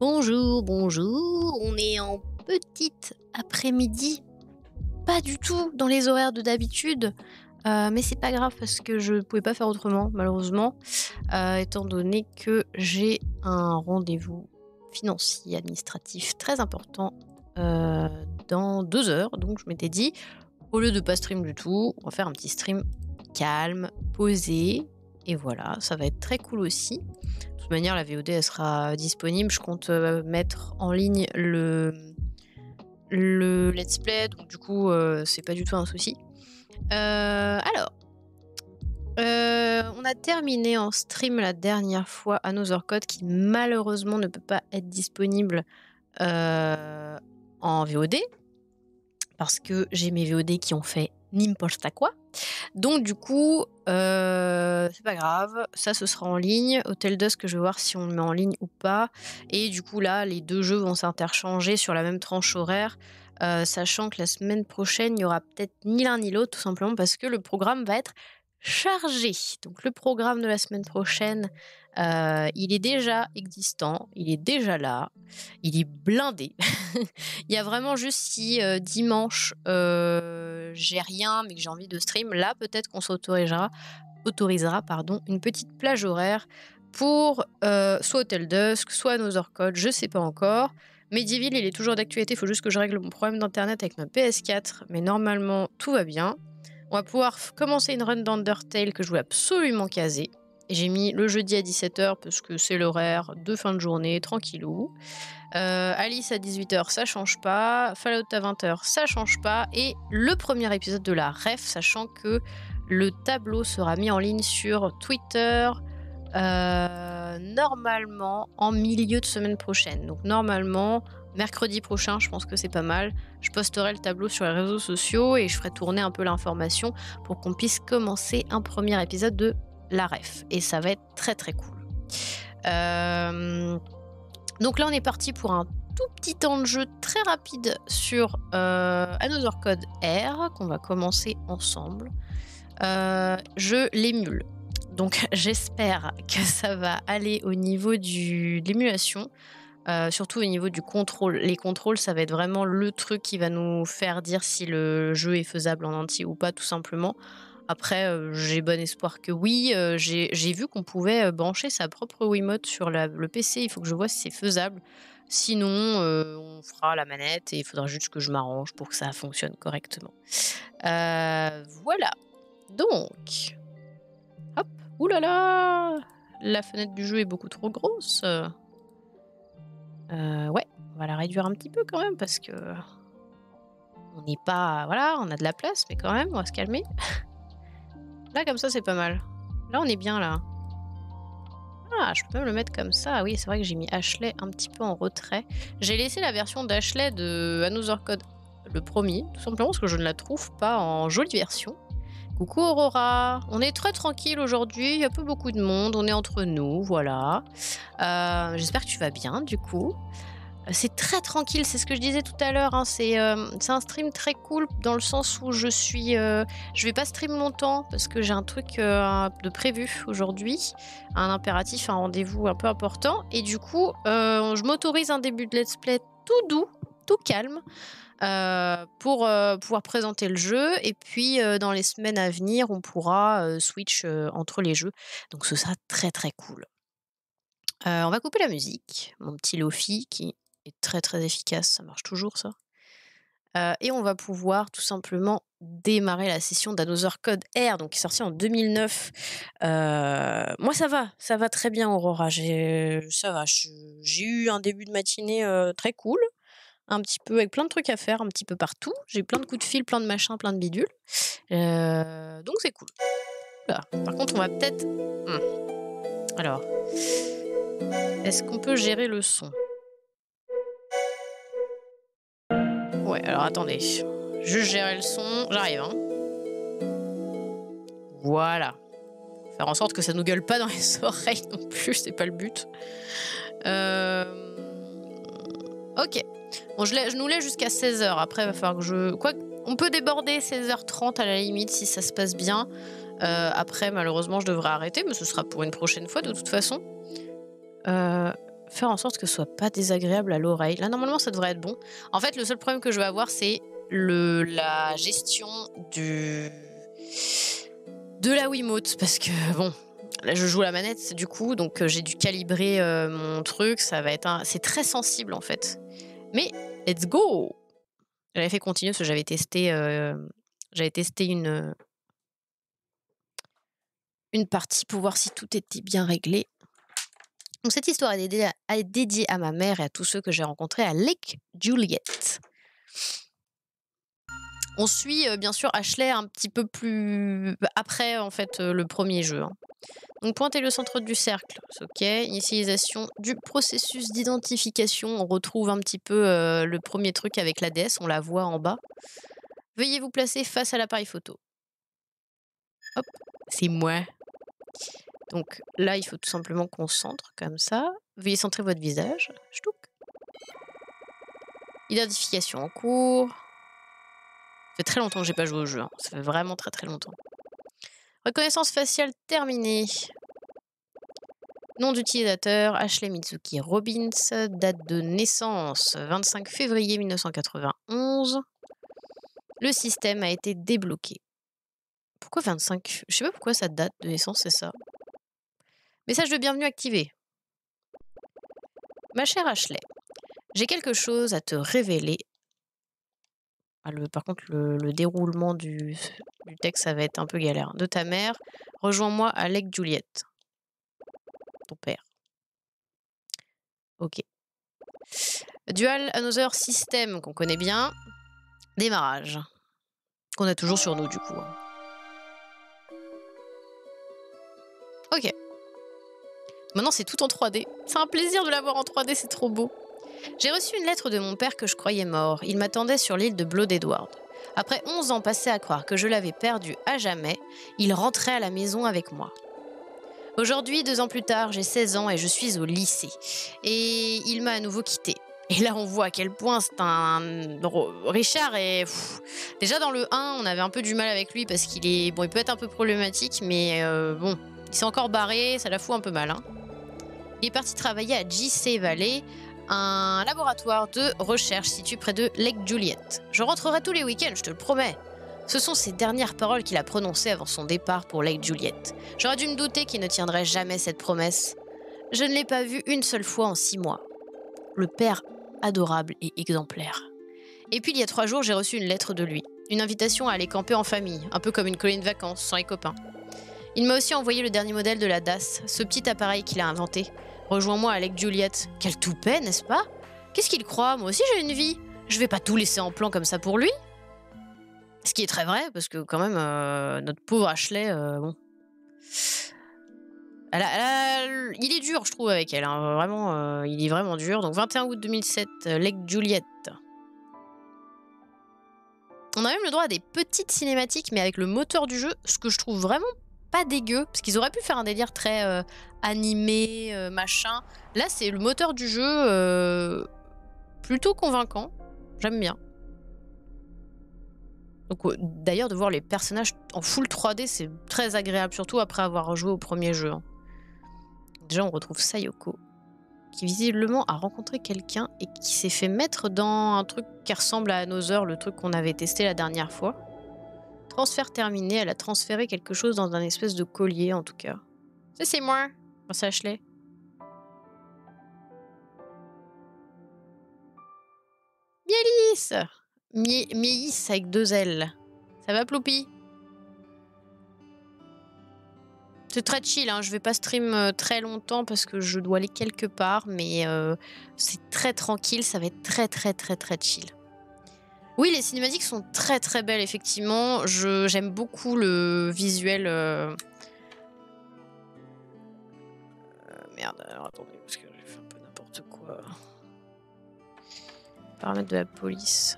Bonjour, bonjour, on est en petite après-midi, pas du tout dans les horaires de d'habitude, mais c'est pas grave parce que je pouvais pas faire autrement malheureusement, étant donné que j'ai un rendez-vous financier, administratif très important, heu, dans 2 heures. Donc je m'étais dit: «Au lieu de pas stream du tout, on va faire un petit stream calme, posé» et voilà, ça va être très cool aussi. De toute manière, la VOD, elle sera disponible. Je compte, mettre en ligne le let's play, donc du coup, c'est pas du tout un souci. Alors, on a terminé en stream la dernière fois Another Code qui malheureusement ne peut pas être disponible, en VOD parce que j'ai mes VOD qui ont fait n'importe quoi. Donc du coup, c'est pas grave, ça ce sera en ligne. Hotel Dusk, je vais voir si on le met en ligne ou pas et du coup là, les 2 jeux vont s'interchanger sur la même tranche horaire, sachant que la semaine prochaine, il y aura peut-être ni l'un ni l'autre, tout simplement parce que le programme va être chargé. Donc le programme de la semaine prochaine, il est déjà existant, il est déjà là, il est blindé. Il y a vraiment juste si, dimanche, j'ai rien, mais que j'ai envie de stream, là, peut-être qu'on autorisera, pardon, une petite plage horaire pour, soit Hotel Dusk, soit Another Code, je sais pas encore. Medieval, il est toujours d'actualité, il faut juste que je règle mon problème d'internet avec ma PS4, mais normalement, tout va bien. On va pouvoir commencer une run d'Undertale que je voulais absolument caser. Et j'ai mis le jeudi à 17h parce que c'est l'horaire de fin de journée, tranquillou. Alice à 18h, ça change pas. Fallout à 20h, ça change pas. Et le premier épisode de la ref, sachant que le tableau sera mis en ligne sur Twitter normalement en milieu de semaine prochaine. Donc normalement, mercredi prochain, je pense que c'est pas mal. Je posterai le tableau sur les réseaux sociaux et je ferai tourner un peu l'information pour qu'on puisse commencer un premier épisode de la ref. Et ça va être très très cool. Donc là, on est parti pour un tout petit temps de jeu très rapide sur Another Code R qu'on va commencer ensemble. Je l'émule. Donc j'espère que ça va aller au niveau de l'émulation, surtout au niveau du contrôle. Les contrôles, ça va être vraiment le truc qui va nous faire dire si le jeu est faisable en entier ou pas, tout simplement. Après, j'ai bon espoir que oui. J'ai vu qu'on pouvait brancher sa propre Wiimote sur le PC. Il faut que je vois si c'est faisable. Sinon, on fera la manette et il faudra juste que je m'arrange pour que ça fonctionne correctement. Voilà. Donc, hop. Ouh là là, la fenêtre du jeu est beaucoup trop grosse. Ouais, on va la réduire un petit peu quand même parce que on n'est pas, voilà, on a de la place, mais quand même, on va se calmer. Là, comme ça, c'est pas mal. Là, on est bien, là. Ah, je peux me le mettre comme ça. Oui, c'est vrai que j'ai mis Ashley un petit peu en retrait. J'ai laissé la version d'Ashley de Another Code, le premier, tout simplement parce que je ne la trouve pas en jolie version. Coucou Aurora, on est très tranquille aujourd'hui, il y a pas beaucoup de monde, on est entre nous, voilà. J'espère que tu vas bien, du coup. C'est très tranquille, c'est ce que je disais tout à l'heure, hein, c'est un stream très cool dans le sens où je vais pas stream longtemps parce que j'ai un truc de prévu aujourd'hui, un impératif, un rendez-vous un peu important et du coup, je m'autorise un début de let's play tout doux, tout calme, pour pouvoir présenter le jeu et puis, dans les semaines à venir, on pourra, switch, entre les jeux donc ce sera très, très cool. On va couper la musique, mon petit Lofi qui est très, très efficace, ça marche toujours ça. Et on va pouvoir tout simplement démarrer la session d'Another Code R, donc qui est sorti en 2009. Moi ça va très bien Aurora, ça va, j'ai eu un début de matinée, très cool, un petit peu avec plein de trucs à faire, un petit peu partout. J'ai eu plein de coups de fil, plein de machins, plein de bidules, donc c'est cool. Ouh par contre on va peut-être alors, est-ce qu'on peut gérer le son? Ouais, alors attendez. Juste gérer le son. J'arrive, hein. Voilà. Faire en sorte que ça nous gueule pas dans les oreilles non plus, c'est pas le but. Ok. Bon, je nous laisse jusqu'à 16h. Après, il va falloir que on peut déborder 16h30 à la limite si ça se passe bien. Après, malheureusement, je devrais arrêter, mais ce sera pour une prochaine fois de toute façon. faire en sorte que ce soit pas désagréable à l'oreille. Là, normalement, ça devrait être bon. En fait, le seul problème que je vais avoir, c'est la gestion de la Wiimote. Parce que, bon, là, je joue à la manette, du coup, donc j'ai dû calibrer mon truc. Ça va être c'est très sensible, en fait. Mais, let's go! J'avais fait continuer parce que j'avais testé une partie pour voir si tout était bien réglé. Donc cette histoire est dédiée à ma mère et à tous ceux que j'ai rencontrés à Lake Juliet. On suit bien sûr Ashley un petit peu plus après en fait le premier jeu. Hein. Donc pointez le centre du cercle, c'est ok. Initialisation du processus d'identification. On retrouve un petit peu le premier truc avec la déesse, on la voit en bas. Veuillez vous placer face à l'appareil photo. Hop, c'est moi. Donc là, il faut tout simplement qu'on centre comme ça. Veuillez centrer votre visage. Ch'touk. Identification en cours. Ça fait très longtemps que j'ai pas joué au jeu. Hein. Ça fait vraiment très très longtemps. Reconnaissance faciale terminée. Nom d'utilisateur, Ashley Mitsuki Robbins. Date de naissance, 25 février 1991. Le système a été débloqué. Pourquoi 25? Je sais pas pourquoi sa date de naissance, c'est ça. Message de bienvenue activé. Ma chère Ashley, j'ai quelque chose à te révéler. Ah, par contre, le déroulement du texte, ça va être un peu galère. De ta mère, rejoins-moi à Lake Juliet. Ton père. Ok. Dual Another System, qu'on connaît bien. Démarrage. Qu'on a toujours sur nous, du coup. Hein. Ok. Maintenant, c'est tout en 3D. C'est un plaisir de l'avoir en 3D, c'est trop beau. J'ai reçu une lettre de mon père que je croyais mort. Il m'attendait sur l'île de Blood Edward. Après 11 ans passés à croire que je l'avais perdu à jamais, il rentrait à la maison avec moi. Aujourd'hui, 2 ans plus tard, j'ai 16 ans et je suis au lycée. Et il m'a à nouveau quitté. Et là, on voit à quel point c'est un... Richard est... Déjà, dans le 1, on avait un peu du mal avec lui parce qu'il est... Bon, il peut être un peu problématique, mais bon, il s'est encore barré, ça la fout un peu mal. Hein. Il est parti travailler à JC Valley, un laboratoire de recherche situé près de Lake Juliet. Je rentrerai tous les week-ends, je te le promets. Ce sont ces dernières paroles qu'il a prononcées avant son départ pour Lake Juliet. J'aurais dû me douter qu'il ne tiendrait jamais cette promesse. Je ne l'ai pas vu une seule fois en 6 mois. Le père adorable et exemplaire. Et puis il y a 3 jours, j'ai reçu une lettre de lui. Une invitation à aller camper en famille, un peu comme une colonie de vacances, sans les copains. Il m'a aussi envoyé le dernier modèle de la DAS, ce petit appareil qu'il a inventé. Rejoins-moi à Lake Juliet. Quel toupet, n'est-ce pas? Qu'est-ce qu'il croit? Moi aussi j'ai une vie. Je vais pas tout laisser en plan comme ça pour lui. Ce qui est très vrai, parce que quand même, notre pauvre Ashley, bon... il est dur, je trouve, avec elle. Hein. Vraiment, il est vraiment dur. Donc 21 août 2007, Lake Juliet. On a même le droit à des petites cinématiques, mais avec le moteur du jeu, ce que je trouve vraiment pas dégueu, parce qu'ils auraient pu faire un délire très animé, machin. Là, c'est le moteur du jeu plutôt convaincant. J'aime bien. Donc, d'ailleurs, de voir les personnages en full 3D, c'est très agréable, surtout après avoir joué au premier jeu. Hein. Déjà, on retrouve Sayoko, qui visiblement a rencontré quelqu'un et qui s'est fait mettre dans un truc qui ressemble à Another, le truc qu'on avait testé la dernière fois. Transfert terminé, elle a transféré quelque chose dans un espèce de collier, en tout cas. Ça, c'est moi. C'est Ashley. Mielis Mieis avec 2 L. Ça va, Ploupi? C'est très chill, hein. Je vais pas stream très longtemps parce que je dois aller quelque part, mais c'est très tranquille, ça va être très très très très chill. Oui, les cinématiques sont très très belles, effectivement. J'aime beaucoup le visuel. Merde, alors attendez, parce que j'ai fait un peu n'importe quoi. Paramètres de la police.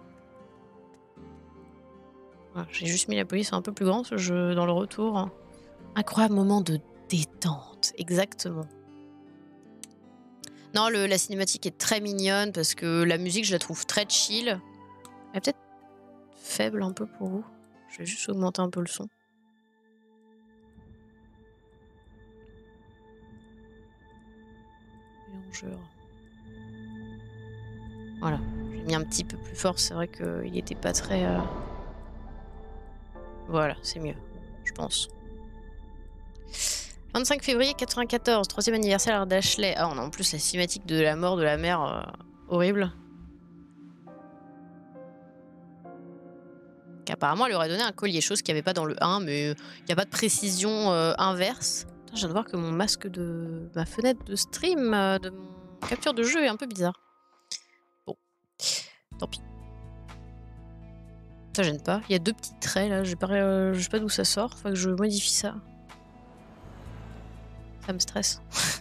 Voilà, j'ai juste mis la police un peu plus grande dans le retour. Incroyable moment de détente, exactement. Non, la cinématique est très mignonne parce que la musique, je la trouve très chill. Elle est peut-être faible un peu pour vous. Je vais juste augmenter un peu le son. Rongeur. Voilà. J'ai mis un petit peu plus fort. C'est vrai qu'il n'était pas très... Voilà, c'est mieux, je pense. 25 février 94, 3e anniversaire d'Ashley. Ah, on a en plus la cinématique de la mort de la mère. Horrible. Apparemment, elle lui aurait donné un collier, chose qu'il n'y avait pas dans le 1, mais il n'y a pas de précision inverse. Putain, je viens de voir que mon masque de ma fenêtre de stream, de mon capture de jeu est un peu bizarre. Bon, tant pis. Ça gêne pas. Il y a 2 petits traits là, je sais pas d'où ça sort. Faut que je modifie ça. Ça me stresse.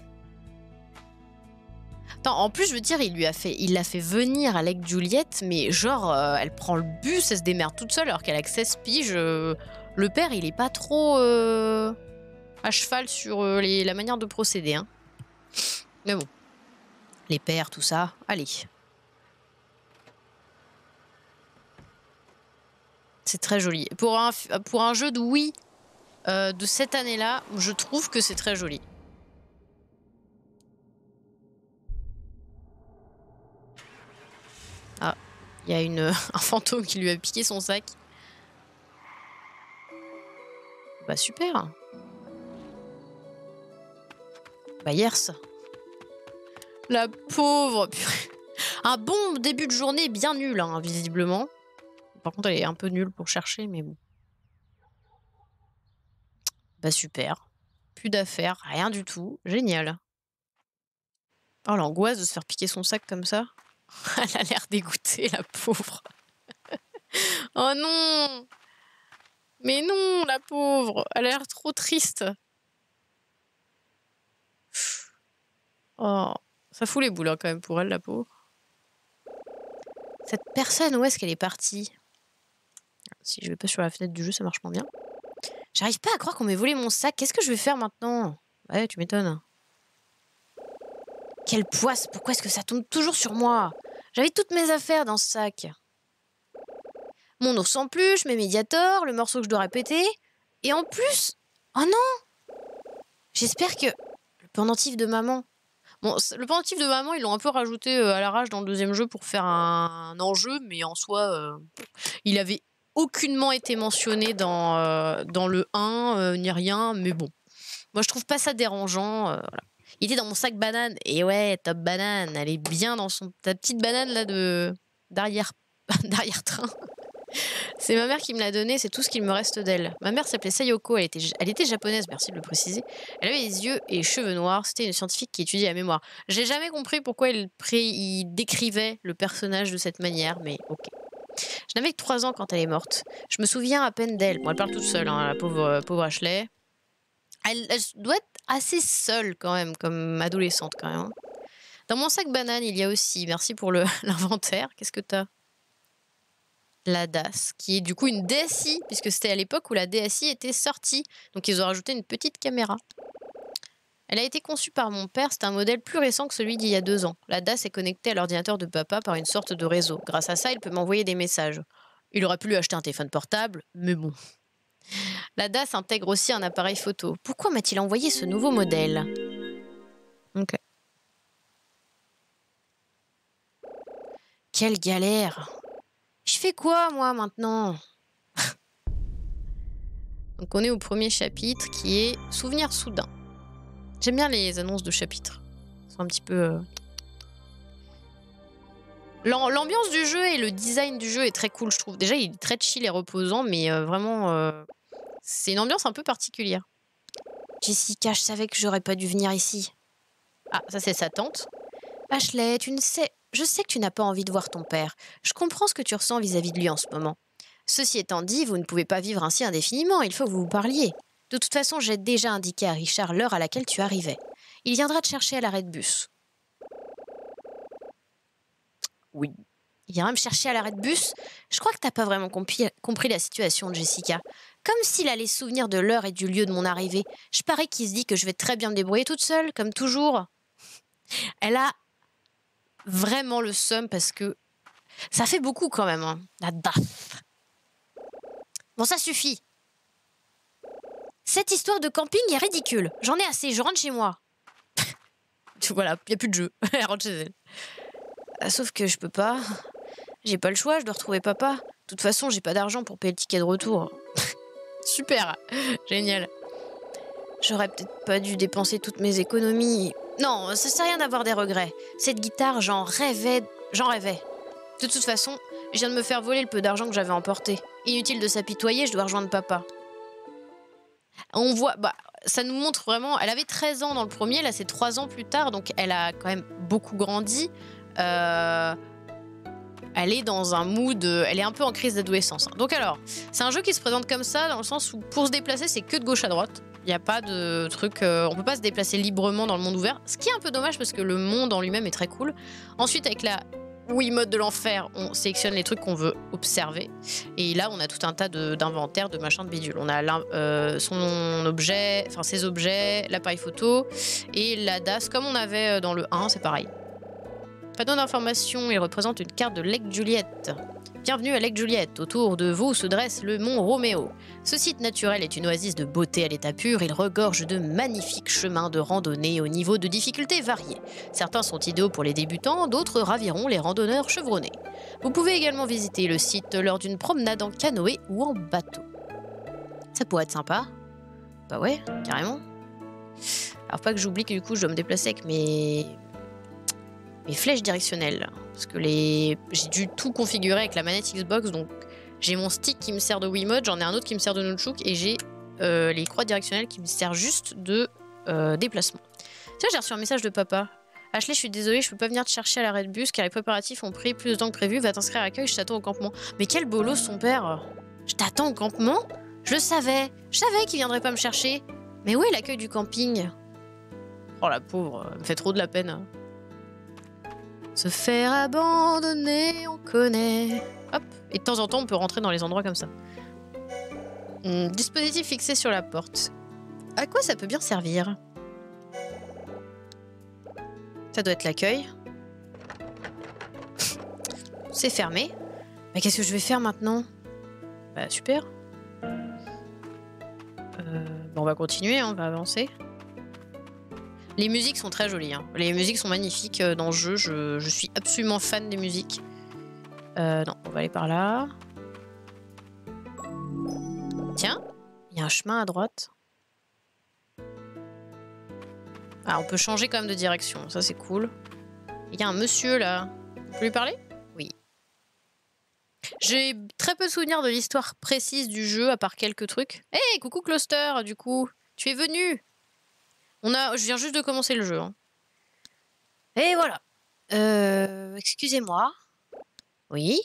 Attends, en plus, je veux dire, il l'a fait venir avec Juliette, mais genre, elle prend le bus, elle se démerde toute seule alors qu'elle a que 16 piges. Le père, il est pas trop à cheval sur la manière de procéder. Hein. Mais bon, les pères, tout ça, allez. C'est très joli. Pour un jeu de Wii de cette année-là, je trouve que c'est très joli. Ah, il y a un fantôme qui lui a piqué son sac. Bah super. Bah yes. La pauvre. Un bon début de journée bien nul, hein, visiblement. Par contre, elle est un peu nulle pour chercher, mais bon. Bah super. Plus d'affaires, rien du tout. Génial. Oh, l'angoisse de se faire piquer son sac comme ça. Elle a l'air dégoûtée, la pauvre. Oh non! Mais non, la pauvre! Elle a l'air trop triste. Oh, ça fout les boules hein, quand même pour elle, la pauvre. Cette personne, où est-ce qu'elle est partie? Si je vais pas sur la fenêtre du jeu, ça marche moins bien. J'arrive pas à croire qu'on m'ait volé mon sac. Qu'est-ce que je vais faire maintenant? Ouais, tu m'étonnes. Quelle poisse! Pourquoi est-ce que ça tombe toujours sur moi? J'avais toutes mes affaires dans ce sac. Mon ours en peluche, mes médiators, le morceau que je dois répéter. Et en plus... Oh non! J'espère que... Le pendentif de maman... Bon, le pendentif de maman, ils l'ont un peu rajouté à l'arrache dans le 2e jeu pour faire un enjeu, mais en soi, il avait aucunement été mentionné dans le 1, ni rien, mais bon. Moi, je trouve pas ça dérangeant. Voilà. Il était dans mon sac banane, et ouais, top banane, elle est bien dans ta petite banane là d'arrière-train. C'est ma mère qui me l'a donnée, c'est tout ce qu'il me reste d'elle. Ma mère s'appelait Sayoko, elle était japonaise, merci de le préciser. Elle avait les yeux et les cheveux noirs, c'était une scientifique qui étudiait la mémoire. J'ai jamais compris pourquoi il décrivait le personnage de cette manière, mais ok. Je n'avais que 3 ans quand elle est morte. Je me souviens à peine d'elle. Bon, elle parle toute seule, hein, la pauvre Ashley. Elle doit être assez seule quand même, comme adolescente quand même. Hein. Dans mon sac banane, il y a aussi, merci pour l'inventaire, qu'est-ce que t'as? La DAS, qui est du coup une DSi, puisque c'était à l'époque où la DSi était sortie. Donc ils ont rajouté une petite caméra. Elle a été conçue par mon père, c'est un modèle plus récent que celui d'il y a 2 ans. La DAS est connectée à l'ordinateur de papa par une sorte de réseau. Grâce à ça, il peut m'envoyer des messages. Il aurait pu lui acheter un téléphone portable, mais bon. La DAS intègre aussi un appareil photo. Pourquoi m'a-t-il envoyé ce nouveau modèle? Ok. Quelle galère! Je fais quoi, moi, maintenant? Donc, on est au 1er chapitre qui est Souvenir soudain. J'aime bien les annonces de chapitres. Elles sont un petit peu... L'ambiance du jeu et le design du jeu est très cool, je trouve. Déjà, il est très chill et reposant, mais vraiment... c'est une ambiance un peu particulière. Jessica, je savais que j'aurais pas dû venir ici. Ah, ça, c'est sa tante. Ashley, je sais que tu n'as pas envie de voir ton père. Je comprends ce que tu ressens vis-à-vis de lui en ce moment. Ceci étant dit, vous ne pouvez pas vivre ainsi indéfiniment, il faut que vous vous parliez. De toute façon, j'ai déjà indiqué à Richard l'heure à laquelle tu arrivais. Il viendra te chercher à l'arrêt de bus. Oui. Il viendra me chercher à l'arrêt de bus? Je crois que t'as pas vraiment compris la situation de Jessica. Comme s'il allait se souvenir de l'heure et du lieu de mon arrivée. Je parie qu'il se dit que je vais très bien me débrouiller toute seule, comme toujours. Elle a vraiment le seum parce que ça fait beaucoup quand même, hein, la DAF. Bon, ça suffit. Cette histoire de camping est ridicule. J'en ai assez, je rentre chez moi. Voilà, il n'y a plus de jeu. Elle rentre chez elle. Sauf que je peux pas. J'ai pas le choix, je dois retrouver papa. De toute façon, j'ai pas d'argent pour payer le ticket de retour. Super, génial. J'aurais peut-être pas dû dépenser toutes mes économies. Non, ça sert à rien d'avoir des regrets. Cette guitare, j'en rêvais. De toute façon, je viens de me faire voler le peu d'argent que j'avais emporté. Inutile de s'apitoyer, je dois rejoindre papa. On voit, ça nous montre vraiment. Elle avait 13 ans dans le premier, là c'est 3 ans plus tard, donc elle a quand même beaucoup grandi. Elle est dans un mood, elle est un peu en crise d'adolescence. Donc alors, c'est un jeu qui se présente comme ça, dans le sens où pour se déplacer, c'est que de gauche à droite. Il n'y a pas de truc, on peut pas se déplacer librement dans le monde ouvert, ce qui est un peu dommage parce que le monde en lui-même est très cool. Ensuite, avec la Wiimote de l'enfer, on sélectionne les trucs qu'on veut observer. Et là, on a tout un tas d'inventaires, de machins, de bidules. On a son objet, enfin ses objets, l'appareil photo et la DAS, comme on avait dans le 1, c'est pareil. Panneau d'information, il représente une carte de Lake Juliette. Bienvenue à Lake Juliette. Autour de vous se dresse le mont Roméo. Ce site naturel est une oasis de beauté à l'état pur. Il regorge de magnifiques chemins de randonnée au niveau de difficulté variés. Certains sont idéaux pour les débutants, d'autres raviront les randonneurs chevronnés. Vous pouvez également visiter le site lors d'une promenade en canoë ou en bateau. Ça pourrait être sympa. Bah ouais, carrément. Alors pas que j'oublie que du coup je dois me déplacer avec mes flèches directionnelles. Parce que j'ai dû tout configurer avec la manette Xbox, donc j'ai mon stick qui me sert de Wiimote, j'en ai un autre qui me sert de nunchuk, et j'ai les croix directionnelles qui me servent juste de déplacement. Tiens, j'ai reçu un message de papa. Ashley, je suis désolée, je peux pas venir te chercher à l'arrêt de bus car les préparatifs ont pris plus de temps que prévu. Va t'inscrire à l'accueil, je t'attends au campement. Mais quel bolos son père. Je t'attends au campement? Je le savais. Je savais qu'il viendrait pas me chercher. Mais où est l'accueil du camping? Oh la pauvre, elle me fait trop de la peine. Se faire abandonner, on connaît. Hop. Et de temps en temps, on peut rentrer dans les endroits comme ça. Dispositif fixé sur la porte. À quoi ça peut bien servir? Ça doit être l'accueil. C'est fermé. Mais qu'est-ce que je vais faire maintenant? Bah super. Bon, on va continuer, on va avancer. Les musiques sont très jolies. Hein. Les musiques sont magnifiques dans le jeu. Je suis absolument fan des musiques. Non, on va aller par là. Tiens, il y a un chemin à droite. Ah, on peut changer quand même de direction. Ça, c'est cool. Il y a un monsieur là. On peut lui parler? Oui. J'ai très peu de souvenirs de l'histoire précise du jeu, à part quelques trucs. Hey, coucou Cluster, du coup. Tu es venu? Je viens juste de commencer le jeu. Hein. Et voilà. Excusez-moi. Oui.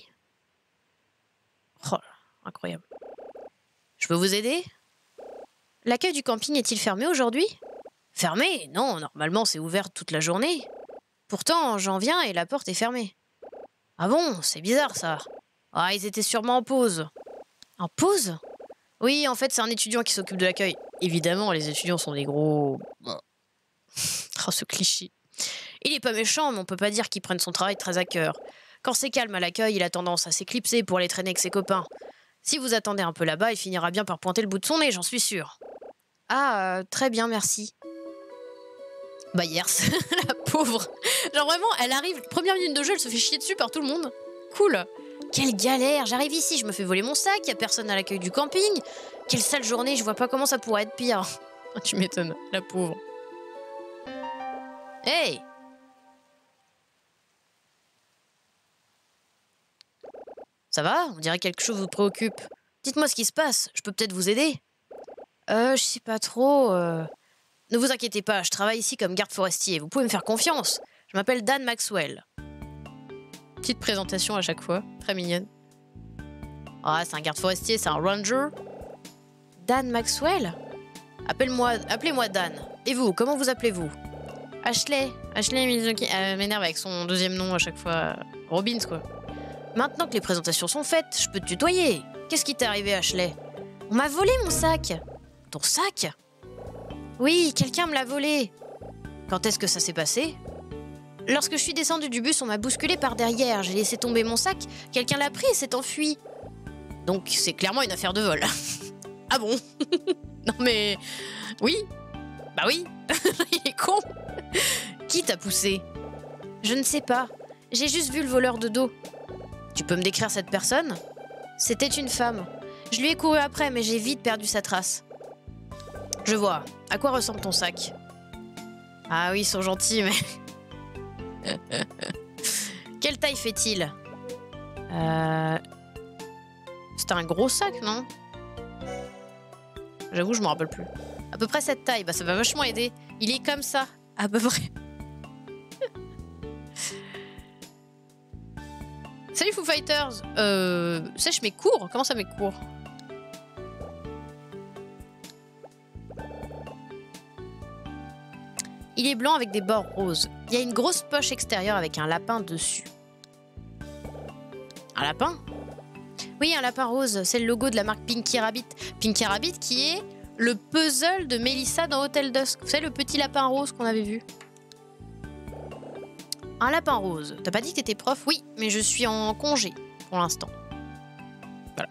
Oh là, incroyable. Je peux vous aider? L'accueil du camping est-il fermé aujourd'hui? Fermé? Non, normalement c'est ouvert toute la journée. Pourtant, j'en viens et la porte est fermée. Ah bon, c'est bizarre ça. Ah, ils étaient sûrement en pause. En pause? Oui, en fait, c'est un étudiant qui s'occupe de l'accueil. Évidemment, les étudiants sont des gros... Oh, ce cliché. Il est pas méchant, mais on peut pas dire qu'il prenne son travail très à cœur. Quand c'est calme à l'accueil, il a tendance à s'éclipser pour aller traîner avec ses copains. Si vous attendez un peu là-bas, il finira bien par pointer le bout de son nez, j'en suis sûre. Ah, très bien, merci. Bah hier, la pauvre. Genre vraiment, elle arrive, première minute de jeu, elle se fait chier dessus par tout le monde. Cool. Quelle galère, j'arrive ici, je me fais voler mon sac, y a personne à l'accueil du camping. Quelle sale journée, je vois pas comment ça pourrait être pire. Tu m'étonnes, la pauvre. Hey! Ça va? On dirait que quelque chose vous préoccupe. Dites-moi ce qui se passe, je peux peut-être vous aider. Je sais pas trop. Ne vous inquiétez pas, je travaille ici comme garde forestier, vous pouvez me faire confiance. Je m'appelle Dan Maxwell. Petite présentation à chaque fois, très mignonne. Ah, c'est un garde forestier, c'est un ranger. Dan Maxwell? Appelez-moi Dan. Et vous, comment vous appelez-vous? Ashley. Ashley Mizuki. Elle m'énerve avec son deuxième nom à chaque fois. Robbins, quoi. Maintenant que les présentations sont faites, je peux te tutoyer. Qu'est-ce qui t'est arrivé, Ashley? On m'a volé mon sac. Ton sac? Oui, quelqu'un me l'a volé. Quand est-ce que ça s'est passé? Lorsque je suis descendue du bus, on m'a bousculé par derrière. J'ai laissé tomber mon sac. Quelqu'un l'a pris et s'est enfui. Donc c'est clairement une affaire de vol. Ah bon? Non mais... Oui. Bah oui, il est con. Qui t'a poussé? Je ne sais pas. J'ai juste vu le voleur de dos. Tu peux me décrire cette personne? C'était une femme. Je lui ai couru après, mais j'ai vite perdu sa trace. Je vois. À quoi ressemble ton sac? Ah oui, ils sont gentils, mais... Quelle taille fait-il? C'était un gros sac, non? J'avoue, je me rappelle plus. À peu près cette taille, bah ça va vachement aider. Il est comme ça, à peu près. Salut Foo Fighters. Sèche mes cours? Comment ça mes cours? Il est blanc avec des bords roses. Il y a une grosse poche extérieure avec un lapin dessus. Un lapin? Oui, un lapin rose. C'est le logo de la marque Pinky Rabbit. Pinky Rabbit qui est le puzzle de Melissa dans Hotel Dusk. Vous savez, le petit lapin rose qu'on avait vu? Un lapin rose. T'as pas dit que t'étais prof? Oui, mais je suis en congé pour l'instant. Voilà.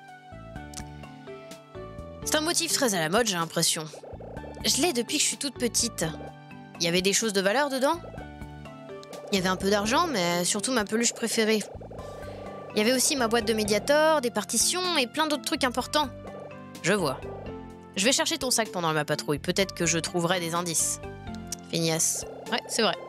C'est un motif très à la mode, j'ai l'impression. Je l'ai depuis que je suis toute petite. Il y avait des choses de valeur dedans? Il y avait un peu d'argent, mais surtout ma peluche préférée. Il y avait aussi ma boîte de Mediator, des partitions et plein d'autres trucs importants. Je vois. Je vais chercher ton sac pendant ma patrouille. Peut-être que je trouverai des indices. Feignasse. Ouais, c'est vrai.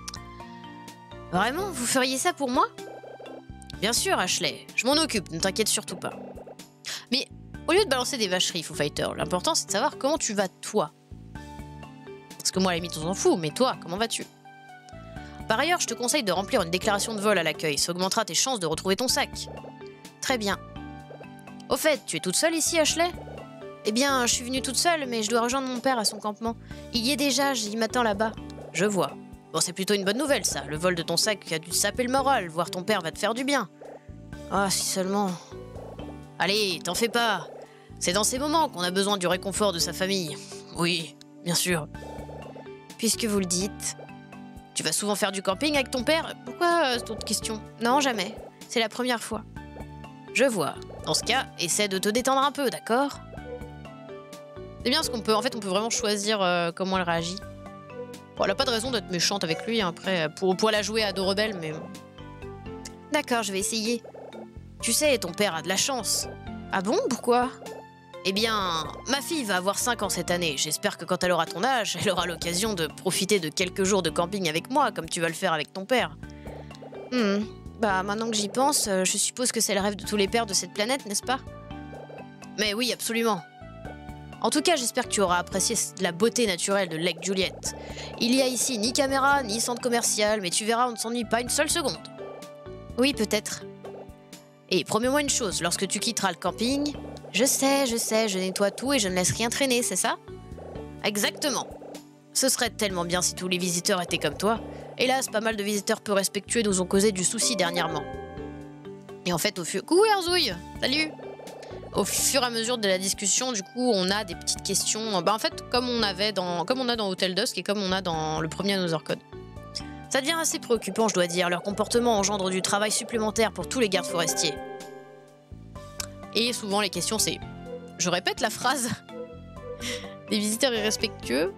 Vraiment? Vous feriez ça pour moi? Bien sûr, Ashley. Je m'en occupe, ne t'inquiète surtout pas. Mais au lieu de balancer des vacheries, Foo Fighter, l'important c'est de savoir comment tu vas toi. Parce que moi, à la limite, on s'en fout, mais toi, comment vas-tu? Par ailleurs, je te conseille de remplir une déclaration de vol à l'accueil. Ça augmentera tes chances de retrouver ton sac. Très bien. Au fait, tu es toute seule ici, Ashley? Eh bien, je suis venue toute seule, mais je dois rejoindre mon père à son campement. Il y est déjà, il m'attend là-bas. Je vois. Bon, c'est plutôt une bonne nouvelle, ça. Le vol de ton sac a dû te saper le moral. Voir ton père va te faire du bien. Ah, si seulement... Allez, t'en fais pas. C'est dans ces moments qu'on a besoin du réconfort de sa famille. Oui, bien sûr. Puisque vous le dites... Tu vas souvent faire du camping avec ton père? Pourquoi cette autre question? Non, jamais. C'est la première fois. Je vois. Dans ce cas, essaie de te détendre un peu, d'accord? C'est bien ce qu'on peut... En fait, on peut vraiment choisir comment elle réagit. Bon, elle a pas de raison d'être méchante avec lui, hein, après, pour la jouer à dos rebelle, mais... D'accord, je vais essayer. Tu sais, ton père a de la chance. Ah bon? Pourquoi? Eh bien, ma fille va avoir 5 ans cette année. J'espère que quand elle aura ton âge, elle aura l'occasion de profiter de quelques jours de camping avec moi, comme tu vas le faire avec ton père. Bah, maintenant que j'y pense, je suppose que c'est le rêve de tous les pères de cette planète, n'est-ce pas? Mais oui, absolument. En tout cas, j'espère que tu auras apprécié la beauté naturelle de Lake Juliet. Il y a ici ni caméra, ni centre commercial, mais tu verras, on ne s'ennuie pas une seule seconde. Oui, peut-être. Et promets-moi une chose, lorsque tu quitteras le camping... Je sais, je nettoie tout et je ne laisse rien traîner, c'est ça? Exactement. Ce serait tellement bien si tous les visiteurs étaient comme toi. Hélas, pas mal de visiteurs peu respectueux nous ont causé du souci dernièrement. Et en fait, Coucou Herzouille! Salut! Au fur et à mesure de la discussion, du coup, on a des petites questions. Bah, en fait, comme on a dans Hotel Dusk et comme on a dans le premier Another Code. Ça devient assez préoccupant, je dois dire. Leur comportement engendre du travail supplémentaire pour tous les gardes forestiers. Et souvent, les questions, c'est... Je répète la phrase. Des visiteurs irrespectueux.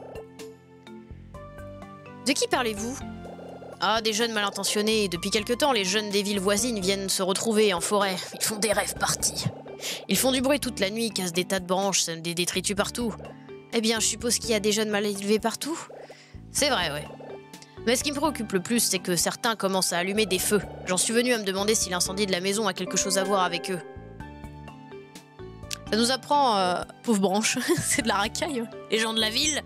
De qui parlez-vous? Ah, des jeunes mal intentionnés. Depuis quelque temps, les jeunes des villes voisines viennent se retrouver en forêt. Ils font des rêves partis. Ils font du bruit toute la nuit, cassent des tas de branches, sèment des détritus partout. Eh bien, je suppose qu'il y a des jeunes mal élevés partout. C'est vrai, ouais. Mais ce qui me préoccupe le plus, c'est que certains commencent à allumer des feux. J'en suis venu à me demander si l'incendie de la maison a quelque chose à voir avec eux. Ça nous apprend, pauvre branche, c'est de la racaille, les gens de la ville.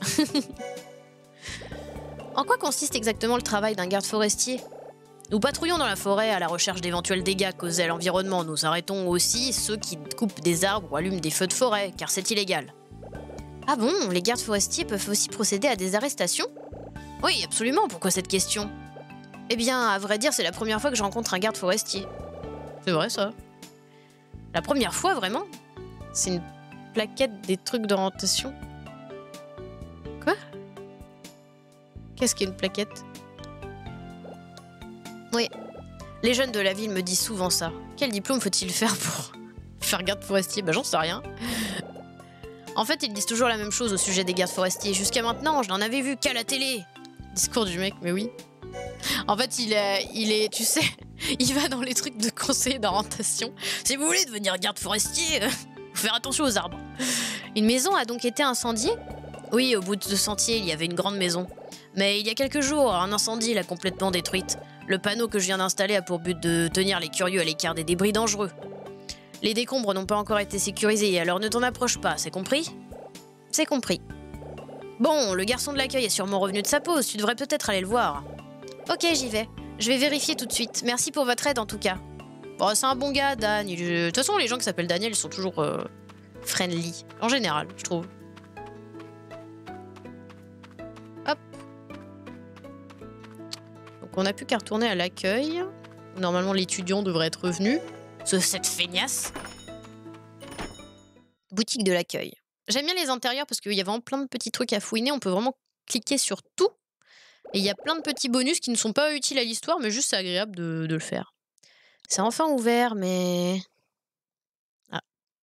En quoi consiste exactement le travail d'un garde forestier? Nous patrouillons dans la forêt à la recherche d'éventuels dégâts causés à l'environnement. Nous arrêtons aussi ceux qui coupent des arbres ou allument des feux de forêt, car c'est illégal. Ah bon, les gardes forestiers peuvent aussi procéder à des arrestations? Oui, absolument, pourquoi cette question? Eh bien, à vrai dire, c'est la première fois que je rencontre un garde forestier. C'est vrai, ça. La première fois, vraiment? C'est une plaquette des trucs d'orientation. Quoi? Qu'est-ce qu'une plaquette? Oui. Les jeunes de la ville me disent souvent ça. Quel diplôme faut-il faire pour faire garde forestier? Bah j'en sais rien. En fait, ils disent toujours la même chose au sujet des gardes forestiers. Jusqu'à maintenant, je n'en avais vu qu'à la télé. Discours du mec, mais oui. En fait, il est, tu sais, il va dans les trucs de conseil d'orientation. Si vous voulez devenir garde forestier, faut faire attention aux arbres. Une maison a donc été incendiée? Oui, au bout de ce sentier, il y avait une grande maison. Mais il y a quelques jours, un incendie l'a complètement détruite. Le panneau que je viens d'installer a pour but de tenir les curieux à l'écart des débris dangereux. Les décombres n'ont pas encore été sécurisés, alors ne t'en approche pas, c'est compris? C'est compris. Bon, le garçon de l'accueil est sûrement revenu de sa pause, tu devrais peut-être aller le voir. Ok, j'y vais. Je vais vérifier tout de suite. Merci pour votre aide en tout cas. Bon, c'est un bon gars, Dan. De toute façon, les gens qui s'appellent Daniel, ils sont toujours friendly. En général, je trouve. Hop. Donc on n'a plus qu'à retourner à l'accueil. Normalement, l'étudiant devrait être revenu. Cette feignasse. Boutique de l'accueil. J'aime bien les intérieurs parce qu'il y a vraiment plein de petits trucs à fouiner. On peut vraiment cliquer sur tout. Et il y a plein de petits bonus qui ne sont pas utiles à l'histoire, mais juste c'est agréable de le faire. C'est enfin ouvert, mais... Ah.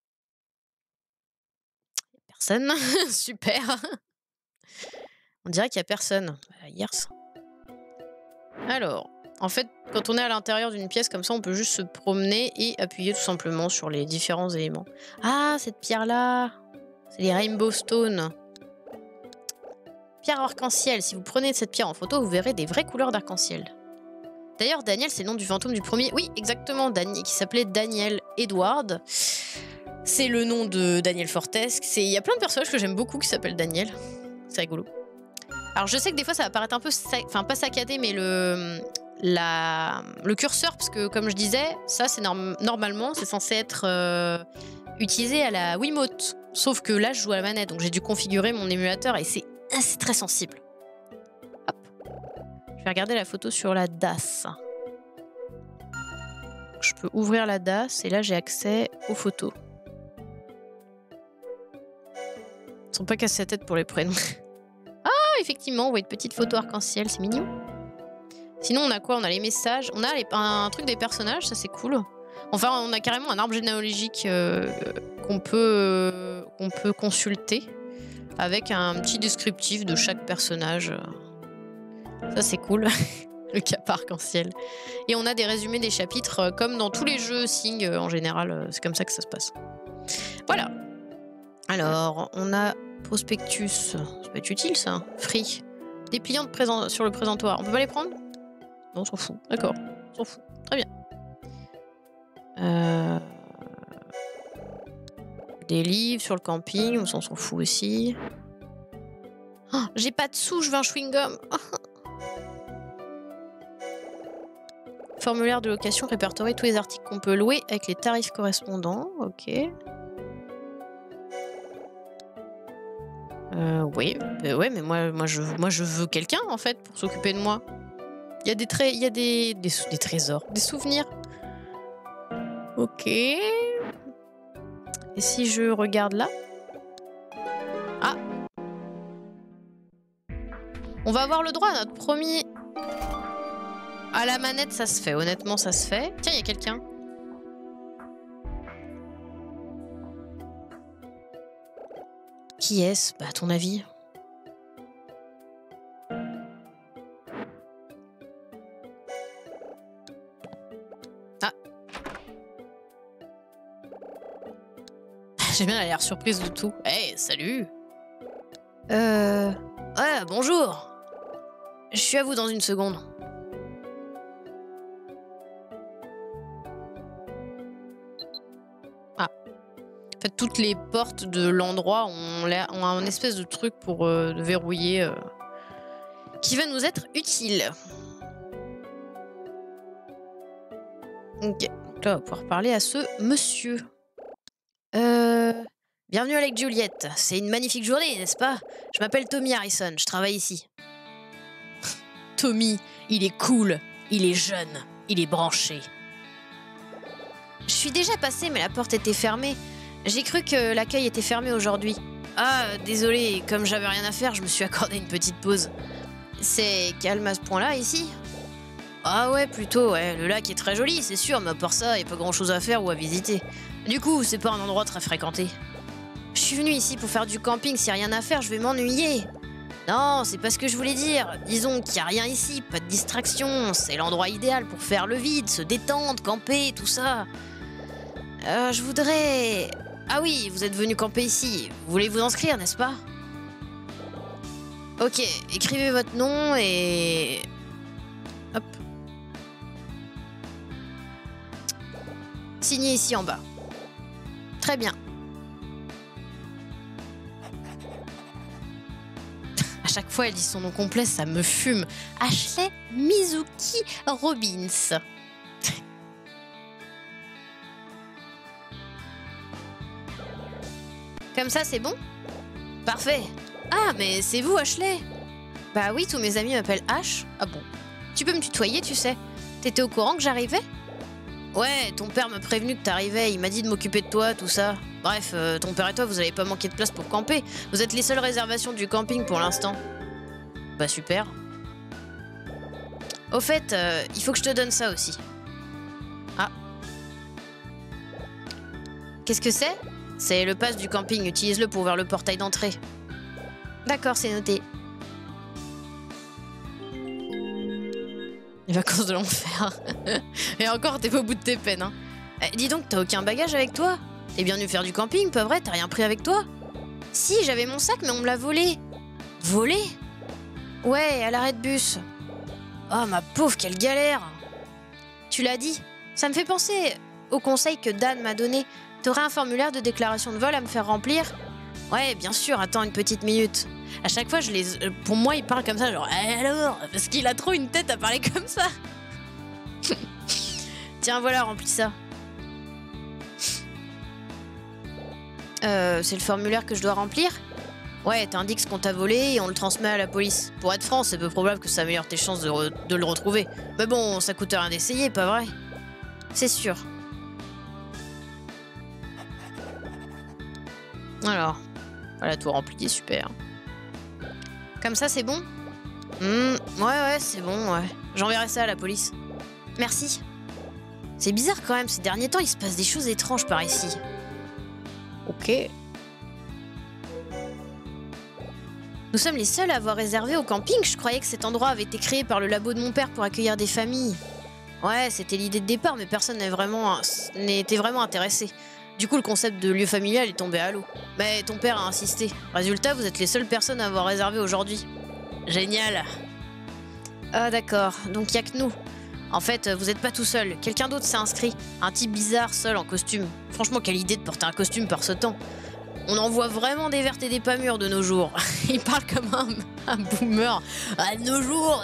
Personne. Super. On dirait qu'il n'y a personne. Hier. Alors, en fait, quand on est à l'intérieur d'une pièce comme ça, on peut juste se promener et appuyer tout simplement sur les différents éléments. Ah, cette pierre-là, c'est les Rainbow Stones. Pierre arc-en-ciel. Si vous prenez cette pierre en photo, vous verrez des vraies couleurs d'arc-en-ciel. D'ailleurs, Daniel, c'est le nom du fantôme du premier. Oui, exactement, qui s'appelait Daniel Edward. C'est le nom de Daniel Fortesque. Il y a plein de personnages que j'aime beaucoup qui s'appellent Daniel. C'est rigolo. Alors, je sais que des fois, ça va paraître un peu... Enfin, pas saccadé, mais le curseur, parce que, comme je disais, ça, c'est normalement, c'est censé être utilisé à la Wiimote. Sauf que là, je joue à la manette, donc j'ai dû configurer mon émulateur et c'est très sensible. Hop. Je vais regarder la photo sur la DAS. Je peux ouvrir la DAS et là j'ai accès aux photos. Ils sont pas cassés la tête pour les prénoms. Ah, effectivement, on voit une petite photo arc-en-ciel, c'est mignon. Sinon, on a quoi? On a les messages. On a un truc des personnages, ça c'est cool. Enfin, on a carrément un arbre généalogique qu'on peut consulter. Avec un petit descriptif de chaque personnage. Ça, c'est cool. Le cap arc-en-ciel. Et on a des résumés des chapitres, comme dans tous les jeux Sing, en général. C'est comme ça que ça se passe. Voilà. Alors, on a Prospectus. Ça peut être utile, ça. Free. Dépliant sur le présentoir. On peut pas les prendre? Non, on s'en fout. D'accord. On s'en fout. Très bien. Des livres sur le camping, on s'en fout aussi. Oh, j'ai pas de sous, je veux un chewing-gum. Formulaire de location, répertorier tous les articles qu'on peut louer avec les tarifs correspondants. Ok. Oui, ouais, mais moi je veux quelqu'un en fait pour s'occuper de moi. Il y a des trésors, des souvenirs. Ok. Et si je regarde là? Ah! On va avoir le droit à notre premier... À la manette, ça se fait. Honnêtement, ça se fait. Tiens, il y a quelqu'un. Qui est-ce? Bah, à ton avis? Ah! J'aime bien, elle a l'air surprise de tout. Hey, salut! Ouais, bonjour! Je suis à vous dans une seconde. Ah. En fait, toutes les portes de l'endroit ont un espèce de truc pour verrouiller qui va nous être utile. Ok, donc là, on va pouvoir parler à ce monsieur. Bienvenue avec Juliette. C'est une magnifique journée, n'est-ce pas? Je m'appelle Tommy Harrison, je travaille ici. Tommy, il est cool, il est jeune, il est branché. Je suis déjà passée, mais la porte était fermée. J'ai cru que l'accueil était fermé aujourd'hui. Ah, désolé, comme j'avais rien à faire, je me suis accordé une petite pause. C'est calme à ce point-là, ici? Ah ouais, plutôt, ouais. Le lac est très joli, c'est sûr, mais à part ça, y a pas grand-chose à faire ou à visiter. Du coup, c'est pas un endroit très fréquenté. Je suis venue ici pour faire du camping. S'il n'y a rien à faire, je vais m'ennuyer. Non, c'est pas ce que je voulais dire. Disons qu'il n'y a rien ici, pas de distraction. C'est l'endroit idéal pour faire le vide, se détendre, camper, tout ça. Je voudrais... Ah oui, vous êtes venu camper ici. Vous voulez vous inscrire, n'est-ce pas? Ok, écrivez votre nom et... Hop. Signez ici en bas. Très bien. À chaque fois, elle dit son nom complet, ça me fume. Ashley Mizuki Robbins. Comme ça, c'est bon? Parfait. Ah, mais c'est vous, Ashley? Bah oui, tous mes amis m'appellent Ash. Ah bon? Tu peux me tutoyer, tu sais. T'étais au courant que j'arrivais? Ouais, ton père m'a prévenu que t'arrivais, il m'a dit de m'occuper de toi, tout ça. Bref, ton père et toi, vous allez pas manquer de place pour camper. Vous êtes les seules réservations du camping pour l'instant. Bah super. Au fait, il faut que je te donne ça aussi. Ah. Qu'est-ce que c'est? C'est le pass du camping, utilise-le pour ouvrir le portail d'entrée. D'accord, c'est noté. Les vacances de l'enfer. Et encore, t'es pas au bout de tes peines, hein. Dis donc, t'as aucun bagage avec toi? T'es bien venu faire du camping, pas vrai? T'as rien pris avec toi? Si, j'avais mon sac, mais on me l'a volé. Volé? Ouais, à l'arrêt de bus. Oh, ma pauvre, quelle galère. Tu l'as dit. Ça me fait penser au conseil que Dan m'a donné. T'aurais un formulaire de déclaration de vol à me faire remplir? Ouais, bien sûr, attends une petite minute. À chaque fois, pour moi, il parle comme ça, genre « alors ?» Parce qu'il a trop une tête à parler comme ça. Tiens, voilà, remplis ça. C'est le formulaire que je dois remplir? Ouais, t'indiques ce qu'on t'a volé et on le transmet à la police. Pour être franc, c'est peu probable que ça améliore tes chances de le retrouver. Mais bon, ça coûte rien d'essayer, pas vrai? C'est sûr. Alors, voilà, tout rempli, super. Comme ça, c'est bon? Ouais, c'est bon, ouais. J'enverrai ça à la police. Merci. C'est bizarre quand même, ces derniers temps, il se passe des choses étranges par ici. Ok. Nous sommes les seuls à avoir réservé au camping. Je croyais que cet endroit avait été créé par le labo de mon père pour accueillir des familles. Ouais, c'était l'idée de départ, mais personne n'était vraiment intéressé. Du coup, le concept de lieu familial est tombé à l'eau. Mais ton père a insisté. Résultat, vous êtes les seules personnes à avoir réservé aujourd'hui. Génial. Ah d'accord, donc y a que nous. En fait, vous êtes pas tout seul. Quelqu'un d'autre s'est inscrit. Un type bizarre, seul, en costume. Franchement, quelle idée de porter un costume par ce temps. On en voit vraiment des vertes et des pas mûres de nos jours. Il parle comme un boomer. À nos jours...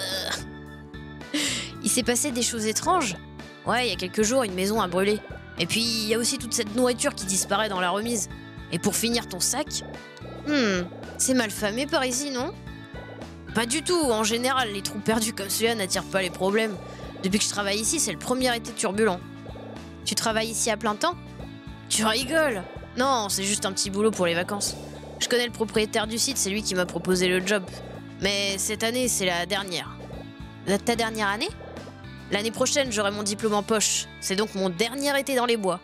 Il s'est passé des choses étranges. Ouais, il y a quelques jours, une maison a brûlé. Et puis, il y a aussi toute cette nourriture qui disparaît dans la remise. Et pour finir ton sac... c'est mal famé par ici, non? Pas du tout. En général, les trous perdus comme celui-là n'attirent pas les problèmes. Depuis que je travaille ici, c'est le premier été turbulent. Tu travailles ici à plein temps? Tu rigoles? Non, c'est juste un petit boulot pour les vacances. Je connais le propriétaire du site, c'est lui qui m'a proposé le job. Mais cette année, c'est la dernière. Ta dernière année? L'année prochaine, j'aurai mon diplôme en poche. C'est donc mon dernier été dans les bois.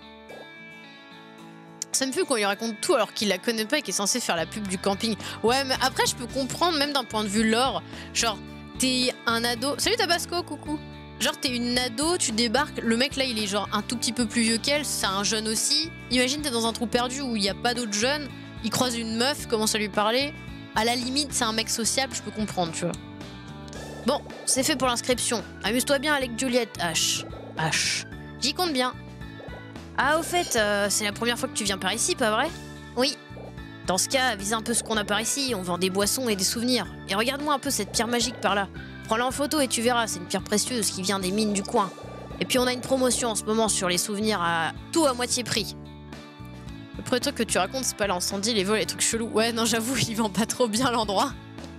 Ça me fait qu'on lui raconte tout alors qu'il la connaît pas et qu'il est censé faire la pub du camping. Ouais, mais après, je peux comprendre, même d'un point de vue lore. Genre, t'es un ado... Salut Tabasco, coucou. Genre, t'es une ado, tu débarques, le mec là, il est genre un tout petit peu plus vieux qu'elle, c'est un jeune aussi. Imagine, t'es dans un trou perdu où il n'y a pas d'autres jeunes, il croise une meuf, commence à lui parler. À la limite, c'est un mec sociable, je peux comprendre, tu vois. Bon, c'est fait pour l'inscription. Amuse-toi bien avec Juliette, H. J'y compte bien. Ah, au fait, c'est la première fois que tu viens par ici, pas vrai? Oui. Dans ce cas, vise un peu ce qu'on a par ici, on vend des boissons et des souvenirs. Et regarde-moi un peu cette pierre magique par là. Prends-la en photo et tu verras, c'est une pierre précieuse qui vient des mines du coin. Et puis on a une promotion en ce moment sur les souvenirs à tout à moitié prix. Le premier truc que tu racontes, c'est pas l'incendie, les vols, les trucs chelous. Ouais, non, j'avoue, il vend pas trop bien l'endroit.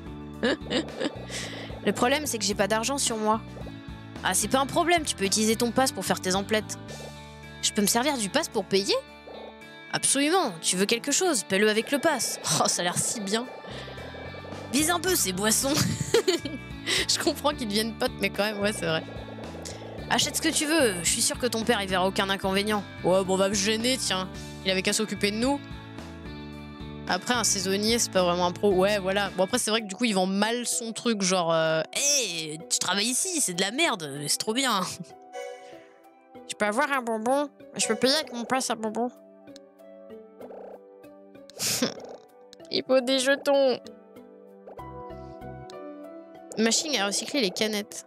Le problème, c'est que j'ai pas d'argent sur moi. Ah, c'est pas un problème, tu peux utiliser ton pass pour faire tes emplettes. Je peux me servir du pass pour payer? Absolument, tu veux quelque chose, paie-le avec le pass. Oh, ça a l'air si bien. Vise un peu ces boissons. Je comprends qu'ils deviennent potes, mais quand même, ouais, c'est vrai. Achète ce que tu veux, je suis sûre que ton père, il verra aucun inconvénient. Ouais, bon, on va me gêner, tiens. Il avait qu'à s'occuper de nous. Après, un saisonnier, c'est pas vraiment un pro. Ouais, voilà. Bon, après, c'est vrai que du coup, il vend mal son truc. Genre, hey, tu travailles ici, c'est de la merde, c'est trop bien. Je peux avoir un bonbon? Je peux payer avec mon passe à bonbon? Il faut des jetons. Machine à recycler les canettes.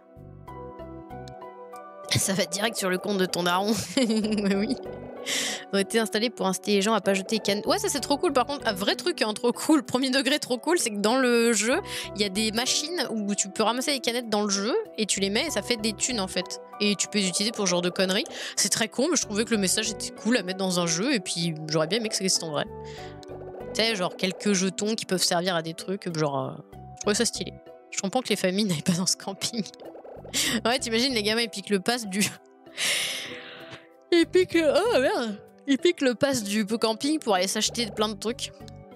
Ça va direct sur le compte de ton daron. Oui. Ont été installés pour inciter les gens à pas jeter les canettes. Ouais, ça c'est trop cool. Par contre, un vrai truc trop cool, premier degré trop cool, c'est que dans le jeu, il y a des machines où tu peux ramasser les canettes dans le jeu et tu les mets et ça fait des thunes en fait. Et tu peux les utiliser pour ce genre de conneries. C'est très con, mais je trouvais que le message était cool à mettre dans un jeu et puis j'aurais bien aimé que c'est en vrai. Tu sais, genre quelques jetons qui peuvent servir à des trucs, genre. Je trouvais ça stylé. Je comprends que les familles n'aillent pas dans ce camping. Ouais, t'imagines, les gamins ils piquent le pass du. Ils piquent. Oh merde! Ils piquent le pass du camping pour aller s'acheter plein de trucs.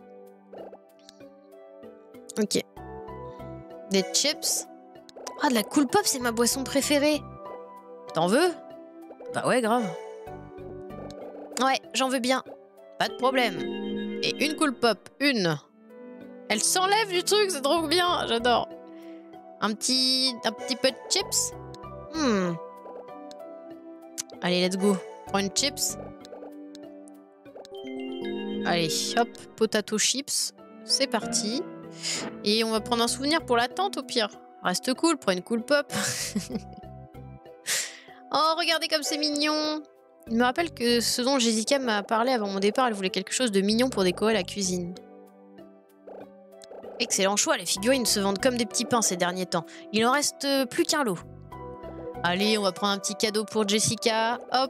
Ok. Des chips. Ah, de la Cool Pop, c'est ma boisson préférée. T'en veux? Bah ouais, grave. Ouais, j'en veux bien. Pas de problème. Et une Cool Pop, une. Elle s'enlève du truc, c'est trop bien, j'adore. Un petit peu de chips. Allez, let's go. Prends une chips. Allez, hop, potato chips. C'est parti. Et on va prendre un souvenir pour la tente au pire. Reste cool, prends une Cool Pop. Oh, regardez comme c'est mignon. Il me rappelle que ce dont Jessica m'a parlé avant mon départ, elle voulait quelque chose de mignon pour décorer la cuisine. Excellent choix, les figurines se vendent comme des petits pains ces derniers temps. Il en reste plus qu'un lot. Allez, on va prendre un petit cadeau pour Jessica. Hop.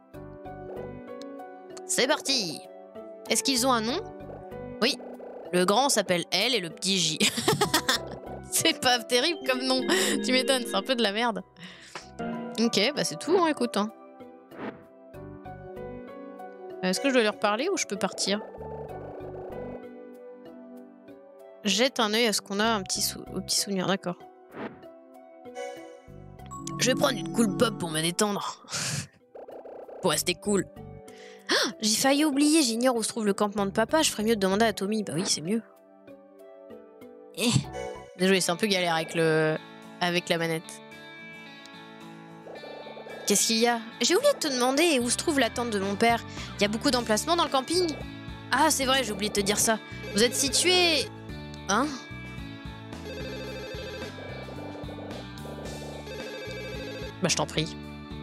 C'est parti. Est-ce qu'ils ont un nom? Oui. Le grand s'appelle L et le petit J. C'est pas terrible comme nom. Tu m'étonnes, c'est un peu de la merde. Ok, bah c'est tout, hein, écoute. Hein. Est-ce que je dois leur parler ou je peux partir? Jette un œil à ce qu'on a, un petit souvenir, d'accord. Je vais prendre une Cool Pop pour me détendre. Pour rester cool. Ah, j'ai failli oublier, j'ignore où se trouve le campement de papa, je ferais mieux de demander à Tommy. Bah oui, c'est mieux. Désolé, c'est un peu galère avec la manette. Qu'est-ce qu'il y a? J'ai oublié de te demander où se trouve la tente de mon père. Il y a beaucoup d'emplacements dans le camping? Ah, c'est vrai, j'ai oublié de te dire ça. Vous êtes situé... Hein? Bah, je t'en prie.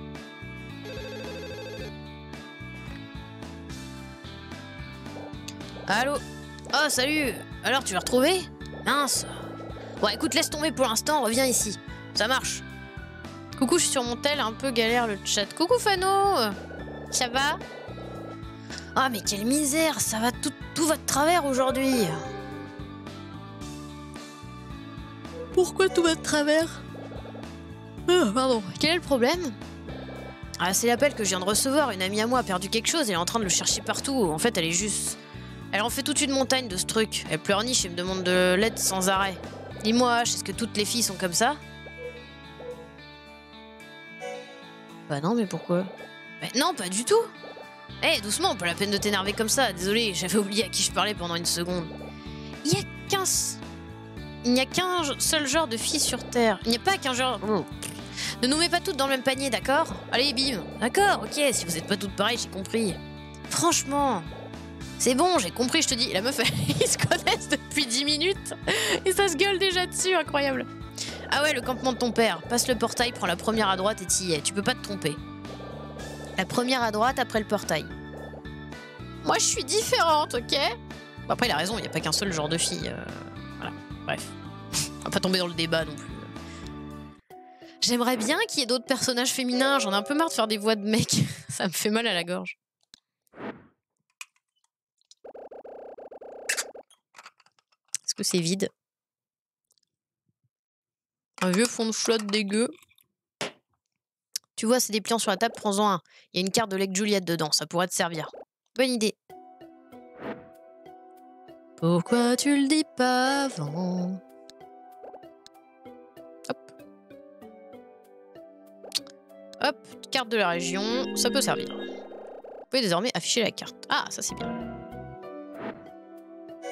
Allô? Oh, salut! Alors, tu l'as retrouvé? Mince! Bon, écoute, laisse tomber pour l'instant, reviens ici. Ça marche. Coucou, je suis sur mon tel, un peu galère le chat. Coucou, Fano! Ça va? Ah, mais quelle misère! Ça va tout va de travers aujourd'hui! Pourquoi tout va de travers? Oh, pardon. Quel est le problème? Ah, c'est l'appel que je viens de recevoir. Une amie à moi a perdu quelque chose, elle est en train de le chercher partout. En fait, elle est juste... Elle en fait toute une montagne de ce truc. Elle pleurniche et me demande de l'aide sans arrêt. Dis-moi, est-ce que toutes les filles sont comme ça? Bah non, mais pourquoi? Bah non, pas du tout. Eh, doucement, pas la peine de t'énerver comme ça. Désolé, j'avais oublié à qui je parlais pendant une seconde. Il n'y a qu'un seul genre de filles sur Terre. Il n'y a pas qu'un genre... Ne nous mets pas toutes dans le même panier, d'accord? Allez, bim. D'accord, ok, si vous êtes pas toutes pareilles, j'ai compris. Franchement... C'est bon, j'ai compris, je te dis. La meuf, ils se connaissent depuis 10 minutes. Et ça se gueule déjà dessus, incroyable. Ah ouais, le campement de ton père. Passe le portail, prends la première à droite et t'y es. Tu peux pas te tromper. La première à droite après le portail. Moi, je suis différente, ok? Bon, après, il a raison, il n'y a pas qu'un seul genre de fille. Voilà, bref. On va pas tomber dans le débat non plus. J'aimerais bien qu'il y ait d'autres personnages féminins. J'en ai un peu marre de faire des voix de mecs. Ça me fait mal à la gorge. Est-ce que c'est vide? Un vieux fond de flotte dégueu. Tu vois, c'est des pliants sur la table, prends-en un. Il y a une carte de Lake Juliette dedans, ça pourrait te servir. Bonne idée. Pourquoi tu le dis pas avant? Hop. Hop, carte de la région, ça peut servir. Vous pouvez désormais afficher la carte. Ah, ça c'est bien.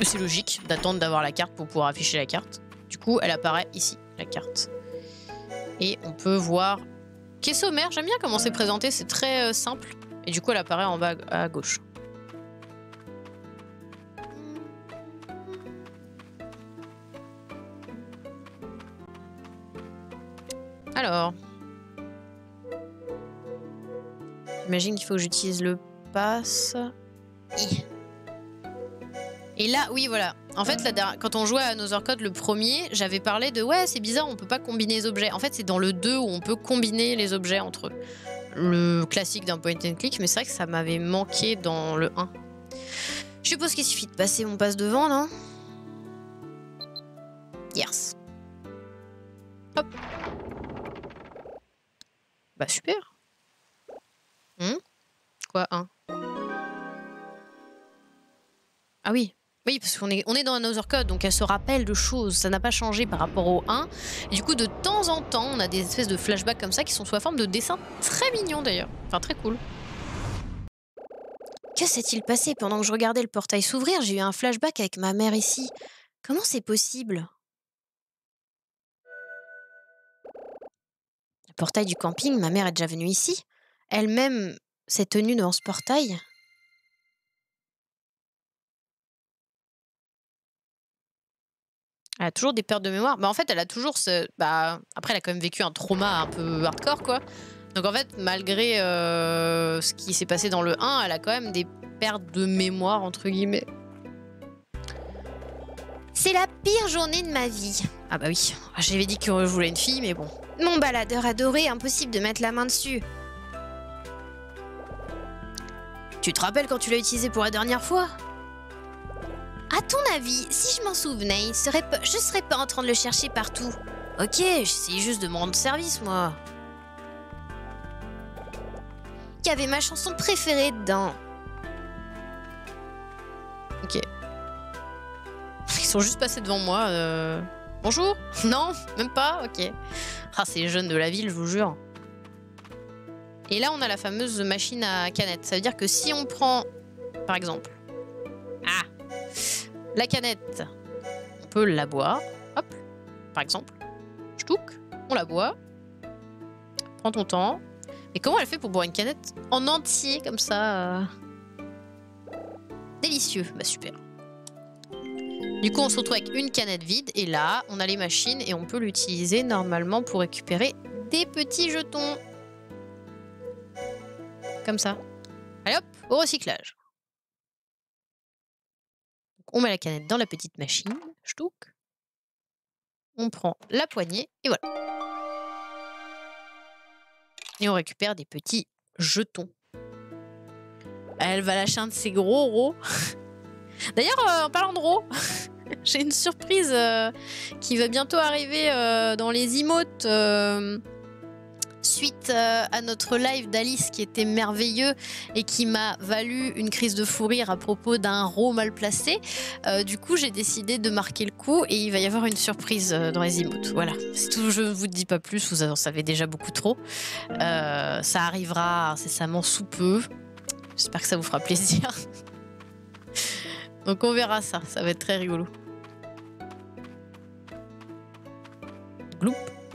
C'est logique d'attendre d'avoir la carte pour pouvoir afficher la carte. Du coup, elle apparaît ici, la carte. Et on peut voir... Quai sommaire, j'aime bien comment c'est présenté, c'est très simple. Et du coup, elle apparaît en bas à gauche. Alors... J'imagine qu'il faut que j'utilise le pass. Et là, oui, voilà. En fait, quand on jouait à Another Code, le premier, j'avais parlé de ouais, c'est bizarre, on peut pas combiner les objets. En fait, c'est dans le 2 où on peut combiner les objets entre eux. Le classique d'un point and click, mais c'est vrai que ça m'avait manqué dans le 1. Je suppose qu'il suffit de passer mon passe devant, non? Yes. Hop. Bah super. Quoi, 1? Ah oui. Oui, parce qu'on est dans Another Code, donc elle se rappelle de choses. Ça n'a pas changé par rapport au 1. Et du coup, de temps en temps, on a des espèces de flashbacks comme ça qui sont sous la forme de dessins très mignons d'ailleurs. Enfin, très cool. Que s'est-il passé pendant que je regardais le portail s'ouvrir? J'ai eu un flashback avec ma mère ici. Comment c'est possible? Le portail du camping, ma mère est déjà venue ici. Elle-même s'est tenue devant ce portail. Elle a toujours des pertes de mémoire. Bah en fait, elle a toujours ce... Bah, après, elle a quand même vécu un trauma un peu hardcore, quoi. Donc en fait, malgré ce qui s'est passé dans le 1, elle a quand même des pertes de mémoire, entre guillemets. C'est la pire journée de ma vie. Ah bah oui, j'avais dit que je voulais une fille, mais bon. Mon baladeur adoré, impossible de mettre la main dessus. Tu te rappelles quand tu l'as utilisé pour la dernière fois? À ton avis, si je m'en souvenais, je serais pas en train de le chercher partout. Ok, j'essayais juste de me rendre service, moi. Il y avait ma chanson préférée dedans. Ok. Ils sont juste passés devant moi. Bonjour? Non? Même pas? Ok. Ah, c'est les jeunes de la ville, je vous jure. Et là, on a la fameuse machine à canettes. Ça veut dire que si on prend, par exemple... Ah! La canette, on peut la boire. Hop, par exemple. Ch'touk, on la boit. Prends ton temps. Et comment elle fait pour boire une canette en entier, comme ça Délicieux. Bah super. Du coup, on se retrouve avec une canette vide. Et là, on a les machines et on peut l'utiliser normalement pour récupérer des petits jetons. Comme ça. Allez hop, au recyclage. On met la canette dans la petite machine, ch'touk. On prend la poignée et voilà. Et on récupère des petits jetons. Elle va lâcher un de ses gros ros. D'ailleurs, en parlant de ros, j'ai une surprise qui va bientôt arriver dans les emotes. Suite à notre live d'Alice qui était merveilleux et qui m'a valu une crise de fou rire à propos d'un rot mal placé. Du coup, j'ai décidé de marquer le coup et il va y avoir une surprise dans les emotes. Voilà, c'est tout, je ne vous dis pas plus, vous en savez déjà beaucoup trop. Ça arrivera incessamment sous peu. J'espère que ça vous fera plaisir. Donc on verra ça, ça va être très rigolo. Gloup.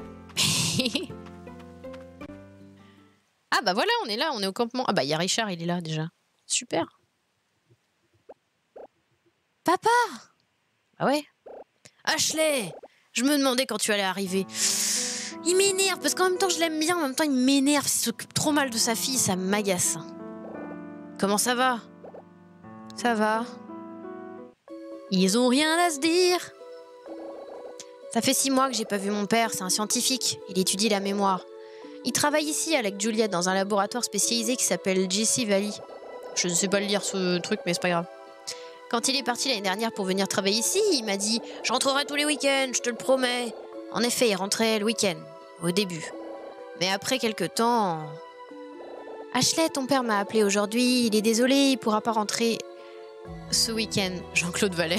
Ah bah voilà, on est là, on est au campement. Ah bah il y a Richard, il est là déjà. Super. Papa! Ah ouais? Ashley! Je me demandais quand tu allais arriver. Il m'énerve, parce qu'en même temps je l'aime bien, en même temps il m'énerve. Il s'occupe trop mal de sa fille, ça m'agace. Comment ça va? Ça va. Ils ont rien à se dire. Ça fait 6 mois que j'ai pas vu mon père, c'est un scientifique. Il étudie la mémoire. Il travaille ici avec Juliette dans un laboratoire spécialisé qui s'appelle Jessie Valley. Je ne sais pas le lire ce truc, mais c'est pas grave. Quand il est parti l'année dernière pour venir travailler ici, il m'a dit « Je rentrerai tous les week-ends, je te le promets ». En effet, il rentrait le week-end, au début. Mais après quelques temps... Ashley, ton père m'a appelé aujourd'hui, il est désolé, il pourra pas rentrer ce week-end. Jean-Claude Vallet.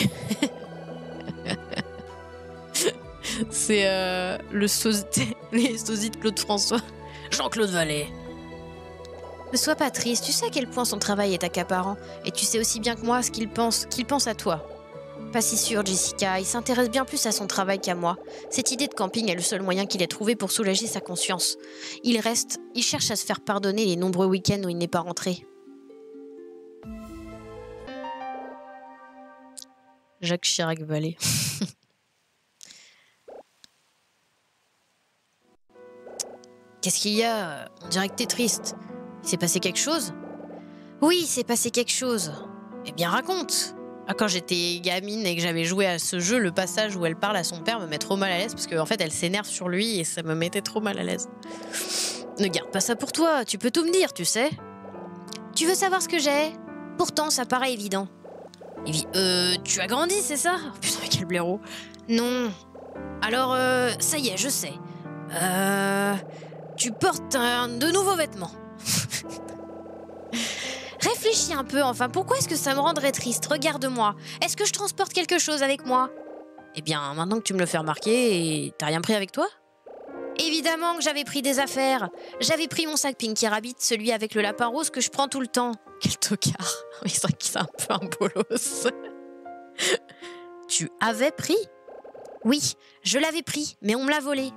C'est les sosies de Claude François. Jean-Claude Vallet. Ne sois pas triste, tu sais à quel point son travail est accaparant. Et tu sais aussi bien que moi ce qu'il pense à toi. Pas si sûr, Jessica. Il s'intéresse bien plus à son travail qu'à moi. Cette idée de camping est le seul moyen qu'il ait trouvé pour soulager sa conscience. Il cherche à se faire pardonner les nombreux week-ends où il n'est pas rentré. Jacques Chirac-Vallée. Qu'est-ce qu'il y a? On dirait que t'es triste. Il s'est passé quelque chose? Oui, il s'est passé quelque chose. Eh bien, raconte. Quand j'étais gamine et que j'avais joué à ce jeu, le passage où elle parle à son père me met trop mal à l'aise parce qu'en fait, elle s'énerve sur lui et ça me mettait trop mal à l'aise. Ne garde pas ça pour toi, tu peux tout me dire, tu sais. Tu veux savoir ce que j'ai? Pourtant, ça paraît évident. Tu as grandi, c'est ça? Oh, putain, mais quel blaireau. Non. Alors, ça y est, je sais. Tu portes de nouveaux vêtements. Réfléchis un peu, enfin, pourquoi est-ce que ça me rendrait triste? Regarde-moi. Est-ce que je transporte quelque chose avec moi? Eh bien, maintenant que tu me le fais remarquer, t'as rien pris avec toi? Évidemment que j'avais pris des affaires. J'avais pris mon sac Pinky Rabbit, celui avec le lapin rose que je prends tout le temps. Quel tocard. Oui, c'est vrai que c'est un peu un bolos. Tu avais pris? Oui, je l'avais pris, mais on me l'a volé.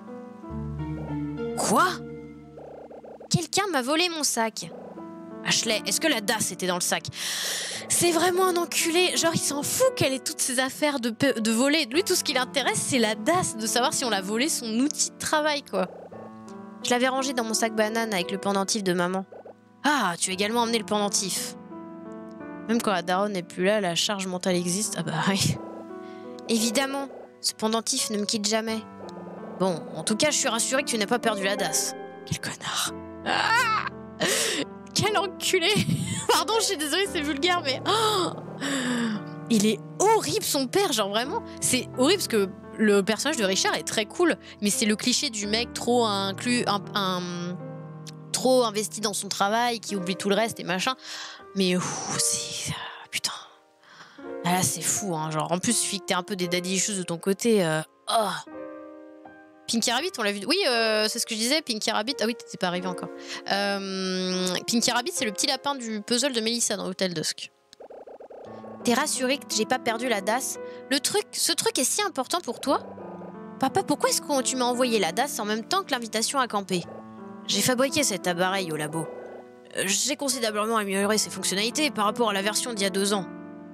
Quoi? Quelqu'un m'a volé mon sac. Ashley, est-ce que la DAS était dans le sac? C'est vraiment un enculé. Genre, il s'en fout qu'elle ait toutes ses affaires de voler. Lui, tout ce qui l'intéresse, c'est la DAS, de savoir si on l'a volé son outil de travail, quoi. Je l'avais rangé dans mon sac banane avec le pendentif de maman. Ah, tu as également emmené le pendentif. Même quand la daronne n'est plus là, la charge mentale existe. Ah bah oui. Évidemment, ce pendentif ne me quitte jamais. Bon, en tout cas, je suis rassurée que tu n'as pas perdu la DAS. Quel connard. Ah, quel enculé. Pardon, je suis désolée, c'est vulgaire, mais... Oh, il est horrible, son père, genre vraiment. C'est horrible parce que le personnage de Richard est très cool, mais c'est le cliché du mec trop trop investi dans son travail, qui oublie tout le reste et machin. Mais c'est... putain. Ah là, c'est fou, hein. Genre, en plus, il suffit que t'aies un peu des daddy issues de ton côté. Oh. Pinky Rabbit, on l'a vu. Oui, c'est ce que je disais, Pinky Rabbit. Ah oui, t'étais pas arrivé encore. Pinky Rabbit, c'est le petit lapin du puzzle de Melissa dans Hotel Dusk. T'es rassuré que j'ai pas perdu la DAS? Ce truc est si important pour toi? Papa, pourquoi est-ce que tu m'as envoyé la DAS en même temps que l'invitation à camper? J'ai fabriqué cet appareil au labo. J'ai considérablement amélioré ses fonctionnalités par rapport à la version d'il y a 2 ans.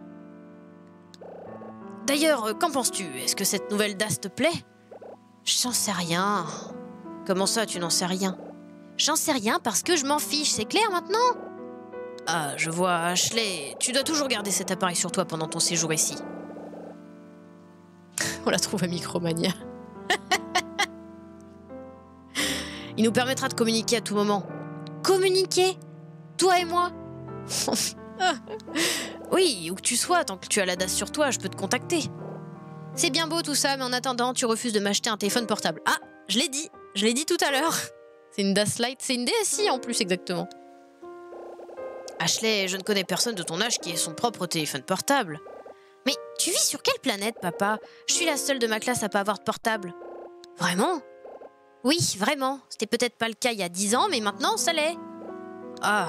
D'ailleurs, qu'en penses-tu? Est-ce que cette nouvelle DAS te plaît? J'en sais rien. Comment ça, tu n'en sais rien? J'en sais rien parce que je m'en fiche, c'est clair maintenant? Ah, je vois, Ashley, tu dois toujours garder cet appareil sur toi pendant ton séjour ici. On la trouve à Micromania. Il nous permettra de communiquer à tout moment. Communiquer? Toi et moi? Oui, où que tu sois, tant que tu as la DAS sur toi, je peux te contacter. C'est bien beau tout ça, mais en attendant, tu refuses de m'acheter un téléphone portable. Ah, je l'ai dit tout à l'heure. C'est une DAS Lite, c'est une DSi en plus exactement. Ashley, je ne connais personne de ton âge qui ait son propre téléphone portable. Mais tu vis sur quelle planète, papa? Je suis la seule de ma classe à pas avoir de portable. Vraiment? Oui, vraiment. C'était peut-être pas le cas il y a 10 ans, mais maintenant, ça l'est. Ah.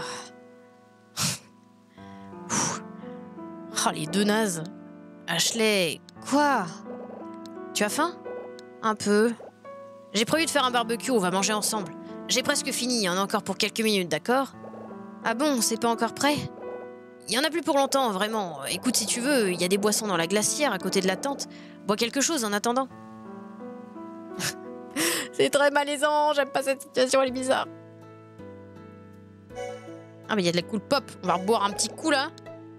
Oh, les deux nazes. Ashley, quoi? Tu as faim? Un peu. J'ai prévu de faire un barbecue, on va manger ensemble. J'ai presque fini, il y en a encore pour quelques minutes, d'accord? Ah bon, c'est pas encore prêt? Il y en a plus pour longtemps, vraiment. Écoute, si tu veux, il y a des boissons dans la glacière à côté de la tente. Bois quelque chose en attendant. C'est très malaisant, j'aime pas cette situation, elle est bizarre. Ah mais il y a de la cool pop, on va boire un petit coup là.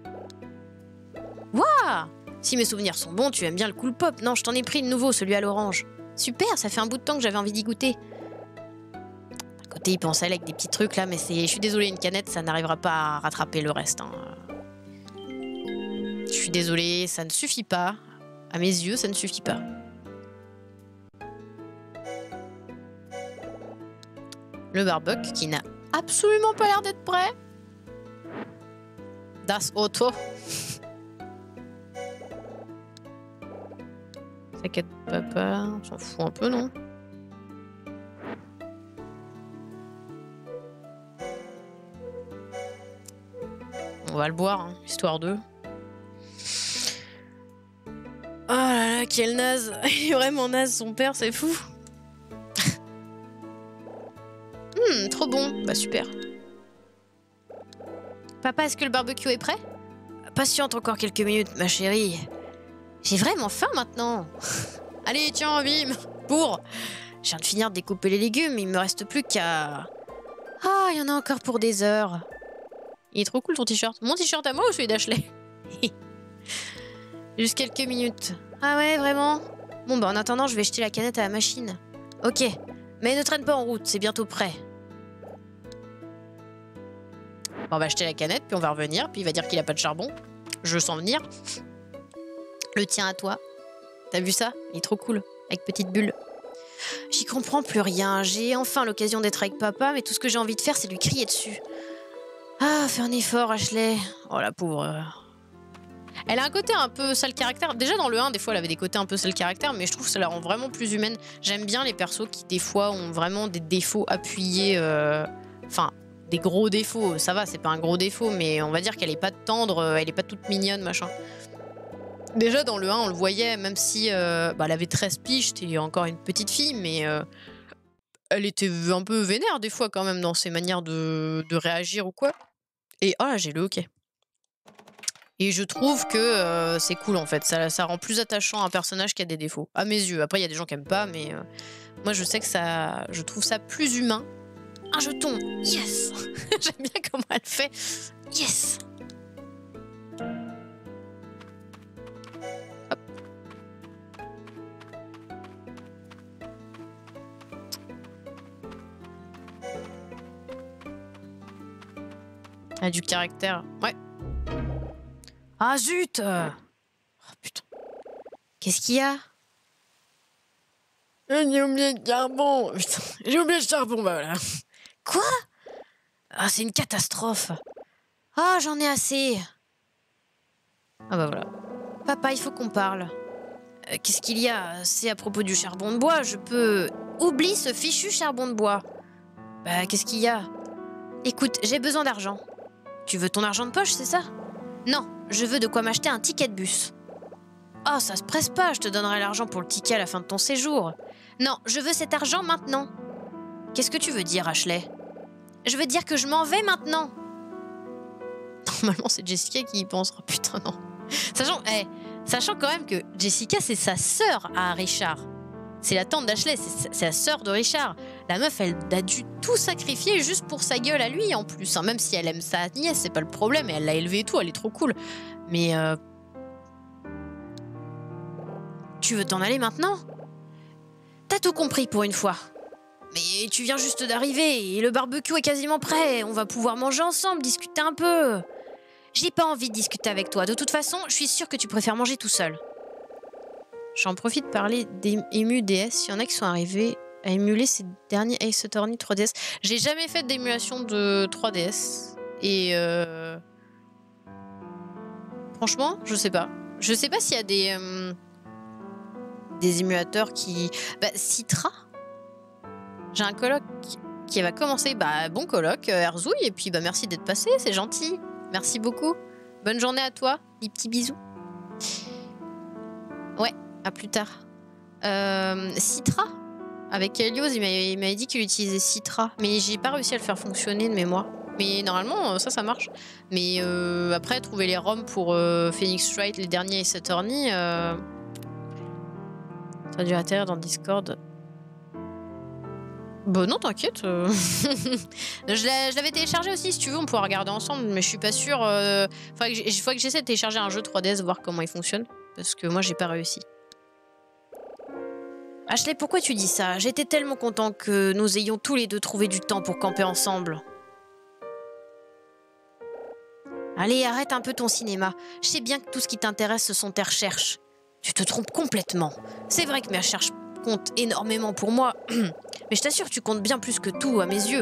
Waouh! Si mes souvenirs sont bons, tu aimes bien le cool pop. Non, je t'en ai pris de nouveau, celui à l'orange. Super, ça fait un bout de temps que j'avais envie d'y goûter. À côté, il pense à elle avec des petits trucs là, mais je suis désolée, une canette, ça n'arrivera pas à rattraper le reste. Hein. Je suis désolée, ça ne suffit pas. À mes yeux, ça ne suffit pas. Le barbecue qui n'a absolument pas l'air d'être prêt. Das Auto. T'inquiète, papa, on s'en fout un peu, non? On va le boire, hein, histoire d'eux. quel naze. Il est vraiment naze, son père, c'est fou. Trop bon. Bah super. Papa, est-ce que le barbecue est prêt? Patiente encore quelques minutes, ma chérie. J'ai vraiment faim maintenant. Allez, tiens, bim. Pour. Je viens de finir de découper les légumes, il me reste plus qu'à... Ah, il y en a encore pour des heures. Il est trop cool ton t-shirt. Mon t-shirt à moi ou celui d'Ashley? Juste quelques minutes. Ah ouais, vraiment? Bon, bah en attendant, je vais jeter la canette à la machine. Ok, mais ne traîne pas en route, c'est bientôt prêt. Bon, on va jeter la canette, puis on va revenir, puis il va dire qu'il a pas de charbon. Je sens venir. Le tien à toi. T'as vu ça? Il est trop cool, avec petite bulle. J'y comprends plus rien. J'ai enfin l'occasion d'être avec papa, mais tout ce que j'ai envie de faire, c'est lui crier dessus. Ah, fais un effort, Ashley. Oh, la pauvre. Elle a un côté un peu sale caractère. Déjà, dans le 1, des fois, elle avait des côtés un peu sale caractère, mais je trouve que ça la rend vraiment plus humaine. J'aime bien les persos qui, des fois, ont vraiment des défauts appuyés. Enfin, des gros défauts. Ça va, c'est pas un gros défaut, mais on va dire qu'elle est pas tendre, elle est pas toute mignonne, machin. Déjà, dans le 1, on le voyait, même si elle avait 13 piges, c'était encore une petite fille, mais elle était un peu vénère, des fois, quand même, dans ses manières de réagir ou quoi. Et ah, j'ai le hockey. Et je trouve que c'est cool, en fait. Ça rend plus attachant un personnage qui a des défauts, à mes yeux. Après, il y a des gens qui aiment pas, mais moi, je sais que je trouve ça plus humain. Un jeton, yes. J'aime bien comment elle fait. Yes. Hop. Elle a du caractère. Ouais. Ah zut! Oh putain. Qu'est-ce qu'il y a? J'ai oublié le charbon. Putain, j'ai oublié le charbon, bah voilà. Quoi? Ah, c'est une catastrophe. Ah, j'en ai assez. Ah bah voilà. Papa, il faut qu'on parle. Qu'est-ce qu'il y a? C'est à propos du charbon de bois, je peux... Oublie ce fichu charbon de bois. Bah, qu'est-ce qu'il y a? Écoute, j'ai besoin d'argent. Tu veux ton argent de poche, c'est ça? Non, je veux de quoi m'acheter un ticket de bus. Oh, ça se presse pas, je te donnerai l'argent pour le ticket à la fin de ton séjour. Non, je veux cet argent maintenant. Qu'est-ce que tu veux dire, Ashley? Je veux dire que je m'en vais maintenant. Normalement, c'est Jessica qui y pense. Oh putain, non. Sachant quand même que Jessica, c'est sa sœur à Richard. C'est la tante d'Ashley, c'est la sœur de Richard. La meuf, elle a dû tout sacrifier juste pour sa gueule à lui, en plus. Hein. Même si elle aime sa nièce, c'est pas le problème. Et elle l'a élevée et tout, elle est trop cool. Mais... Tu veux t'en aller maintenant? T'as tout compris pour une fois. Mais tu viens juste d'arriver et le barbecue est quasiment prêt. On va pouvoir manger ensemble, discuter un peu. J'ai pas envie de discuter avec toi. De toute façon, je suis sûre que tu préfères manger tout seul. J'en profite de parler d'Emu DS. Il y en a qui sont arrivés à émuler ces derniers Ace Attorney 3DS. J'ai jamais fait d'émulation de 3DS. Et franchement, je sais pas. Je sais pas s'il y a des émulateurs qui... Bah, Citra. J'ai un coloc qui va commencer. Bah, bon coloc, Herzouille. Et puis, bah, merci d'être passé, c'est gentil. Merci beaucoup. Bonne journée à toi. Des petits bisous. Ouais, à plus tard. Citra. Avec Helios, il m'avait dit qu'il utilisait Citra. Mais j'ai pas réussi à le faire fonctionner de mémoire. Mais normalement, ça marche. Mais après, trouver les ROM pour Phoenix Wright, les derniers Ace Attorney... Ça a dû atterrir dans Discord. Bon, non, t'inquiète. Je l'avais téléchargé aussi, si tu veux, on pourra regarder ensemble, mais je suis pas sûre. Faudrait que j'essaie de télécharger un jeu 3DS, voir comment il fonctionne, parce que moi, j'ai pas réussi. Ashley, pourquoi tu dis ça? J'étais tellement content que nous ayons tous les deux trouvé du temps pour camper ensemble. Allez, arrête un peu ton cinéma. Je sais bien que tout ce qui t'intéresse, ce sont tes recherches. Tu te trompes complètement. C'est vrai que mes recherches comptent énormément pour moi, mais je t'assure, tu comptes bien plus que tout à mes yeux.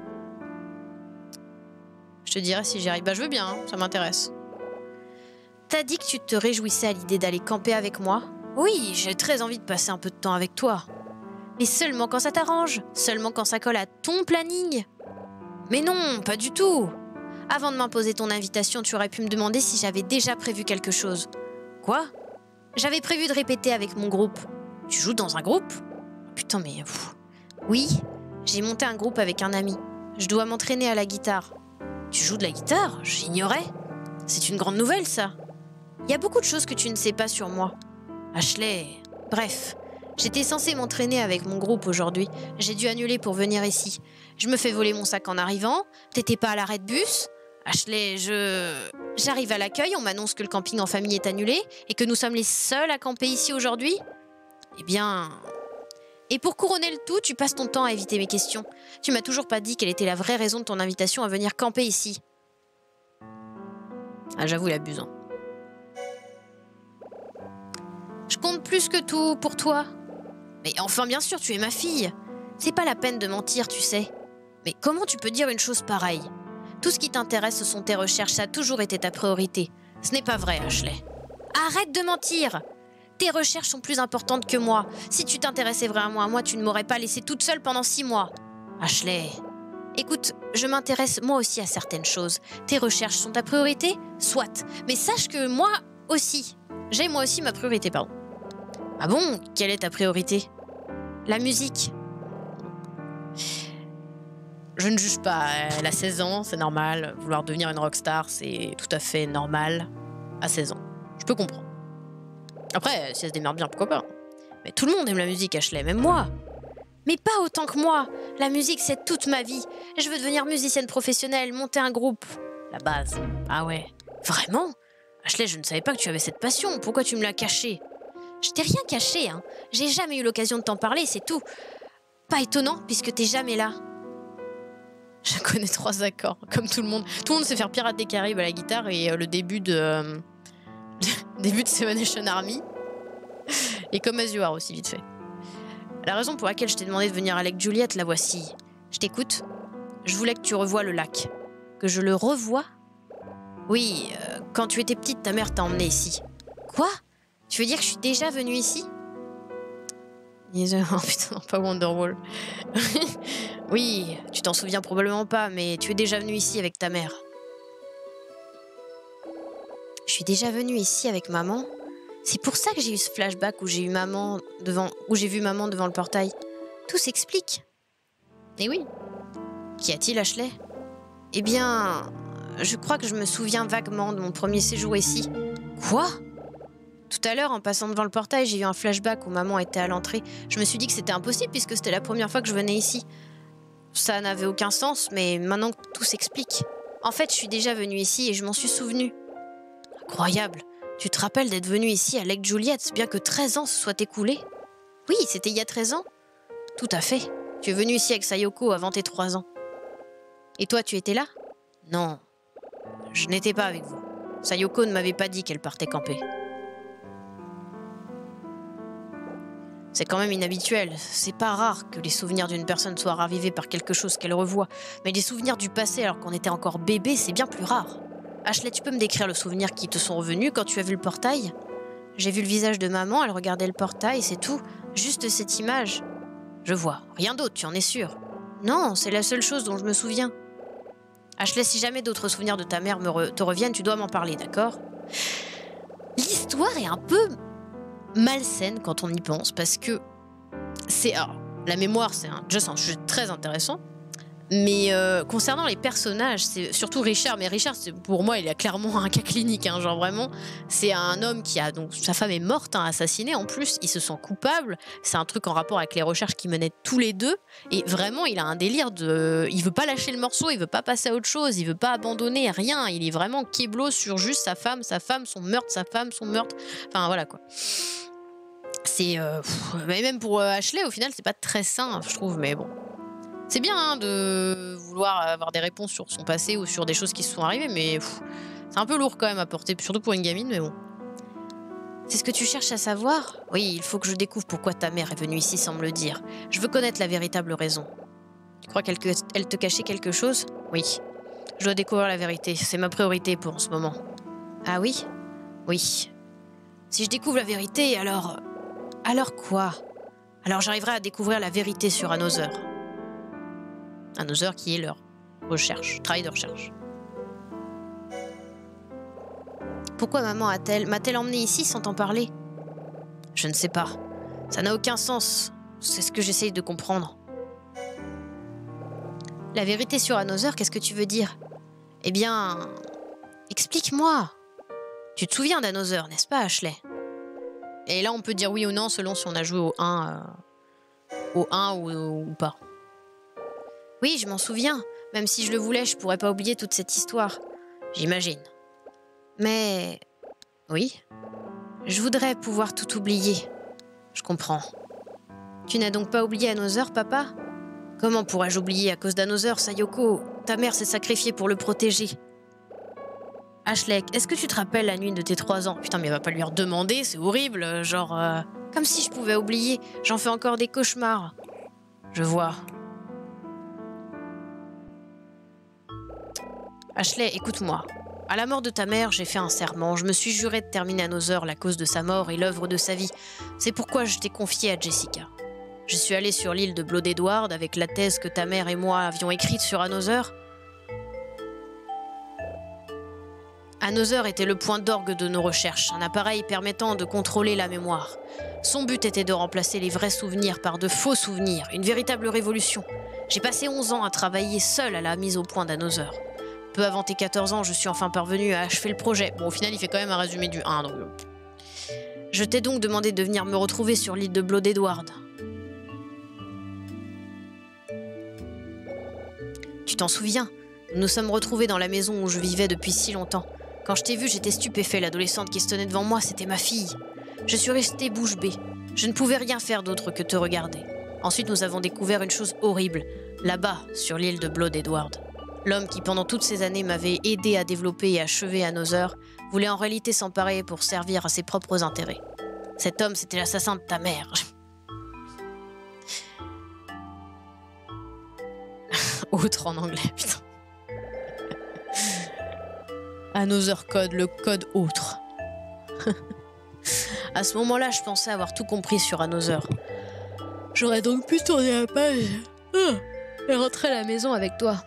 Je te dirai si j'y arrive. Bah, je veux bien, hein, ça m'intéresse. T'as dit que tu te réjouissais à l'idée d'aller camper avec moi? Oui, j'ai très envie de passer un peu de temps avec toi. Mais seulement quand ça t'arrange, seulement quand ça colle à ton planning. Mais non, pas du tout. Avant de m'imposer ton invitation, tu aurais pu me demander si j'avais déjà prévu quelque chose. Quoi? J'avais prévu de répéter avec mon groupe. Tu joues dans un groupe? Putain, mais... Oui, j'ai monté un groupe avec un ami. Je dois m'entraîner à la guitare. Tu joues de la guitare? J'ignorais. C'est une grande nouvelle, ça. Il y a beaucoup de choses que tu ne sais pas sur moi. Ashley... Bref, j'étais censée m'entraîner avec mon groupe aujourd'hui. J'ai dû annuler pour venir ici. Je me fais voler mon sac en arrivant. T'étais pas à l'arrêt de bus? Ashley, J'arrive à l'accueil, on m'annonce que le camping en famille est annulé et que nous sommes les seuls à camper ici aujourd'hui. Eh bien... Et pour couronner le tout, tu passes ton temps à éviter mes questions. Tu m'as toujours pas dit quelle était la vraie raison de ton invitation à venir camper ici. Ah, j'avoue, il abuse. Hein. Je compte plus que tout pour toi. Mais enfin, bien sûr, tu es ma fille. C'est pas la peine de mentir, tu sais. Mais comment tu peux dire une chose pareille? Tout ce qui t'intéresse, ce sont tes recherches, ça a toujours été ta priorité. Ce n'est pas vrai, Ashley. Arrête de mentir! Tes recherches sont plus importantes que moi. Si tu t'intéressais vraiment à moi, tu ne m'aurais pas laissée toute seule pendant 6 mois. Ashley, écoute, je m'intéresse moi aussi à certaines choses. Tes recherches sont ta priorité? Soit. Mais sache que moi aussi, j'ai moi aussi ma priorité, pardon. Ah bon? Quelle est ta priorité? La musique. Je ne juge pas, elle a 16 ans, c'est normal. Vouloir devenir une rockstar, c'est tout à fait normal à 16 ans. Je peux comprendre. Après, si elle se démerde bien, pourquoi pas. Mais tout le monde aime la musique, Ashley, même moi. Mais pas autant que moi. La musique, c'est toute ma vie. Je veux devenir musicienne professionnelle, monter un groupe. La base. Ah ouais. Vraiment? Ashley, je ne savais pas que tu avais cette passion. Pourquoi tu me l'as cachée? Je t'ai rien caché, hein. J'ai jamais eu l'occasion de t'en parler, c'est tout. Pas étonnant, puisque t'es jamais là. Je connais 3 accords, comme tout le monde. Tout le monde sait faire Pirates des Caraïbes à la guitare et le début de... début de Seven Nation Army. Et comme As You Are aussi, vite fait. La raison pour laquelle je t'ai demandé de venir avec Juliette, la voici. Je t'écoute. Je voulais que tu revoies le lac. Que je le revoie? Oui, quand tu étais petite, ta mère t'a emmenée ici. Quoi? Tu veux dire que je suis déjà venue ici? Oh putain, non, pas Wonderwall. Oui, tu t'en souviens probablement pas, mais tu es déjà venue ici avec ta mère. Je suis déjà venue ici avec maman? C'est pour ça que j'ai eu ce flashback où j'ai vu maman devant le portail. Tout s'explique. Et oui. Qu'y a-t-il, Ashley? Eh bien, je crois que je me souviens vaguement de mon premier séjour ici. Quoi? Tout à l'heure, en passant devant le portail, j'ai eu un flashback où maman était à l'entrée. Je me suis dit que c'était impossible puisque c'était la première fois que je venais ici. Ça n'avait aucun sens, mais maintenant que tout s'explique. En fait, je suis déjà venue ici et je m'en suis souvenue. Incroyable. Tu te rappelles d'être venue ici à Lake Juliet, bien que 13 ans se soient écoulés? Oui, c'était il y a 13 ans. Tout à fait. Tu es venue ici avec Sayoko avant tes 3 ans. Et toi, tu étais là? Non. Je n'étais pas avec vous. Sayoko ne m'avait pas dit qu'elle partait camper. C'est quand même inhabituel. C'est pas rare que les souvenirs d'une personne soient ravivés par quelque chose qu'elle revoit. Mais les souvenirs du passé alors qu'on était encore bébé, c'est bien plus rare. Ashley, tu peux me décrire le souvenir qui te sont revenus quand tu as vu le portail? J'ai vu le visage de maman, elle regardait le portail, c'est tout. Juste cette image. Je vois. Rien d'autre, tu en es sûre? Non, c'est la seule chose dont je me souviens. Ashley, si jamais d'autres souvenirs de ta mère te reviennent, tu dois m'en parler, d'accord? L'histoire est un peu malsaine quand on y pense, parce que la mémoire, c'est juste un sujet très intéressant. Mais concernant les personnages, c'est surtout Richard. Mais Richard, pour moi, il a clairement un cas clinique. Hein, genre vraiment, c'est un homme qui a... Donc, sa femme est morte, hein, assassinée. En plus, il se sent coupable. C'est un truc en rapport avec les recherches qu'ils menaient tous les deux. Et vraiment, il a un délire de... Il veut pas lâcher le morceau, il veut pas passer à autre chose. Il veut pas abandonner, rien. Il est vraiment kéblo sur juste sa femme, son meurtre, sa femme, son meurtre. Enfin, voilà, quoi. C'est... Mais même pour Ashley, au final, c'est pas très sain, je trouve. Mais bon... C'est bien hein, de vouloir avoir des réponses sur son passé ou sur des choses qui se sont arrivées, mais c'est un peu lourd quand même à porter, surtout pour une gamine, mais bon. C'est ce que tu cherches à savoir? Oui, il faut que je découvre pourquoi ta mère est venue ici sans me le dire. Je veux connaître la véritable raison. Tu crois qu'elle te cachait quelque chose? Oui. Je dois découvrir la vérité, c'est ma priorité pour en ce moment. Ah oui? Oui. Si je découvre la vérité, alors... Alors quoi? Alors j'arriverai à découvrir la vérité sur Another. Another qui est leur travail de recherche. Pourquoi maman m'a-t-elle emmenée ici sans t'en parler? Je ne sais pas. Ça n'a aucun sens. C'est ce que j'essaye de comprendre. La vérité sur Another, qu'est-ce que tu veux dire? Eh bien, explique-moi. Tu te souviens d'Another, n'est-ce pas, Ashley? Et là, on peut dire oui ou non selon si on a joué au 1 ou pas. Oui, je m'en souviens. Même si je le voulais, je pourrais pas oublier toute cette histoire. J'imagine. Mais... oui. Je voudrais pouvoir tout oublier. Je comprends. Tu n'as donc pas oublié Another, papa? Comment pourrais-je oublier à cause d'Another, Sayoko? Ta mère s'est sacrifiée pour le protéger. Ashley, est-ce que tu te rappelles la nuit de tes 3 ans? Putain, mais elle va pas lui redemander, c'est horrible, genre... Comme si je pouvais oublier, j'en fais encore des cauchemars. Je vois. Ashley, écoute-moi. À la mort de ta mère, j'ai fait un serment. Je me suis juré de terminer Another la cause de sa mort et l'œuvre de sa vie. C'est pourquoi je t'ai confié à Jessica. Je suis allé sur l'île de Blood Edward avec la thèse que ta mère et moi avions écrite sur Another. Another était le point d'orgue de nos recherches, un appareil permettant de contrôler la mémoire. Son but était de remplacer les vrais souvenirs par de faux souvenirs, une véritable révolution. J'ai passé 11 ans à travailler seul à la mise au point d'Another. Peu avant tes 14 ans, je suis enfin parvenu à achever le projet. Bon, au final, il fait quand même un résumé du 1, donc... Je t'ai donc demandé de venir me retrouver sur l'île de Blood Edward. Tu t'en souviens? Nous nous sommes retrouvés dans la maison où je vivais depuis si longtemps. Quand je t'ai vu, j'étais stupéfait. L'adolescente qui se tenait devant moi, c'était ma fille. Je suis restée bouche bée. Je ne pouvais rien faire d'autre que te regarder. Ensuite, nous avons découvert une chose horrible. Là-bas, sur l'île de Blood Edward. L'homme qui, pendant toutes ces années, m'avait aidé à développer et achever Another, voulait en réalité s'emparer pour servir à ses propres intérêts. Cet homme, c'était l'assassin de ta mère. Autre en anglais, putain. Another Code, le code autre. À ce moment-là, je pensais avoir tout compris sur Another. J'aurais donc pu tourner la page et rentrer à la maison avec toi.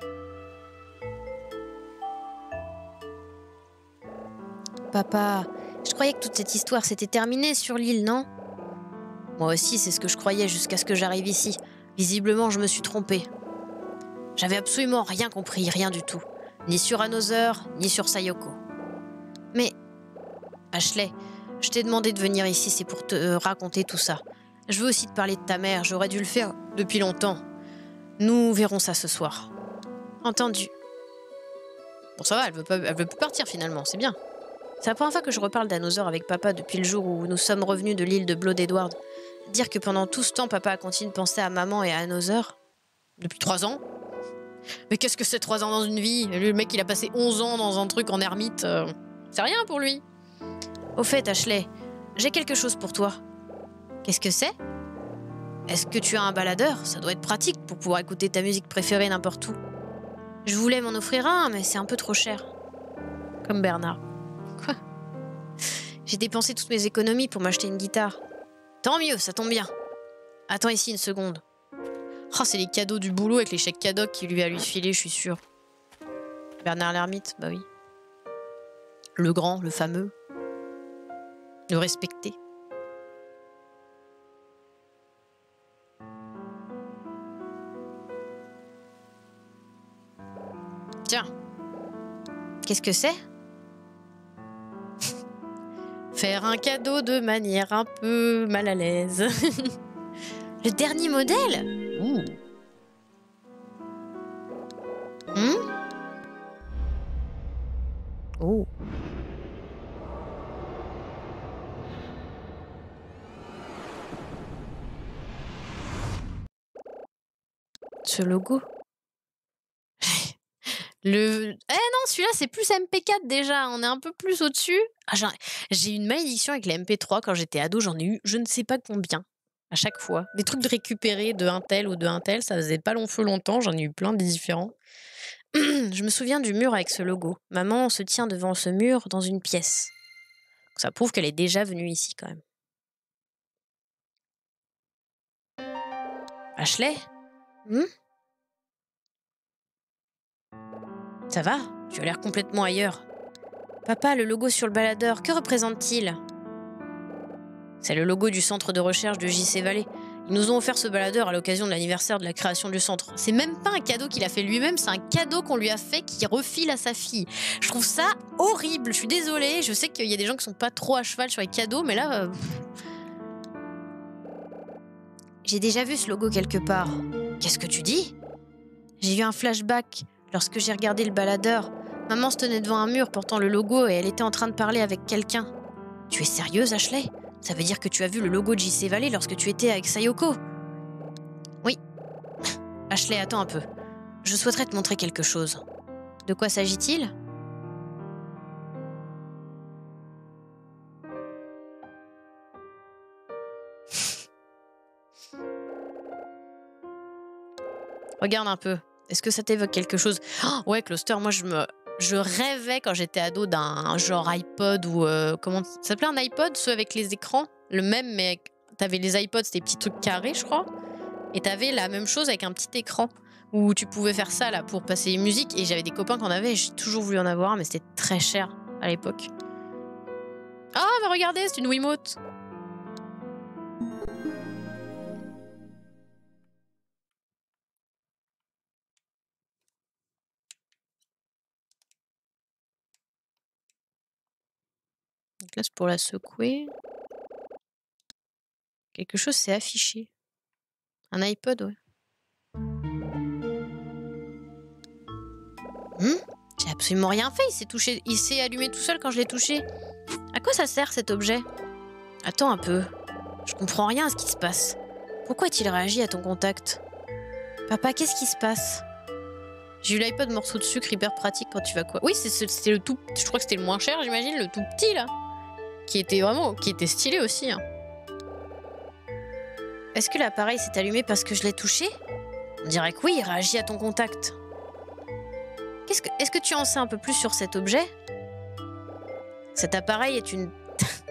Papa, je croyais que toute cette histoire s'était terminée sur l'île, non? Moi aussi, c'est ce que je croyais jusqu'à ce que j'arrive ici. Visiblement, je me suis trompée. J'avais absolument rien compris, rien du tout. Ni sur Another, ni sur Sayoko. Mais, Ashley, je t'ai demandé de venir ici, c'est pour te raconter tout ça. Je veux aussi te parler de ta mère, j'aurais dû le faire depuis longtemps. Nous verrons ça ce soir. Entendu. Bon, ça va, elle veut plus partir finalement, c'est bien. C'est la première fois que je reparle d'Another avec papa depuis le jour où nous sommes revenus de l'île de Blood Edward. Dire que pendant tout ce temps, papa a continué de penser à maman et à Another. Depuis 3 ans. Mais qu'est-ce que c'est 3 ans dans une vie? Le mec, il a passé 11 ans dans un truc en ermite. C'est rien pour lui. Au fait, Ashley, j'ai quelque chose pour toi. Qu'est-ce que c'est? Est-ce que tu as un baladeur? Ça doit être pratique pour pouvoir écouter ta musique préférée n'importe où. Je voulais m'en offrir un, mais c'est un peu trop cher. Comme Bernard. Quoi? J'ai dépensé toutes mes économies pour m'acheter une guitare. Tant mieux, ça tombe bien. Attends ici une seconde. Oh, c'est les cadeaux du boulot avec les chèques cadocs qu'il lui a lui filé, je suis sûre. Bernard l'ermite, bah oui. Le grand, le fameux. Le respecté. Tiens. Qu'est-ce que c'est? Faire un cadeau de manière un peu mal à l'aise. Le dernier modèle? Ouh. Oh. Ce logo. Le... Eh non, celui-là, c'est plus MP4 déjà. On est un peu plus au-dessus. Ah, j'ai eu une malédiction avec les MP3 quand j'étais ado. J'en ai eu je ne sais pas combien. À chaque fois. Des trucs de récupérer de un tel ou de un tel. Ça faisait pas long feu longtemps. J'en ai eu plein de différents. Je me souviens du mur avec ce logo. Maman se tient devant ce mur dans une pièce. Ça prouve qu'elle est déjà venue ici quand même. Ashley? Ça va? Tu as l'air complètement ailleurs. Papa, le logo sur le baladeur, que représente-t-il? C'est le logo du centre de recherche de JC Valley. Ils nous ont offert ce baladeur à l'occasion de l'anniversaire de la création du centre. C'est même pas un cadeau qu'il a fait lui-même, c'est un cadeau qu'on lui a fait qu'il refile à sa fille. Je trouve ça horrible, je suis désolée. Je sais qu'il y a des gens qui sont pas trop à cheval sur les cadeaux, mais là... J'ai déjà vu ce logo quelque part. Qu'est-ce que tu dis? J'ai eu un flashback lorsque j'ai regardé le baladeur. Maman se tenait devant un mur portant le logo et elle était en train de parler avec quelqu'un. Tu es sérieuse, Ashley? Ça veut dire que tu as vu le logo de JC Valley lorsque tu étais avec Sayoko? Oui. Ashley, attends un peu. Je souhaiterais te montrer quelque chose. De quoi s'agit-il? Regarde un peu. Est-ce que ça t'évoque quelque chose? Oh, ouais, Cluster, moi je rêvais quand j'étais ado d'un genre iPod ou comment ça s'appelait, un iPod, ceux avec les écrans, le même, mais t'avais les iPods, c'était des petits trucs carrés, je crois, et t'avais la même chose avec un petit écran où tu pouvais faire ça là pour passer les musiques. Et j'avais des copains qui en avaient, et j'ai toujours voulu en avoir, mais c'était très cher à l'époque. Ah, mais regardez, c'est une Wiimote. Donc là, c'est pour la secouer. Quelque chose s'est affiché. Un iPod, ouais. J'ai absolument rien fait, il s'est allumé tout seul quand je l'ai touché. À quoi ça sert cet objet? Attends un peu. Je comprends rien à ce qui se passe. Pourquoi a-t-il réagi à ton contact? Papa, qu'est-ce qui se passe? J'ai eu l'iPod morceau de sucre hyper pratique quand tu vas quoi? Oui, c'était le tout... Je crois que c'était le moins cher, j'imagine, le tout petit là. Qui était stylé aussi. Hein. Est-ce que l'appareil s'est allumé parce que je l'ai touché? On dirait que oui, il réagit à ton contact. Est-ce que tu en sais un peu plus sur cet objet? Cet appareil est une...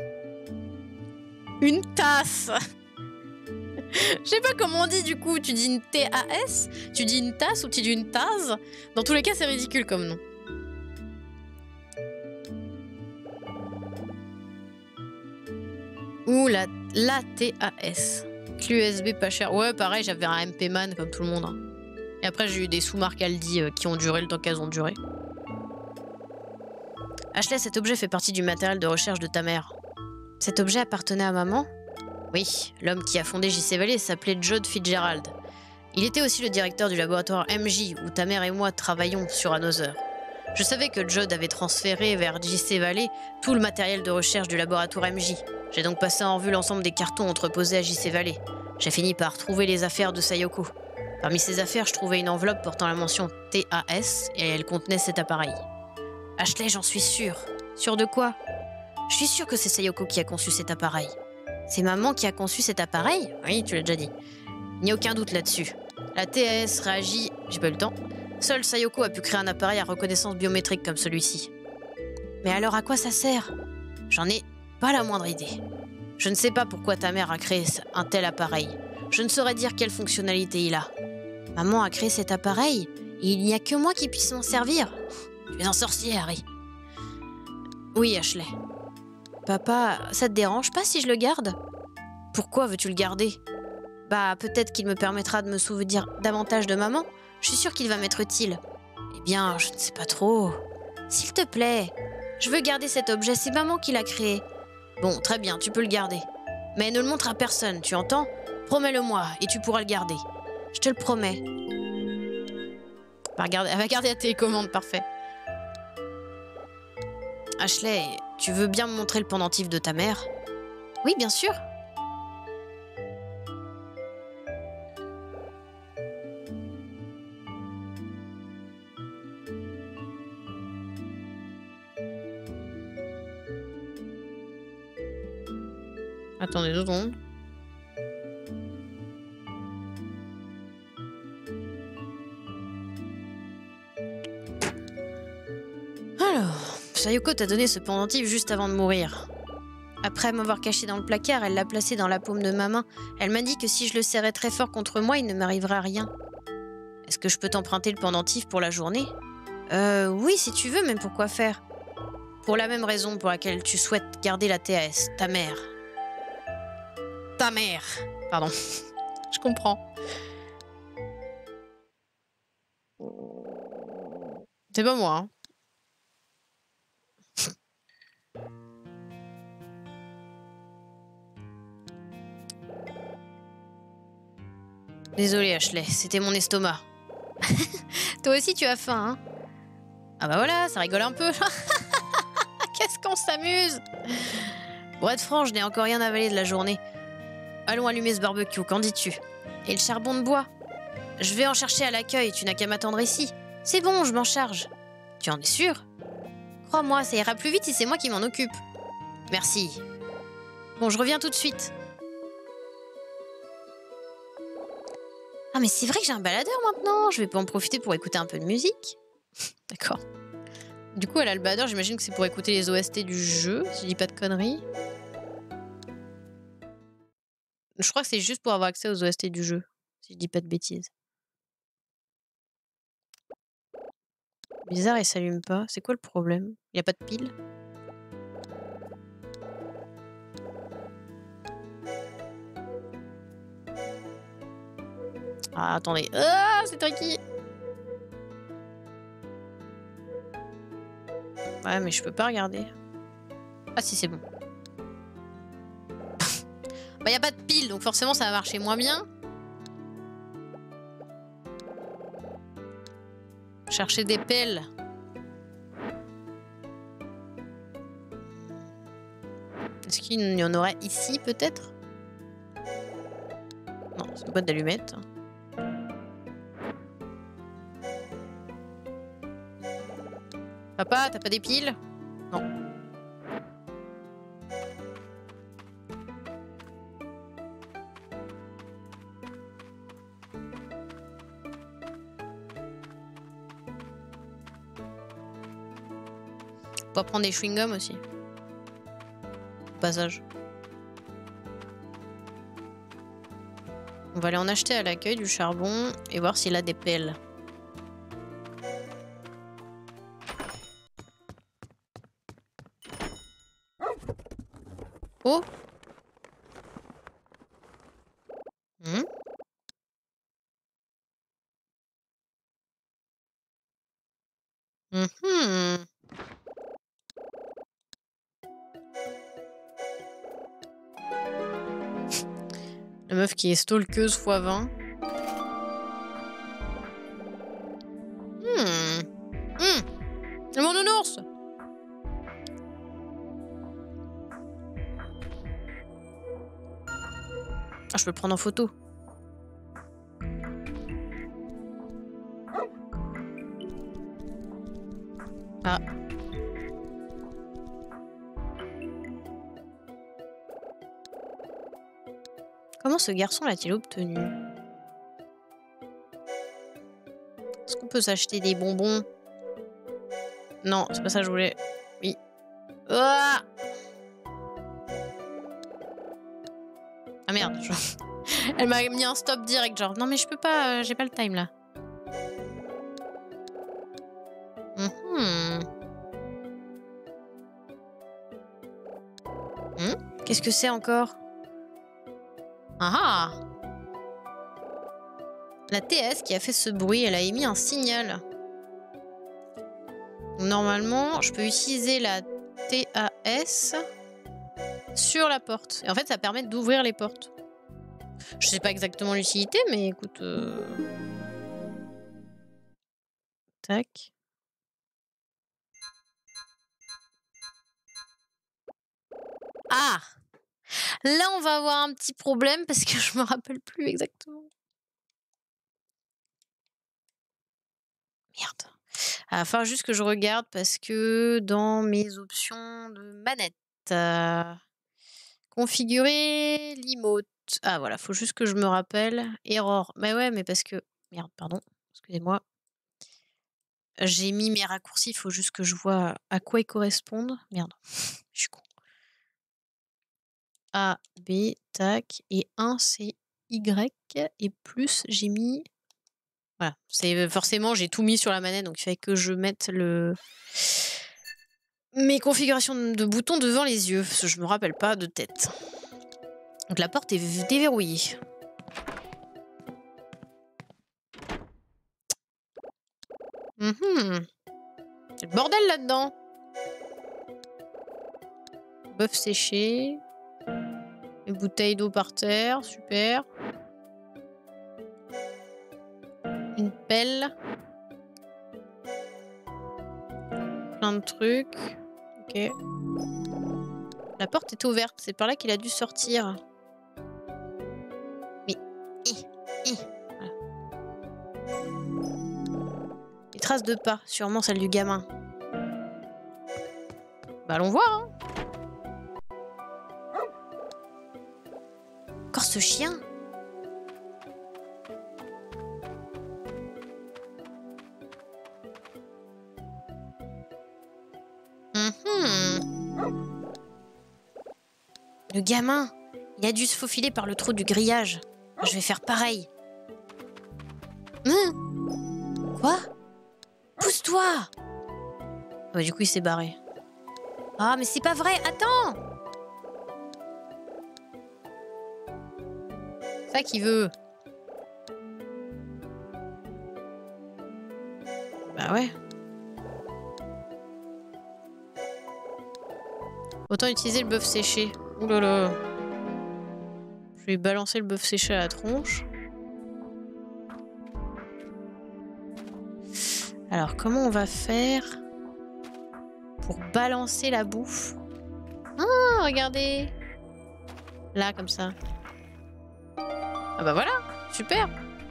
une tasse. Je sais pas comment on dit du coup. Tu dis une T-A-S? Tu dis une tasse ou tu dis une tasse? Dans tous les cas, c'est ridicule comme nom. Ouh, la TAS. Clé USB pas cher. Ouais, pareil, j'avais un MP-Man comme tout le monde. Hein. Et après, j'ai eu des sous-marques Aldi qui ont duré le temps qu'elles ont duré. Ashley, cet objet fait partie du matériel de recherche de ta mère. Cet objet appartenait à maman? Oui, l'homme qui a fondé JC Valley s'appelait Judd Fitzgerald. Il était aussi le directeur du laboratoire MJ où ta mère et moi travaillions sur Another. Je savais que Judd avait transféré vers JC Valley tout le matériel de recherche du laboratoire MJ. J'ai donc passé en revue l'ensemble des cartons entreposés à JC Valley. J'ai fini par trouver les affaires de Sayoko. Parmi ces affaires, je trouvais une enveloppe portant la mention TAS et elle contenait cet appareil. Ashley, j'en suis sûre. Sûre de quoi? Je suis sûre que c'est Sayoko qui a conçu cet appareil. C'est maman qui a conçu cet appareil? Oui, tu l'as déjà dit. Il n'y a aucun doute là-dessus. La TAS réagit... J'ai pas eu le temps. Seule Sayoko a pu créer un appareil à reconnaissance biométrique comme celui-ci. Mais alors à quoi ça sert? J'en ai pas la moindre idée. Je ne sais pas pourquoi ta mère a créé un tel appareil. Je ne saurais dire quelle fonctionnalité il a. Maman a créé cet appareil et il n'y a que moi qui puisse m'en servir. Tu es un sorcier, Harry. Oui, Ashley. Papa, ça te dérange pas si je le garde? Pourquoi veux-tu le garder? Bah, peut-être qu'il me permettra de me souvenir davantage de maman. Je suis sûre qu'il va m'être utile. Eh bien, je ne sais pas trop. S'il te plaît, je veux garder cet objet, c'est maman qui l'a créé. Bon, très bien, tu peux le garder. Mais ne le montre à personne, tu entends? Promets-le-moi et tu pourras le garder. Je te le promets. Elle va garder la télécommande, parfait. Ashley, tu veux bien me montrer le pendentif de ta mère? Oui, bien sûr. Attendez 2 secondes. Alors, Sayoko t'a donné ce pendentif juste avant de mourir. Après m'avoir caché dans le placard, elle l'a placé dans la paume de ma main. Elle m'a dit que si je le serrais très fort contre moi, il ne m'arriverait rien. Est-ce que je peux t'emprunter le pendentif pour la journée? Oui, si tu veux, mais pourquoi faire? Pour la même raison pour laquelle tu souhaites garder la TAS, ta mère. Ta mère. Pardon. Je comprends. C'est pas moi. Hein. Désolé Ashley, c'était mon estomac. Toi aussi tu as faim, hein? Ah bah voilà, ça rigole un peu. Qu'est-ce qu'on s'amuse! Pour être franc, je n'ai encore rien avalé de la journée. Allons allumer ce barbecue, qu'en dis-tu? Et le charbon de bois? Je vais en chercher à l'accueil, tu n'as qu'à m'attendre ici. C'est bon, je m'en charge. Tu en es sûr? Crois-moi, ça ira plus vite si c'est moi qui m'en occupe. Merci. Bon, je reviens tout de suite. Ah mais c'est vrai que j'ai un baladeur maintenant, je vais pas en profiter pour écouter un peu de musique. D'accord. Du coup, elle a le baladeur, j'imagine que c'est pour écouter les OST du jeu, si je dis pas de conneries. Je crois que c'est juste pour avoir accès aux OST du jeu, si je dis pas de bêtises. Bizarre, il s'allume pas. C'est quoi le problème? Il y a pas de pile? Ah, attendez. Ah, c'est tricky. Ouais, mais je peux pas regarder. Ah si, c'est bon. Bah, y a pas de pile, donc forcément, ça va marcher moins bien. Chercher des pelles. Est-ce qu'il y en aurait ici, peut-être? Non, c'est une boîte d'allumettes. Papa, t'as pas des piles? Non. On peut prendre des chewing-gums aussi. Au passage. On va aller en acheter à l'accueil du charbon et voir s'il a des pelles. Oh! Hmm. Mhm. La meuf qui est stalkeuse x 20. C'est mon nounours! Ah, je peux le prendre en photo. Ah. Comment ce garçon l'a-t-il obtenu? Est-ce qu'on peut s'acheter des bonbons? Non, c'est pas ça que je voulais. Oui. Ah, ah merde. Elle m'a mis un stop direct, genre. Non mais je peux pas, j'ai pas le time là. Qu'est-ce que c'est encore? Ah ah! La TS qui a fait ce bruit, elle a émis un signal. Normalement, je peux utiliser la TAS sur la porte. Et en fait, ça permet d'ouvrir les portes. Je sais pas exactement l'utilité, mais écoute... Tac. Ah! Là, on va avoir un petit problème parce que je me rappelle plus exactement. Merde. Il va falloir juste que je regarde parce que dans mes options de manette, configurer l'emote. Ah voilà, faut juste que je me rappelle. Error. Mais ouais, mais parce que... Merde, pardon. Excusez-moi. J'ai mis mes raccourcis, il faut juste que je vois à quoi ils correspondent. Merde, je suis con. A, B, tac, et 1 c'est Y, et plus j'ai mis... Voilà, c'est forcément j'ai tout mis sur la manette, donc il fallait que je mette mes configurations de boutons devant les yeux, parce que je me rappelle pas de tête. Donc la porte est déverrouillée. C'est le bordel là-dedans. Bœuf séché. Une bouteille d'eau par terre, super. Une pelle. Plein de trucs. Ok. La porte est ouverte, c'est par là qu'il a dû sortir. Mais... Voilà. Des traces de pas, sûrement celle du gamin. Bah allons voir, hein. Encore ce chien. Le gamin, il a dû se faufiler par le trou du grillage. Je vais faire pareil. Quoi? Pousse-toi! Bah, du coup, il s'est barré. Ah, mais c'est pas vrai! Attends! C'est ça qu'il veut. Bah ouais. Autant utiliser le bœuf séché. Ouh là là. Je vais balancer le bœuf séché à la tronche. Alors, comment on va faire pour balancer la bouffe? Ah, regardez! Là, comme ça. Ah bah voilà, super!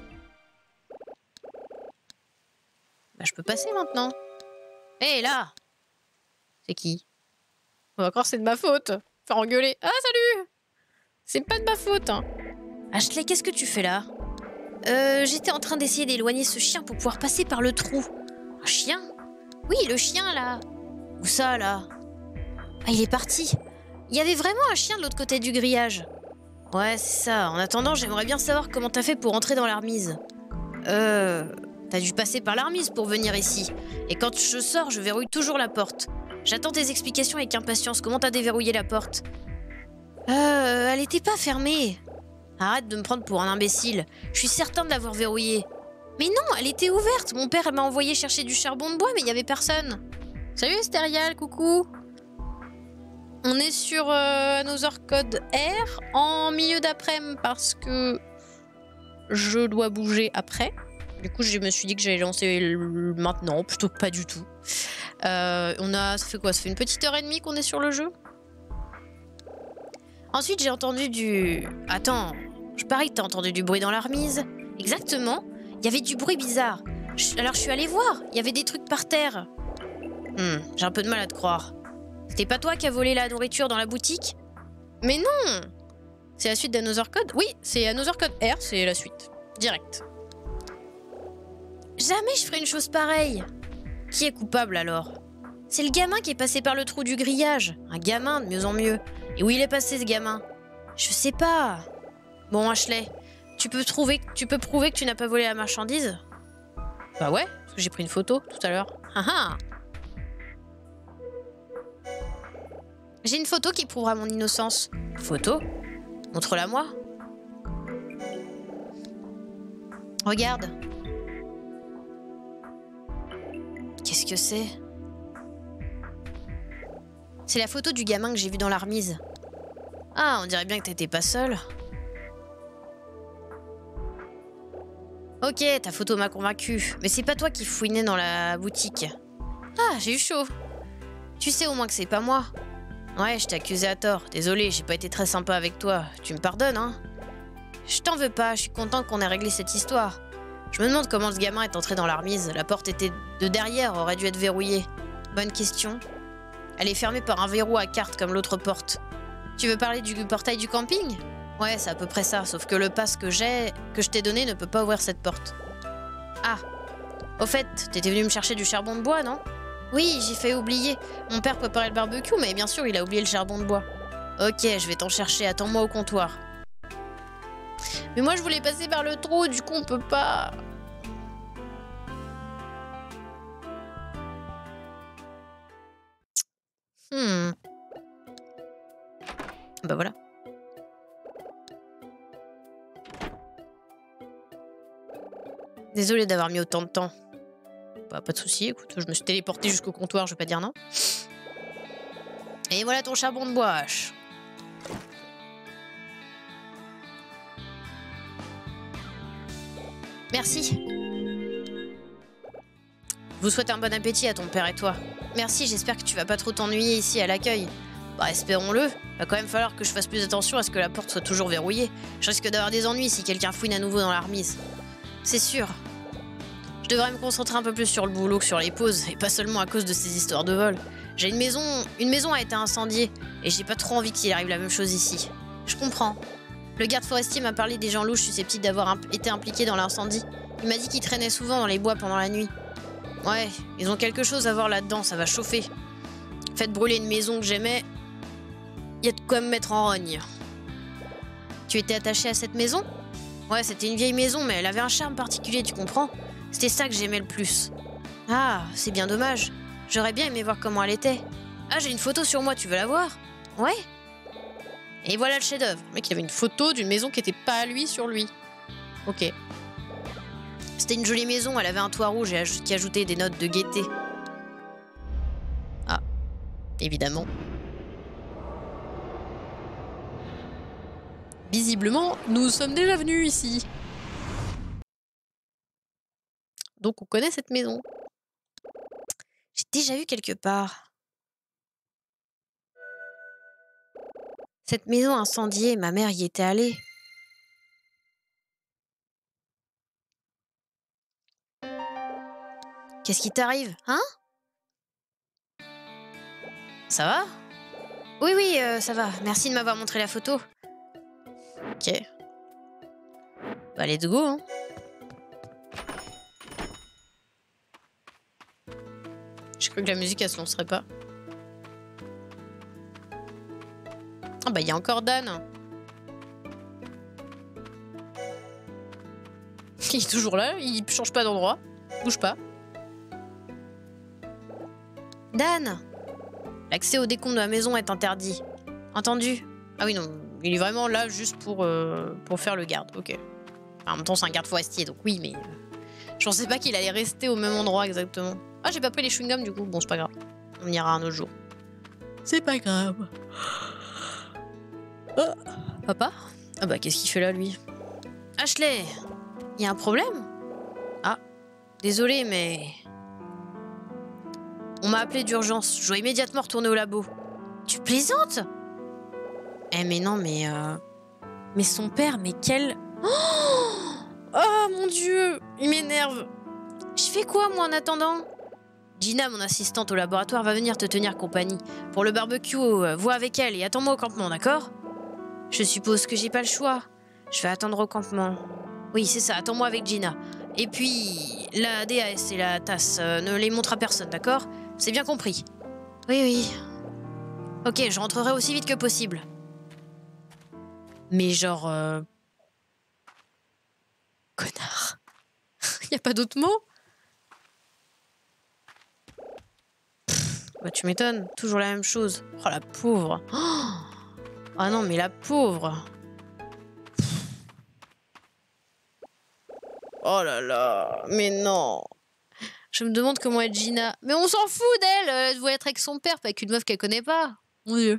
Bah je peux passer maintenant. Hé, là! C'est qui? Encore c'est de ma faute. Faire engueuler. Ah, salut! C'est pas de ma faute. Hein. Ashley, qu'est-ce que tu fais là? J'étais en train d'essayer d'éloigner ce chien pour pouvoir passer par le trou. Un chien? Oui, le chien là. Où ça là? Ah, il est parti. Il y avait vraiment un chien de l'autre côté du grillage. Ouais, c'est ça. En attendant, j'aimerais bien savoir comment t'as fait pour entrer dans la remise. T'as dû passer par la remise pour venir ici. Et quand je sors, je verrouille toujours la porte. J'attends tes explications avec impatience. Comment t'as déverrouillé la porte? Elle était pas fermée. Arrête de me prendre pour un imbécile. Je suis certain de l'avoir verrouillée. Mais non, elle était ouverte. Mon père m'a envoyé chercher du charbon de bois, mais il y avait personne. Salut Estérial, coucou. On est sur Another Code R en milieu d'après-midi parce que je dois bouger après. Du coup, je me suis dit que j'allais lancer maintenant, plutôt que pas du tout. Ça fait quoi? Ça fait une petite heure et demie qu'on est sur le jeu. Ensuite, j'ai entendu du... Attends, je parie que t'as entendu du bruit dans la remise. Exactement, il y avait du bruit bizarre. Alors je suis allée voir, il y avait des trucs par terre. J'ai un peu de mal à te croire. C'était pas toi qui as volé la nourriture dans la boutique? Mais non! C'est la suite d'Another Code? Oui, c'est Another Code R, c'est la suite. Direct. Jamais je ferais une chose pareille. Qui est coupable alors? C'est le gamin qui est passé par le trou du grillage. Un gamin de mieux en mieux. Et où il est passé ce gamin? Je sais pas. Bon Ashley, tu peux prouver que tu n'as pas volé la marchandise? Bah ouais, parce que j'ai pris une photo tout à l'heure. J'ai une photo qui prouvera mon innocence. Photo? Montre-la moi. Regarde. Qu'est-ce que c'est? C'est la photo du gamin que j'ai vu dans la remise. Ah, on dirait bien que t'étais pas seule. Ok, ta photo m'a convaincue. Mais c'est pas toi qui fouinais dans la boutique. Ah, j'ai eu chaud. Tu sais au moins que c'est pas moi. Ouais, je t'ai accusé à tort. Désolé, j'ai pas été très sympa avec toi. Tu me pardonnes, hein? Je t'en veux pas, je suis contente qu'on ait réglé cette histoire. Je me demande comment ce gamin est entré dans la remise. La porte était de derrière, aurait dû être verrouillée. Bonne question. Elle est fermée par un verrou à carte comme l'autre porte. Tu veux parler du portail du camping? Ouais, c'est à peu près ça, sauf que le pass que je t'ai donné ne peut pas ouvrir cette porte. Ah, au fait, t'étais venu me chercher du charbon de bois, non? Oui, j'ai fait oublier. Mon père préparait le barbecue, mais bien sûr, il a oublié le charbon de bois. Ok, je vais t'en chercher, attends-moi au comptoir. Mais moi, je voulais passer par le trou, du coup, on peut pas... Bah voilà. Désolée d'avoir mis autant de temps. Bah, pas de souci, écoute, je me suis téléportée jusqu'au comptoir, je vais pas dire non. Et voilà ton charbon de bois, H. Merci. Je vous souhaite un bon appétit à ton père et toi. Merci, j'espère que tu vas pas trop t'ennuyer ici à l'accueil. Bah, espérons-le. Va quand même falloir que je fasse plus attention à ce que la porte soit toujours verrouillée. Je risque d'avoir des ennuis si quelqu'un fouine à nouveau dans la remise. C'est sûr. Je devrais me concentrer un peu plus sur le boulot que sur les pauses, et pas seulement à cause de ces histoires de vol. J'ai une maison a été incendiée, et j'ai pas trop envie qu'il arrive la même chose ici. Je comprends. Le garde forestier m'a parlé des gens louches susceptibles d'avoir été impliqués dans l'incendie. Il m'a dit qu'ils traînaient souvent dans les bois pendant la nuit. Ouais, ils ont quelque chose à voir là-dedans, ça va chauffer. Faites brûler une maison que j'aimais, y a de quoi me mettre en rogne. Tu étais attaché à cette maison? Ouais, c'était une vieille maison, mais elle avait un charme particulier, tu comprends? C'était ça que j'aimais le plus. Ah, c'est bien dommage. J'aurais bien aimé voir comment elle était. Ah, j'ai une photo sur moi, tu veux la voir? Ouais. Et voilà le chef-d'œuvre. Le mec, il avait une photo d'une maison qui était pas à lui sur lui. Ok. C'était une jolie maison, elle avait un toit rouge qui ajoutait des notes de gaieté. Ah, évidemment. Visiblement, nous sommes déjà venus ici. Donc on connaît cette maison. J'ai déjà vu quelque part. Cette maison incendiée, ma mère y était allée. Qu'est-ce qui t'arrive, hein? Ça va? Oui, oui, ça va. Merci de m'avoir montré la photo. Ok. Bah, let's go, hein. J'ai cru que la musique, elle se lancerait pas. Ah bah, il y a encore Dan. Il est toujours là, il change pas d'endroit. Bouge pas. Dan! L'accès au décompte de la maison est interdit. Entendu? Ah oui, non, il est vraiment là juste pour faire le garde, ok. Enfin, en même temps, c'est un garde forestier, donc oui, mais... je pensais pas qu'il allait rester au même endroit exactement. Ah, j'ai pas pris les chewing-gums du coup, bon, c'est pas grave. On ira un autre jour. C'est pas grave. Oh. Papa? Ah bah, qu'est-ce qu'il fait là, lui? Ashley! Y a un problème? Ah, désolé, mais... on m'a appelé d'urgence. Je dois immédiatement retourner au labo. Tu plaisantes? Eh mais non, mais... mais son père, mais quel... Oh mon Dieu! Il m'énerve. Je fais quoi, moi, en attendant? Gina, mon assistante au laboratoire, va venir te tenir compagnie. Pour le barbecue, vois avec elle et attends-moi au campement, d'accord? Je suppose que j'ai pas le choix. Je vais attendre au campement. Oui, c'est ça, attends-moi avec Gina. Et puis, la DAS et la tasse, ne les montre à personne, d'accord? C'est bien compris. Oui, oui. Ok, je rentrerai aussi vite que possible. Mais genre... connard. Y a pas d'autre mot? Bah tu m'étonnes, toujours la même chose. Oh la pauvre. Ah non, mais la pauvre. Oh là là, mais non. Je me demande comment est Gina. Mais on s'en fout d'elle. Elle doit être avec son père, pas avec une meuf qu'elle connaît pas. Mon Dieu.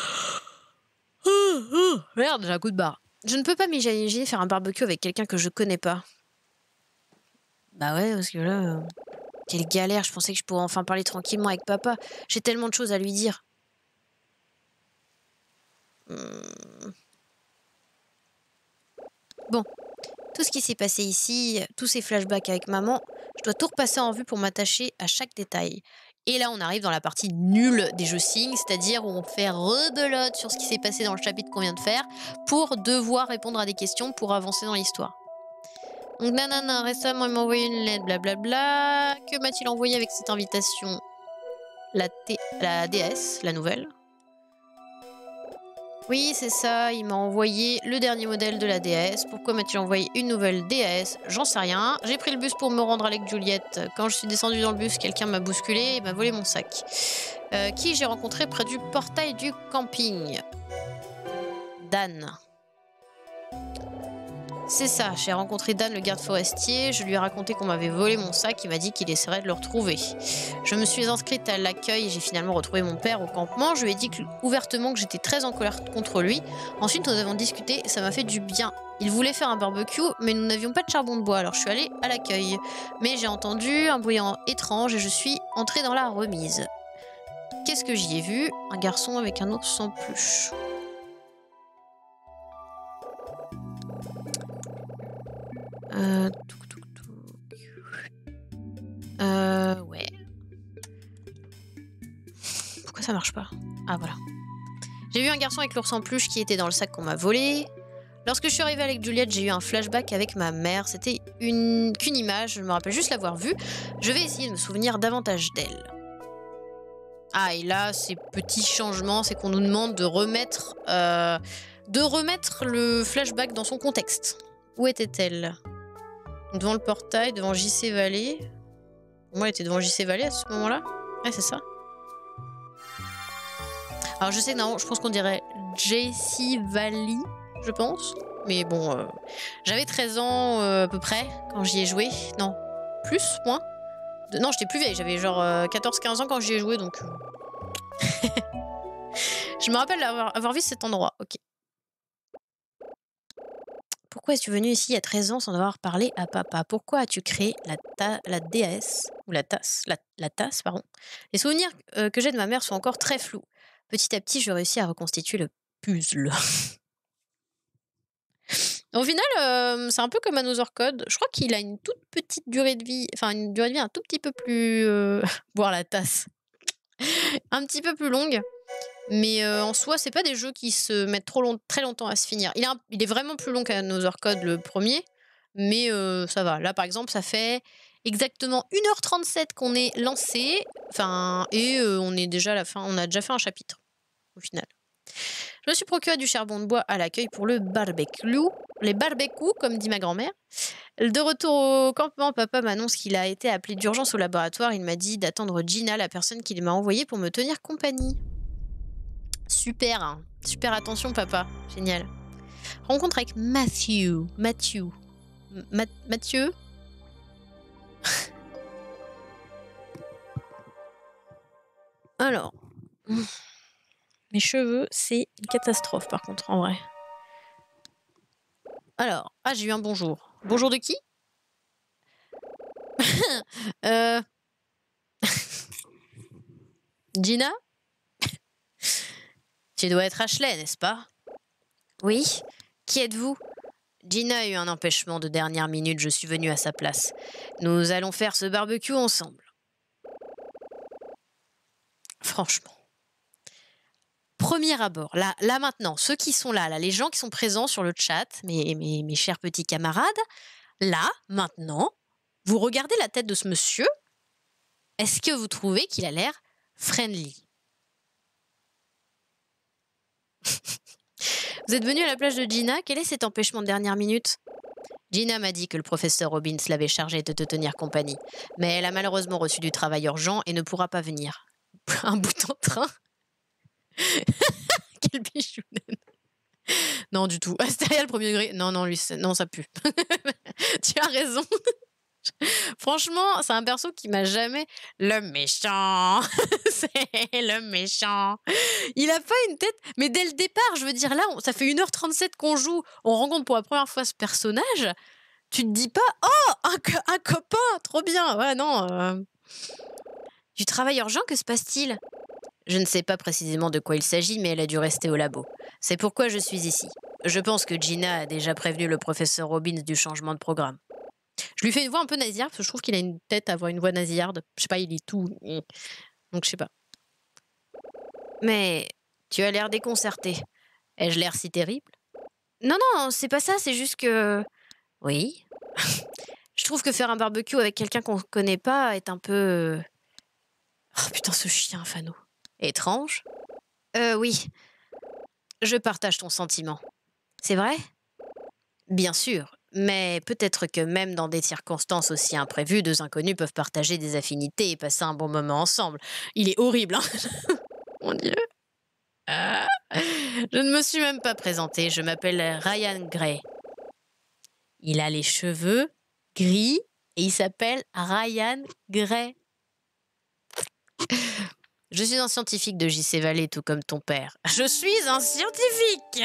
Merde, j'ai un coup de barre. Je ne peux pas m'imaginer faire un barbecue avec quelqu'un que je connais pas. Bah ouais, parce que là... quelle galère, je pensais que je pourrais enfin parler tranquillement avec papa. J'ai tellement de choses à lui dire. Bon, tout ce qui s'est passé ici, tous ces flashbacks avec maman, je dois tout repasser en vue pour m'attacher à chaque détail. Et là, on arrive dans la partie nulle des jeux Signes, c'est-à-dire où on fait rebelote sur ce qui s'est passé dans le chapitre qu'on vient de faire pour devoir répondre à des questions pour avancer dans l'histoire. Donc, nanana, récemment, il m'a envoyé une lettre, blablabla. Que m'a-t-il envoyé avec cette invitation? La DS, la nouvelle. Oui, c'est ça, il m'a envoyé le dernier modèle de la DS. Pourquoi m'a-t-il envoyé une nouvelle DS? J'en sais rien. J'ai pris le bus pour me rendre avec Juliette. Quand je suis descendue dans le bus, quelqu'un m'a bousculé et m'a volé mon sac. Qui j'ai rencontré près du portail du camping? Dan. C'est ça, j'ai rencontré Dan, le garde forestier. Je lui ai raconté qu'on m'avait volé mon sac. Il m'a dit qu'il essaierait de le retrouver. Je me suis inscrite à l'accueil et j'ai finalement retrouvé mon père au campement. Je lui ai dit ouvertement que j'étais très en colère contre lui. Ensuite, nous avons discuté et ça m'a fait du bien. Il voulait faire un barbecue, mais nous n'avions pas de charbon de bois, alors je suis allée à l'accueil. Mais j'ai entendu un bruit étrange et je suis entrée dans la remise. Qu'est-ce que j'y ai vu? Un garçon avec un ours sans peluche. Ouais. Pourquoi ça marche pas? Ah, voilà. J'ai vu un garçon avec l'ours en peluche qui était dans le sac qu'on m'a volé. Lorsque je suis arrivée avec Juliette, j'ai eu un flashback avec ma mère. C'était qu'une image, je me rappelle juste l'avoir vue. Je vais essayer de me souvenir davantage d'elle. Ah, et là, ces petits changements, c'est qu'on nous demande de remettre le flashback dans son contexte. Où était-elle? Devant le portail, devant JC Valley. Moi, elle était devant JC Valley à ce moment-là. Ouais, c'est ça. Alors, je sais, non, je pense qu'on dirait JC Valley, je pense. Mais bon, j'avais 13 ans à peu près quand j'y ai joué. Non, plus, moins. Non, j'étais plus vieille, j'avais genre 14-15 ans quand j'y ai joué, donc... Je me rappelle avoir vu cet endroit, ok. Pourquoi es-tu venu ici à 13 ans sans avoir parlé à papa? Pourquoi as-tu créé la déesse, ou la tasse, pardon? Les souvenirs que j'ai de ma mère sont encore très flous. Petit à petit, je réussis à reconstituer le puzzle. Au final, c'est un peu comme Another Code. Je crois qu'il a une toute petite durée de vie, enfin une durée de vie un tout petit peu plus... boire la tasse. Un petit peu plus longue. Mais en soi, c'est pas des jeux qui se mettent très longtemps à se finir. Il est vraiment plus long qu'Another Code, le premier. Mais ça va. Là, par exemple, ça fait exactement 1h37 qu'on est lancé. Enfin, et on est déjà à la fin. On a déjà fait un chapitre, au final. Je me suis procuré du charbon de bois à l'accueil pour le barbecue. Les barbecues, comme dit ma grand-mère. De retour au campement, papa m'annonce qu'il a été appelé d'urgence au laboratoire. Il m'a dit d'attendre Gina, la personne qu'il m'a envoyée pour me tenir compagnie. Super, hein. Super attention, papa. Génial. Rencontre avec Mathieu. Alors, mes cheveux, c'est une catastrophe par contre, en vrai. Alors, j'ai eu un bonjour. Bonjour de qui? Gina? Tu dois être Ashley, n'est-ce pas? Oui. Qui êtes-vous? Gina a eu un empêchement de dernière minute, je suis venue à sa place. Nous allons faire ce barbecue ensemble. Franchement. Premier abord, là maintenant, ceux qui sont là, les gens qui sont présents sur le chat, mes chers petits camarades, là, maintenant, vous regardez la tête de ce monsieur, est-ce que vous trouvez qu'il a l'air friendly? Vous êtes venu à la plage de Gina, quel est cet empêchement de dernière minute? Gina m'a dit que le professeur Robbins l'avait chargée de te tenir compagnie, mais elle a malheureusement reçu du travail urgent et ne pourra pas venir. Un bout en train? Quel bichounet. Non, du tout. Astéria, le premier degré. Non, lui, non, ça pue. Tu as raison. Franchement, c'est un perso qui m'a jamais... Le méchant. C'est le méchant. Il a pas une tête... Mais dès le départ, je veux dire, là, ça fait 1h37 qu'on joue. On rencontre pour la première fois ce personnage. Tu te dis pas, oh, un copain, trop bien. Ouais, non. Du travail urgent, que se passe-t-il? Je ne sais pas précisément de quoi il s'agit, mais elle a dû rester au labo. C'est pourquoi je suis ici. Je pense que Gina a déjà prévenu le professeur Robbins du changement de programme. Je lui fais une voix un peu nasillarde, parce que je trouve qu'il a une tête à avoir une voix nasillarde. Je sais pas, il est tout... Donc je sais pas. Mais tu as l'air déconcerté. Ai-je l'air si terrible? Non, c'est pas ça, c'est juste que... Oui. Je trouve que faire un barbecue avec quelqu'un qu'on connaît pas est un peu... Oh putain, ce chien, Fano. Étrange? Oui. Je partage ton sentiment. C'est vrai? Bien sûr, mais peut-être que même dans des circonstances aussi imprévues, deux inconnus peuvent partager des affinités et passer un bon moment ensemble. Il est horrible, hein? Mon Dieu. Je ne me suis même pas présentée, je m'appelle Ryan Gray. Il a les cheveux gris et il s'appelle Ryan Gray. Je suis un scientifique de JC Valley, tout comme ton père. Je suis un scientifique.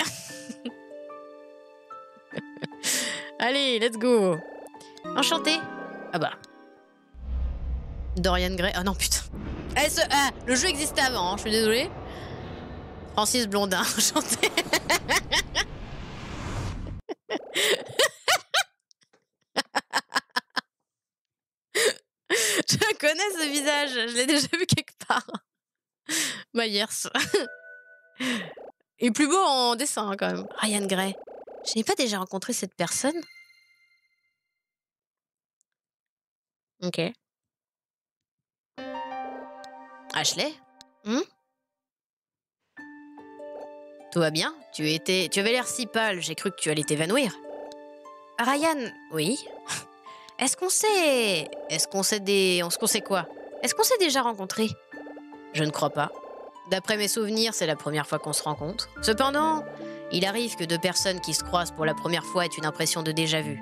Allez, let's go. Enchanté. Ah bah. Dorian Gray. Oh non, putain. Le jeu existait avant, hein, je suis désolée. Francis Blondin, enchanté. Je connais ce visage, je l'ai déjà vu quelque part. Myers. Il est plus beau en dessin, hein, quand même. Ryan Gray. Je n'ai pas déjà rencontré cette personne. Ok. Ashley. Tout va bien? Tu avais l'air si pâle, j'ai cru que tu allais t'évanouir. Ryan, oui. On se sait quoi? Est-ce qu'on s'est déjà rencontrés? Je ne crois pas. D'après mes souvenirs, c'est la première fois qu'on se rencontre. Cependant, il arrive que deux personnes qui se croisent pour la première fois aient une impression de déjà-vu.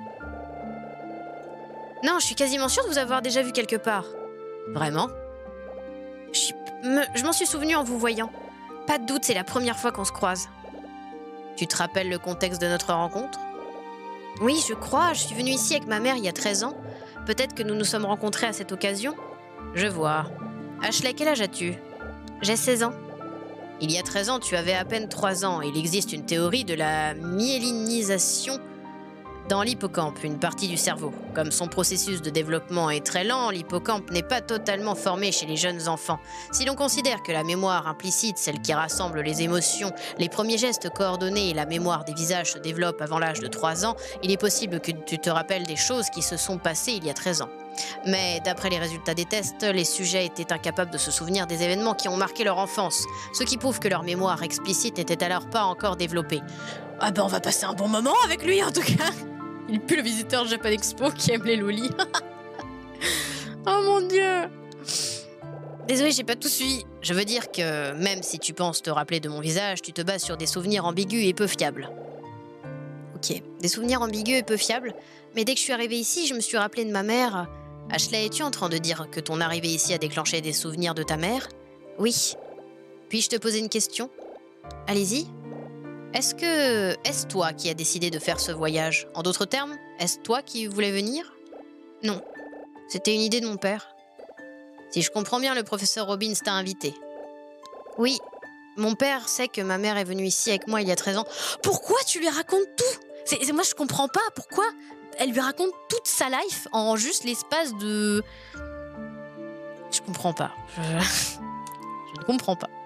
Non, je suis quasiment sûre de vous avoir déjà vu quelque part. Vraiment? Je m'en suis souvenu en vous voyant. Pas de doute, c'est la première fois qu'on se croise. Tu te rappelles le contexte de notre rencontre? Oui, je crois. Je suis venue ici avec ma mère il y a 13 ans. Peut-être que nous nous sommes rencontrés à cette occasion. Je vois. Ashley, quel âge as-tu? J'ai 16 ans. Il y a 13 ans, tu avais à peine 3 ans. Il existe une théorie de la myélinisation dans l'hippocampe, une partie du cerveau. Comme son processus de développement est très lent, l'hippocampe n'est pas totalement formé chez les jeunes enfants. Si l'on considère que la mémoire implicite, celle qui rassemble les émotions, les premiers gestes coordonnés et la mémoire des visages se développent avant l'âge de 3 ans, il est possible que tu te rappelles des choses qui se sont passées il y a 13 ans. Mais d'après les résultats des tests, les sujets étaient incapables de se souvenir des événements qui ont marqué leur enfance, ce qui prouve que leur mémoire explicite n'était alors pas encore développée. Ah ben on va passer un bon moment avec lui en tout cas. Il pue le visiteur Japan Expo qui aime les lolis. Oh mon dieu. Désolée, j'ai pas tout suivi. Je veux dire que même si tu penses te rappeler de mon visage, tu te bases sur des souvenirs ambigus et peu fiables. Ok, des souvenirs ambigus et peu fiables. Mais dès que je suis arrivée ici, je me suis rappelé de ma mère. Ashley, es-tu en train de dire que ton arrivée ici a déclenché des souvenirs de ta mère? Oui. Puis-je te poser une question? Allez-y. Est-ce toi qui as décidé de faire ce voyage? En d'autres termes, est-ce toi qui voulais venir? Non. C'était une idée de mon père. Si je comprends bien, le professeur Robbins t'a invité. Oui. Mon père sait que ma mère est venue ici avec moi il y a 13 ans. Pourquoi tu lui racontes tout? Moi, je comprends pas. Pourquoi elle lui raconte toute sa life en juste l'espace de... Je comprends pas. Je ne comprends pas.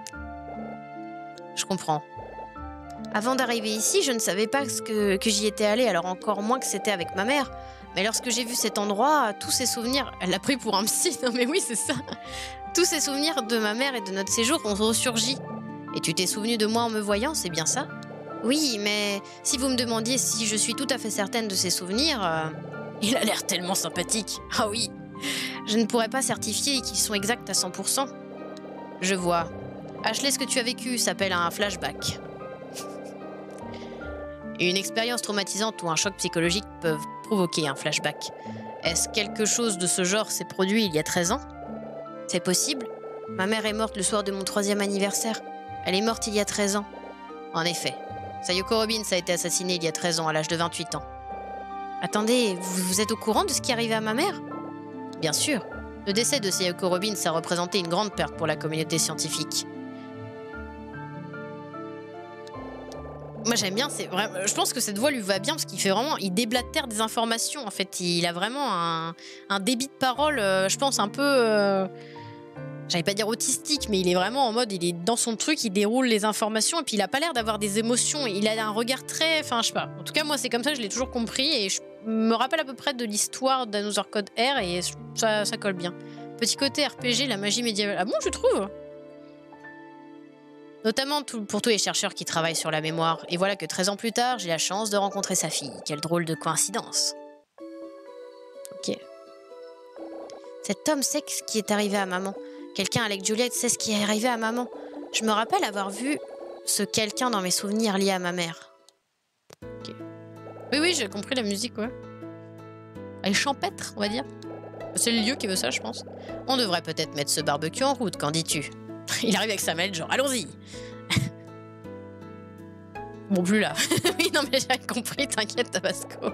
Je comprends. Avant d'arriver ici, je ne savais pas que j'y étais allée, alors encore moins que c'était avec ma mère. Mais lorsque j'ai vu cet endroit, tous ces souvenirs... Elle l'a pris pour un psy, non mais oui, c'est ça. Tous ces souvenirs de ma mère et de notre séjour ont ressurgi. Et tu t'es souvenu de moi en me voyant, c'est bien ça? Oui, mais si vous me demandiez si je suis tout à fait certaine de ces souvenirs... Il a l'air tellement sympathique. Ah oui. Je ne pourrais pas certifier qu'ils sont exacts à 100%. Je vois. Ashley, ce que tu as vécu s'appelle un flashback. Une expérience traumatisante ou un choc psychologique peuvent provoquer un flashback. Est-ce quelque chose de ce genre s'est produit il y a 13 ans? C'est possible. Ma mère est morte le soir de mon 3e anniversaire. Elle est morte il y a 13 ans. En effet. Sayoko Robbins a été assassinée il y a 13 ans à l'âge de 28 ans. Attendez, vous êtes au courant de ce qui arrivait à ma mère? Bien sûr. Le décès de Sayoko Robbins a représenté une grande perte pour la communauté scientifique. Moi j'aime bien, c'est vraiment. Je pense que cette voix lui va bien parce qu'il fait vraiment, il déblatère des informations en fait. Il a vraiment un débit de parole, je pense un peu, j'allais pas dire autistique, mais il est vraiment en mode, il est dans son truc, il déroule les informations et puis il a pas l'air d'avoir des émotions. Il a un regard très, enfin je sais pas. En tout cas moi c'est comme ça, je l'ai toujours compris et je me rappelle à peu près de l'histoire d'Another Code R et ça colle bien. Petit côté RPG, la magie médiévale. Ah bon, je trouve. Notamment pour tous les chercheurs qui travaillent sur la mémoire. Et voilà que 13 ans plus tard, j'ai la chance de rencontrer sa fille. Quelle drôle de coïncidence. Ok. Cet homme sait ce qui est arrivé à maman. Quelqu'un avec Juliette sait ce qui est arrivé à maman. Je me rappelle avoir vu ce quelqu'un dans mes souvenirs liés à ma mère. Ok. Oui, oui, j'ai compris la musique, ouais. Elle est champêtre, on va dire. C'est le lieu qui veut ça, je pense. On devrait peut-être mettre ce barbecue en route, qu'en dis-tu? Il arrive avec sa malle, genre, allons-y. Bon, plus là. Oui, non, mais j'ai compris, t'inquiète, Tabasco.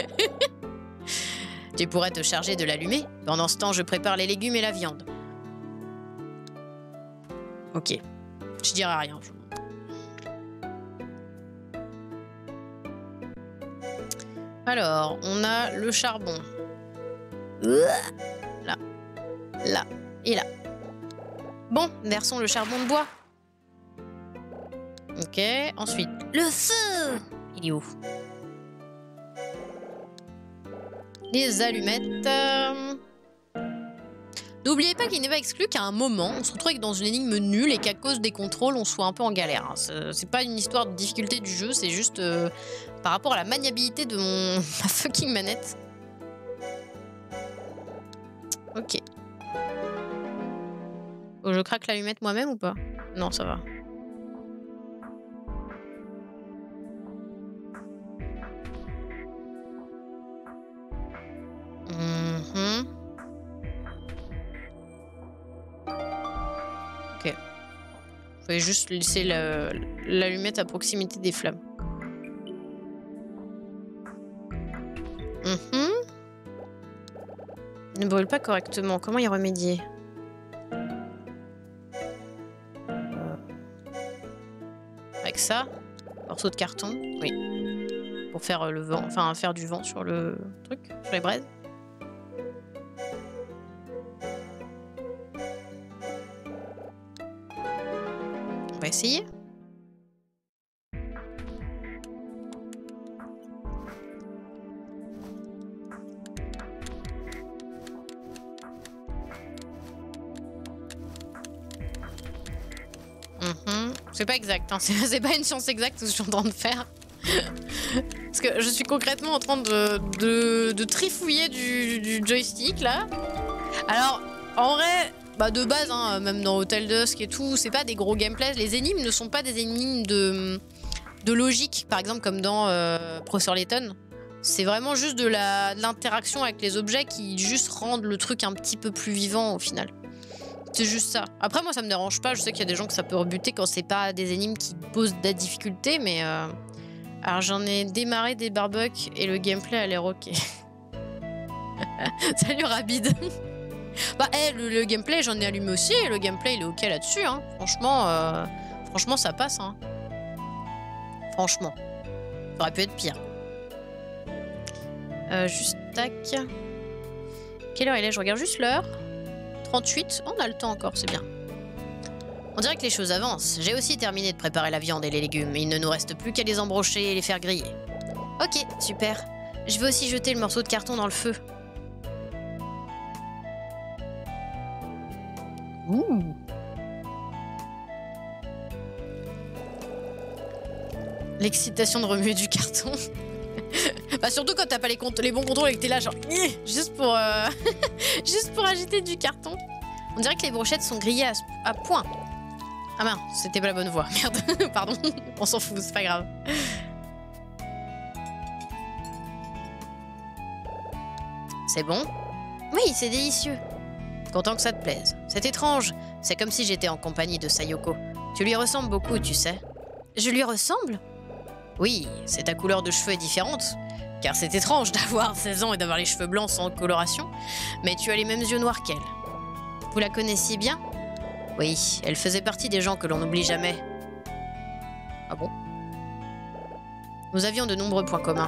Tu pourrais te charger de l'allumer. Pendant ce temps, je prépare les légumes et la viande. Ok. Je dirai rien. Alors, on a le charbon. Là. Là. Et là. Bon, versons le charbon de bois. Ok, ensuite, le feu. Il est où? Les allumettes. N'oubliez pas qu'il n'est pas exclu qu'à un moment, on se retrouve dans une énigme nulle et qu'à cause des contrôles, on soit un peu en galère. Hein. C'est pas une histoire de difficulté du jeu, c'est juste par rapport à la maniabilité de ma fucking manette. Ok. Oh, je craque l'allumette moi-même ou pas? Non, ça va. Ok. Faut juste laisser l'allumette à proximité des flammes. Il ne brûle pas correctement. Comment y remédier? Avec ça, morceau de carton, oui, pour faire le vent, enfin faire du vent sur le truc, sur les braises. On va essayer. C'est pas exact, hein. C'est pas une science exacte ce que je suis en train de faire. Parce que je suis concrètement en train de trifouiller du joystick là. Alors, en vrai, bah de base, hein, même dans Hotel Dusk et tout, c'est pas des gros gameplays. Les énigmes ne sont pas des énigmes de logique, par exemple comme dans Professeur Layton. C'est vraiment juste de l'interaction avec les objets qui juste rendent le truc un petit peu plus vivant au final. C'est juste ça. Après, moi, ça me dérange pas. Je sais qu'il y a des gens que ça peut rebuter quand c'est pas des énigmes qui posent de la difficulté, mais... Alors, j'en ai démarré des barbecues et le gameplay a l'air ok. Salut, Rabid. Bah, le gameplay, j'en ai allumé aussi et le gameplay, il est ok là-dessus. Hein. Franchement, ça passe. Hein. Franchement. Ça aurait pu être pire. Juste tac. Quelle heure il est? Je regarde juste l'heure. 38, on a le temps encore, c'est bien. On dirait que les choses avancent. J'ai aussi terminé de préparer la viande et les légumes. Il ne nous reste plus qu'à les embrocher et les faire griller. Ok, super. Je vais aussi jeter le morceau de carton dans le feu. Ouh. L'excitation de remuer du carton. Bah surtout quand t'as pas les bons contrôles et que t'es là genre juste pour juste pour agiter du carton. On dirait que les brochettes sont grillées à point. Ah mince, c'était pas la bonne voie. Merde, pardon. On s'en fout, c'est pas grave. C'est bon? Oui, c'est délicieux. Content que ça te plaise. C'est étrange. C'est comme si j'étais en compagnie de Sayoko. Tu lui ressembles beaucoup, tu sais. Je lui ressemble? Oui, c'est ta couleur de cheveux est différente. Car c'est étrange d'avoir 16 ans et d'avoir les cheveux blancs sans coloration. Mais tu as les mêmes yeux noirs qu'elle. Vous la connaissiez bien? Oui, elle faisait partie des gens que l'on n'oublie jamais. Ah bon? Nous avions de nombreux points communs.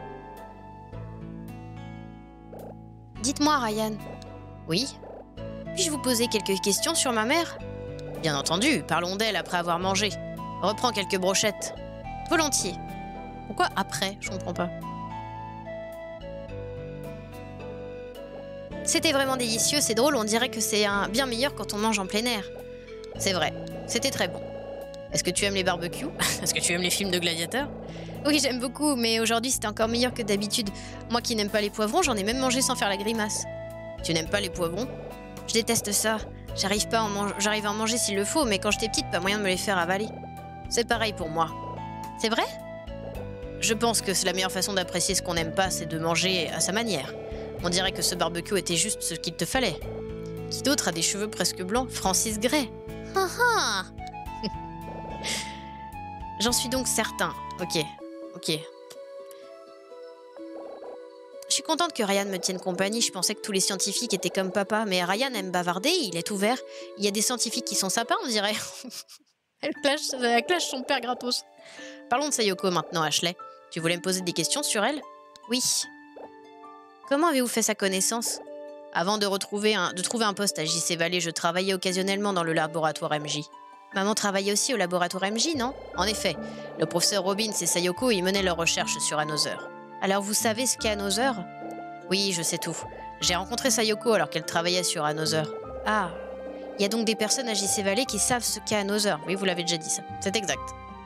Dites-moi, Ryan. Oui? Puis-je vous poser quelques questions sur ma mère? Bien entendu, parlons d'elle après avoir mangé. Reprends quelques brochettes. Volontiers. Pourquoi après? Je comprends pas. C'était vraiment délicieux, c'est drôle, on dirait que c'est bien meilleur quand on mange en plein air. C'est vrai, c'était très bon. Est-ce que tu aimes les barbecues? Est-ce que tu aimes les films de gladiateurs? Oui, j'aime beaucoup, mais aujourd'hui c'était encore meilleur que d'habitude. Moi qui n'aime pas les poivrons, j'en ai même mangé sans faire la grimace. Tu n'aimes pas les poivrons? Je déteste ça. J'arrive à en manger s'il le faut, mais quand j'étais petite, pas moyen de me les faire avaler. C'est pareil pour moi. C'est vrai? Je pense que c'est la meilleure façon d'apprécier ce qu'on n'aime pas, c'est de manger à sa manière. On dirait que ce barbecue était juste ce qu'il te fallait. Qui d'autre a des cheveux presque blancs? Francis Gray. Ah ah. J'en suis donc certain. Ok. Je suis contente que Ryan me tienne compagnie. Je pensais que tous les scientifiques étaient comme papa. Mais Ryan aime bavarder, il est ouvert. Il y a des scientifiques qui sont sympas, on dirait. Elle clash son père gratos. Parlons de Sayoko maintenant, Ashley. Tu voulais me poser des questions sur elle? Oui. Comment avez-vous fait sa connaissance? Avant de trouver un poste à JC Valley, je travaillais occasionnellement dans le laboratoire MJ. Maman travaillait aussi au laboratoire MJ, non? En effet, le professeur Robbins et Sayoko y menaient leurs recherches sur Another. Alors vous savez ce qu'est Another? Oui, je sais tout. J'ai rencontré Sayoko alors qu'elle travaillait sur Another. Ah, il y a donc des personnes à JC Valley qui savent ce qu'est Another. Oui, vous l'avez déjà dit ça. C'est exact.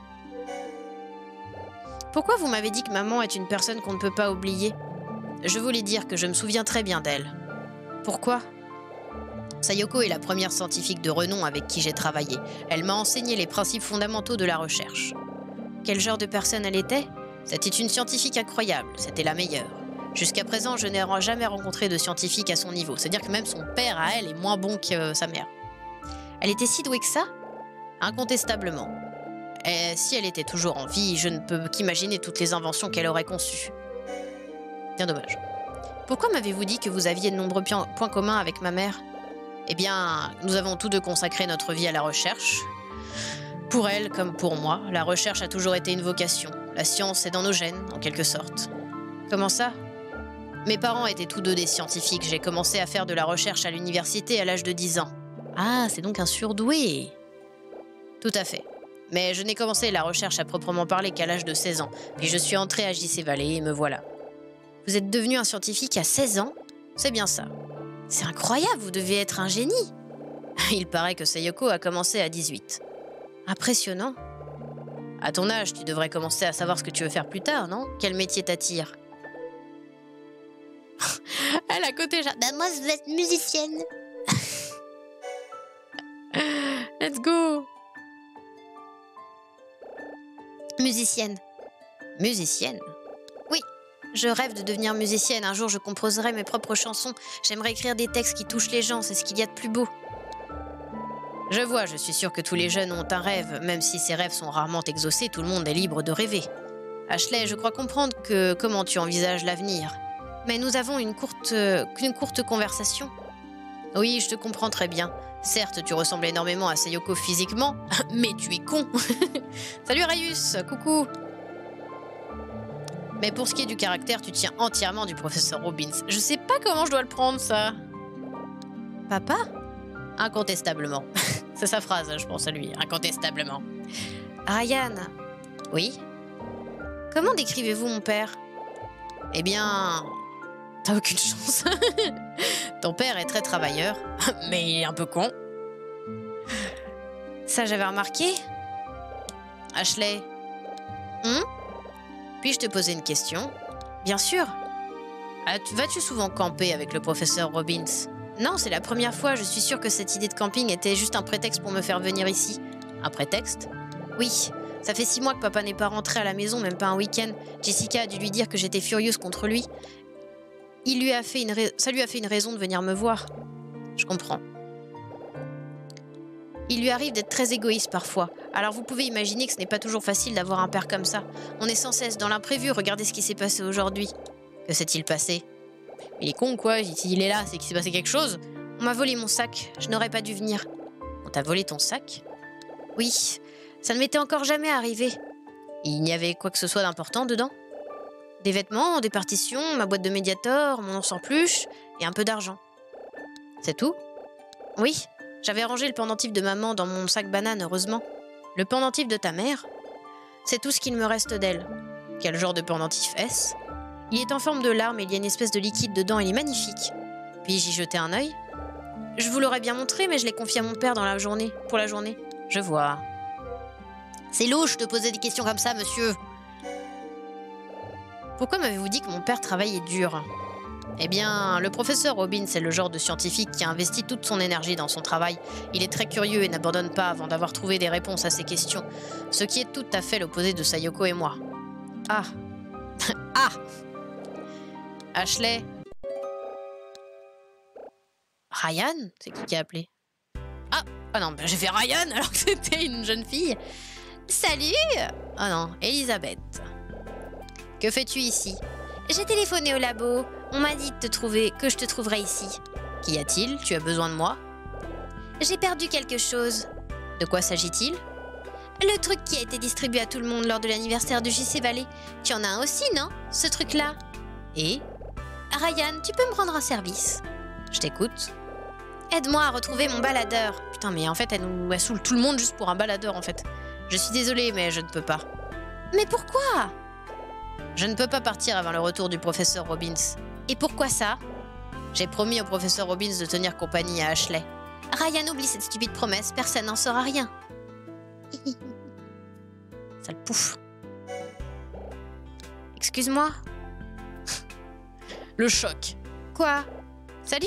Pourquoi vous m'avez dit que maman est une personne qu'on ne peut pas oublier? Je voulais dire que je me souviens très bien d'elle. Pourquoi? Sayoko est la première scientifique de renom avec qui j'ai travaillé. Elle m'a enseigné les principes fondamentaux de la recherche. Quel genre de personne elle était? C'était une scientifique incroyable, c'était la meilleure. Jusqu'à présent, je n'ai jamais rencontré de scientifique à son niveau. C'est-à-dire que même son père, à elle, est moins bon que sa mère. Elle était si douée que ça? Incontestablement. Et si elle était toujours en vie, je ne peux qu'imaginer toutes les inventions qu'elle aurait conçues. Bien dommage. Pourquoi m'avez-vous dit que vous aviez de nombreux points communs avec ma mère? Eh bien, nous avons tous deux consacré notre vie à la recherche. Pour elle, comme pour moi, la recherche a toujours été une vocation. La science est dans nos gènes, en quelque sorte. Comment ça? Mes parents étaient tous deux des scientifiques. J'ai commencé à faire de la recherche à l'université à l'âge de 10 ans. Ah, c'est donc un surdoué. Tout à fait. Mais je n'ai commencé la recherche à proprement parler qu'à l'âge de 16 ans. Puis je suis entrée à JC Valley et me voilà. Vous êtes devenu un scientifique à 16 ans? C'est bien ça. C'est incroyable, vous devez être un génie. Il paraît que Sayoko a commencé à 18. Impressionnant. À ton âge, tu devrais commencer à savoir ce que tu veux faire plus tard, non? Quel métier t'attire? Elle à côté, genre, bah moi je veux être musicienne. Let's go. Musicienne. Musicienne? Oui, je rêve de devenir musicienne. Un jour, je composerai mes propres chansons. J'aimerais écrire des textes qui touchent les gens, c'est ce qu'il y a de plus beau. Je vois, je suis sûre que tous les jeunes ont un rêve. Même si ces rêves sont rarement exaucés, tout le monde est libre de rêver. Ashley, je crois comprendre comment tu envisages l'avenir. Mais nous avons qu'une courte conversation. Oui, je te comprends très bien. Certes, tu ressembles énormément à Sayoko physiquement, mais tu es con. Salut Rayus, coucou. Mais pour ce qui est du caractère, tu tiens entièrement du professeur Robbins. Je sais pas comment je dois le prendre, ça. Papa? Incontestablement. C'est sa phrase, je pense à lui. Incontestablement. Ryan. Oui? Comment décrivez-vous mon père? Eh bien... T'as aucune chance. Ton père est très travailleur, mais il est un peu con. Ça, j'avais remarqué. Ashley. Puis-je te poser une question? Bien sûr. Vas-tu souvent camper avec le professeur Robbins? Non, c'est la première fois. Je suis sûre que cette idée de camping était juste un prétexte pour me faire venir ici. Un prétexte? Oui. Ça fait 6 mois que papa n'est pas rentré à la maison, même pas un week-end. Jessica a dû lui dire que j'étais furieuse contre lui. Ça lui a fait une raison de venir me voir. Je comprends. Il lui arrive d'être très égoïste parfois. Alors vous pouvez imaginer que ce n'est pas toujours facile d'avoir un père comme ça. On est sans cesse dans l'imprévu. Regardez ce qui s'est passé aujourd'hui. Que s'est-il passé? Il est con quoi, s'il est là, c'est qu'il s'est passé quelque chose. On m'a volé mon sac. Je n'aurais pas dû venir. On t'a volé ton sac? Oui, ça ne m'était encore jamais arrivé. Il n'y avait quoi que ce soit d'important dedans? Des vêtements, des partitions, ma boîte de Mediator, mon ours en peluche et un peu d'argent. C'est tout? Oui, j'avais rangé le pendentif de maman dans mon sac banane, heureusement. Le pendentif de ta mère? C'est tout ce qu'il me reste d'elle. Quel genre de pendentif est-ce? Il est en forme de larme et il y a une espèce de liquide dedans, il est magnifique. Puis j'y jetai un œil. Je vous l'aurais bien montré, mais je l'ai confié à mon père pour la journée. Je vois. C'est louche de poser des questions comme ça, monsieur. Pourquoi m'avez-vous dit que mon père travaillait dur? Eh bien, le professeur Robbins est le genre de scientifique qui a investi toute son énergie dans son travail. Il est très curieux et n'abandonne pas avant d'avoir trouvé des réponses à ses questions, ce qui est tout à fait l'opposé de Sayoko et moi. Ah, Ah! Ashley? Ryan? C'est qui a appelé? Ah! Ah non, bah j'ai fait Ryan alors que c'était une jeune fille. Salut! Oh non, Elisabeth. Que fais-tu ici? J'ai téléphoné au labo. On m'a dit que je te trouverais ici. Qu'y a-t-il? Tu as besoin de moi? J'ai perdu quelque chose. De quoi s'agit-il? Le truc qui a été distribué à tout le monde lors de l'anniversaire du JC Valley. Tu en as un aussi, non? Ce truc-là. Et? Ryan, tu peux me rendre un service? Je t'écoute. Aide-moi à retrouver mon baladeur. Putain, mais en fait, elle saoule tout le monde juste pour un baladeur, en fait. Je suis désolée, mais je ne peux pas. Mais pourquoi? Je ne peux pas partir avant le retour du professeur Robbins. Et pourquoi ça? J'ai promis au professeur Robbins de tenir compagnie à Ashley. Ryan, oublie cette stupide promesse, personne n'en saura rien. Sale pouf. Excuse-moi. Le choc. Quoi? Salut.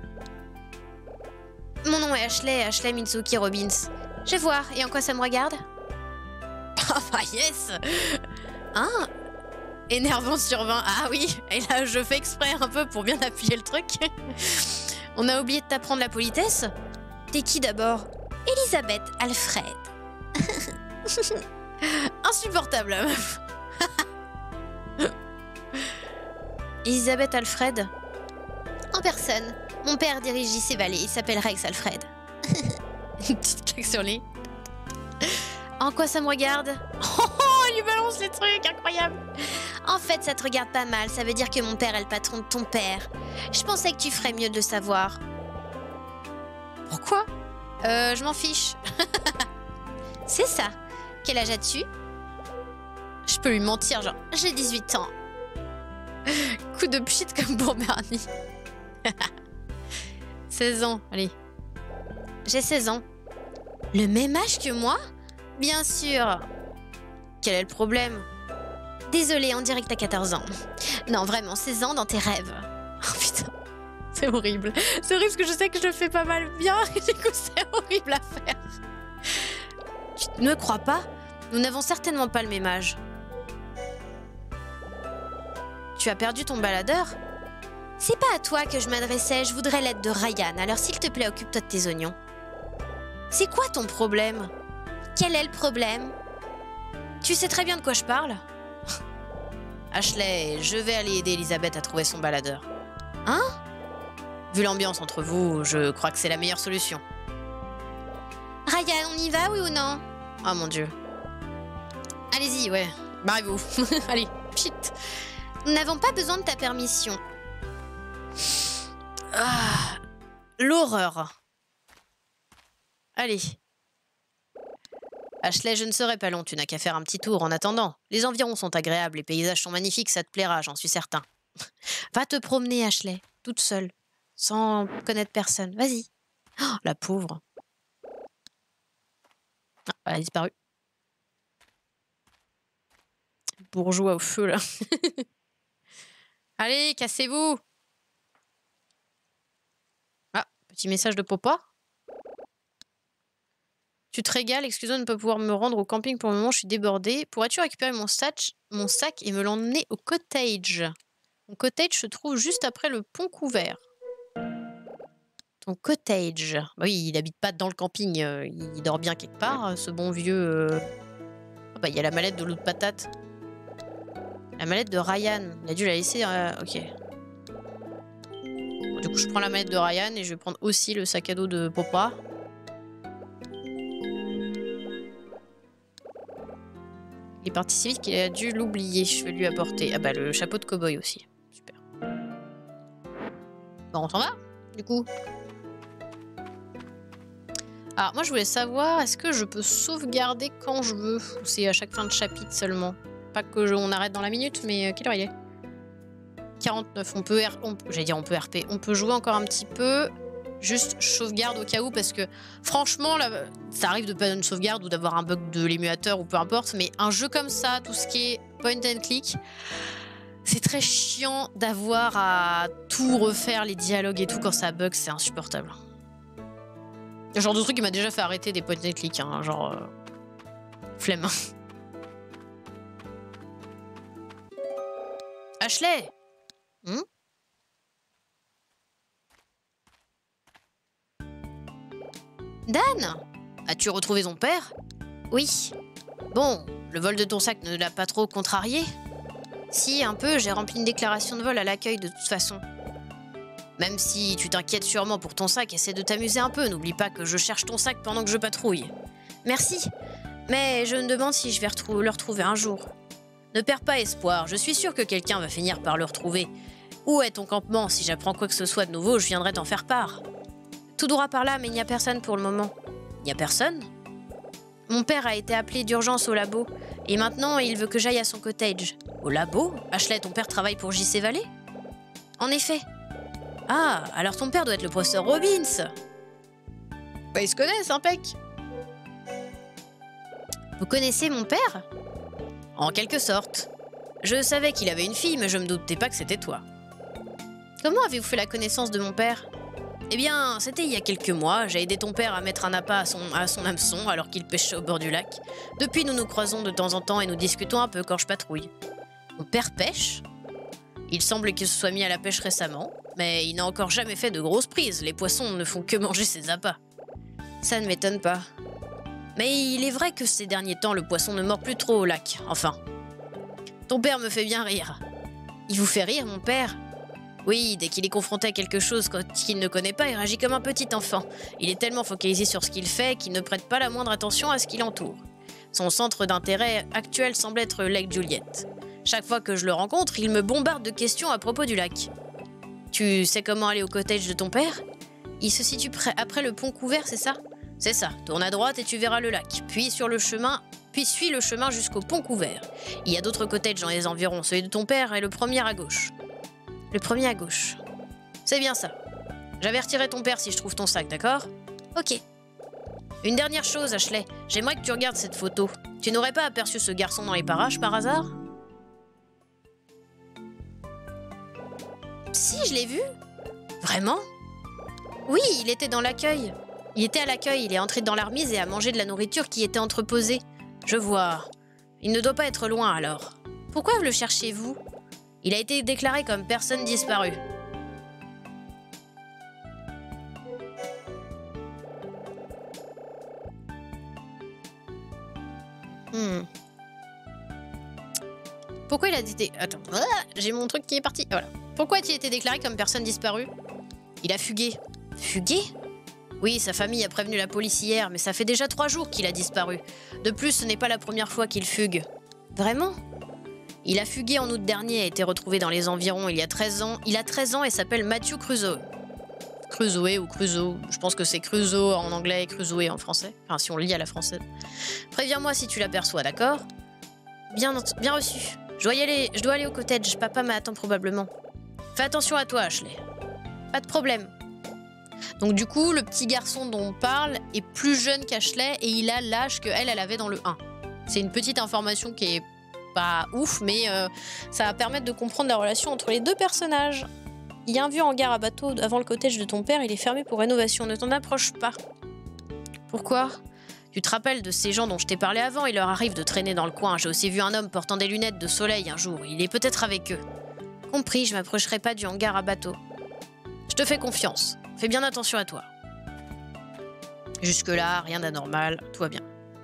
Mon nom est Ashley Mitsuki Robbins. Je vais voir, et en quoi ça me regarde? Ah bah yes. Hein? Énervant sur 20. Ah oui, et là je fais exprès un peu pour bien appuyer le truc. On a oublié de t'apprendre la politesse? T'es qui d'abord? Elisabeth Alfred. Insupportable la meuf. Elisabeth Alfred? En personne. Mon père dirige JC Valley, il s'appelle Rex Alfred. Une petite claque sur les... En quoi ça me regarde? Oh, il lui balance les trucs, incroyable. En fait, ça te regarde pas mal, ça veut dire que mon père est le patron de ton père. Je pensais que tu ferais mieux de le savoir. Pourquoi? Je m'en fiche. C'est ça. Quel âge as-tu? Je peux lui mentir, genre, j'ai 18 ans. Coup de pchit comme pour Bernie. 16 ans, allez. J'ai 16 ans. Le même âge que moi? Bien sûr. Quel est le problème? Désolée, en direct à 14 ans. Non, vraiment, 16 ans dans tes rêves. Oh putain, c'est horrible. C'est horrible parce que je sais que je le fais pas mal bien et du coup c'est horrible à faire. Tu ne me crois pas? Nous n'avons certainement pas le même âge. Tu as perdu ton baladeur? C'est pas à toi que je m'adressais, je voudrais l'aide de Ryan, alors s'il te plaît, occupe-toi de tes oignons. C'est quoi ton problème? Quel est le problème? Tu sais très bien de quoi je parle. Ashley, je vais aller aider Elisabeth à trouver son baladeur. Hein? Vu l'ambiance entre vous, je crois que c'est la meilleure solution. Ryan, on y va, oui ou non? Oh mon dieu. Allez-y, ouais. Barrez-vous. Allez, pchit. Nous n'avons pas besoin de ta permission. Ah, l'horreur. Allez. Ashley, je ne serai pas long, tu n'as qu'à faire un petit tour en attendant. Les environs sont agréables, les paysages sont magnifiques, ça te plaira, j'en suis certain. Va te promener, Ashley, toute seule, sans connaître personne. Vas-y. Oh, la pauvre. Ah, elle a disparu. Bourgeois au feu, là. Allez, cassez-vous. Ah, petit message de Popa. Tu te régales, excuse-moi de ne pas pouvoir me rendre au camping pour le moment, je suis débordée. Pourrais-tu récupérer mon sac et me l'emmener au cottage? Mon cottage se trouve juste après le pont couvert. Ton cottage. Bah oui, il habite pas dans le camping, il dort bien quelque part, ce bon vieux... Oh bah, il y a la mallette de l'eau de patate. La mallette de Ryan. Il a dû la laisser... ok. Bon, du coup, je prends la mallette de Ryan et je vais prendre aussi le sac à dos de Popa. Il est parti si vite qu'il a dû l'oublier. Je vais lui apporter. Ah bah le chapeau de cow-boy aussi. Super. Bon, on s'en va, du coup. Alors moi je voulais savoir, est-ce que je peux sauvegarder quand je veux? Ou c'est à chaque fin de chapitre seulement? Pas que on arrête dans la minute, mais quelle heure il est? 49. On peut j'allais dire on peut RP. On peut jouer encore un petit peu. Juste sauvegarde au cas où, parce que franchement, là, ça arrive de pas une sauvegarde ou d'avoir un bug de l'émulateur ou peu importe, mais un jeu comme ça, tout ce qui est point and click, c'est très chiant d'avoir à tout refaire, les dialogues et tout, quand ça bug, c'est insupportable. Le genre de truc qui m'a déjà fait arrêter des point and click, hein, genre... flemme. Ashley! Hmm? Dan? As-tu retrouvé ton père? Oui. Bon, le vol de ton sac ne l'a pas trop contrarié? Si, un peu, j'ai rempli une déclaration de vol à l'accueil de toute façon. Même si tu t'inquiètes sûrement pour ton sac, essaie de t'amuser un peu, n'oublie pas que je cherche ton sac pendant que je patrouille. Merci, mais je me demande si je vais le retrouver un jour. Ne perds pas espoir, je suis sûre que quelqu'un va finir par le retrouver. Où est ton campement? Si j'apprends quoi que ce soit de nouveau, je viendrai t'en faire part. Tout droit par là, mais il n'y a personne pour le moment. Il n'y a personne? Mon père a été appelé d'urgence au labo, et maintenant il veut que j'aille à son cottage. Au labo? Ashley, ton père travaille pour JC Valley? En effet. Ah, alors ton père doit être le professeur Robbins. Bah, ils se connaissent, hein, Peck? Vous connaissez mon père? En quelque sorte. Je savais qu'il avait une fille, mais je me doutais pas que c'était toi. Comment avez-vous fait la connaissance de mon père? Eh bien, c'était il y a quelques mois, j'ai aidé ton père à mettre un appât à son hameçon alors qu'il pêchait au bord du lac. Depuis, nous nous croisons de temps en temps et nous discutons un peu quand je patrouille. Mon père pêche? Il semble qu'il se soit mis à la pêche récemment, mais il n'a encore jamais fait de grosses prises, les poissons ne font que manger ses appâts. Ça ne m'étonne pas. Mais il est vrai que ces derniers temps, le poisson ne mord plus trop au lac, enfin. Ton père me fait bien rire. Il vous fait rire, mon père? Oui, dès qu'il est confronté à quelque chose qu'il ne connaît pas, il réagit comme un petit enfant. Il est tellement focalisé sur ce qu'il fait qu'il ne prête pas la moindre attention à ce qui l'entoure. Son centre d'intérêt actuel semble être Lake Juliet. Chaque fois que je le rencontre, il me bombarde de questions à propos du lac. Tu sais comment aller au cottage de ton père? Il se situe après le pont couvert, c'est ça? C'est ça, tourne à droite et tu verras le lac, puis suis le chemin jusqu'au pont couvert. Il y a d'autres cottages dans les environs, celui de ton père est le premier à gauche. Le premier à gauche. C'est bien ça. J'avertirai ton père si je trouve ton sac, d'accord? Ok. Une dernière chose, Ashley. J'aimerais que tu regardes cette photo. Tu n'aurais pas aperçu ce garçon dans les parages, par hasard? Si, je l'ai vu. Vraiment? Oui, il était dans l'accueil. Il était à l'accueil, il est entré dans la remise et a mangé de la nourriture qui était entreposée. Je vois. Il ne doit pas être loin, alors. Pourquoi le cherchez-vous? Il a été déclaré comme personne disparue. Pourquoi il a été... Attends, j'ai mon truc qui est parti. Voilà. Pourquoi a-t-il été déclaré comme personne disparue? Il a fugué. Fugué? Oui, sa famille a prévenu la police hier, mais ça fait déjà 3 jours qu'il a disparu. De plus, ce n'est pas la première fois qu'il fugue. Vraiment? Il a fugué en août dernier et a été retrouvé dans les environs il y a 13 ans. Il a 13 ans et s'appelle Matthew Crusoe. Crusoe ou Crusoe, je pense que c'est Crusoe en anglais et Crusoe en français. Enfin, si on le lit à la française. Préviens-moi si tu l'aperçois, d'accord? Bien reçu. Je dois aller au cottage, papa m'attend probablement. Fais attention à toi, Ashley. Pas de problème. Donc du coup, le petit garçon dont on parle est plus jeune qu'Ashley et il a l'âge qu'elle avait dans le 1. C'est une petite information qui est pas ouf, mais ça va permettre de comprendre la relation entre les deux personnages. Il y a un vieux hangar à bateau avant le cottage de ton père, il est fermé pour rénovation, ne t'en approche pas. Pourquoi? Tu te rappelles de ces gens dont je t'ai parlé avant, il leur arrive de traîner dans le coin. J'ai aussi vu un homme portant des lunettes de soleil un jour, il est peut-être avec eux. Compris, je m'approcherai pas du hangar à bateau. Je te fais confiance, fais bien attention à toi. Jusque-là, rien d'anormal, tout va bien.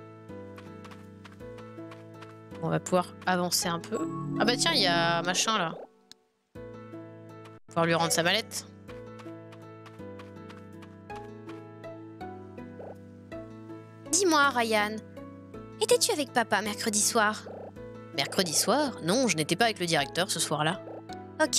On va pouvoir avancer un peu. Ah bah tiens, il y a machin là. Pouvoir lui rendre sa mallette. Dis-moi, Ryan, étais-tu avec papa mercredi soir? Mercredi soir? Non, je n'étais pas avec le directeur ce soir-là. Ok.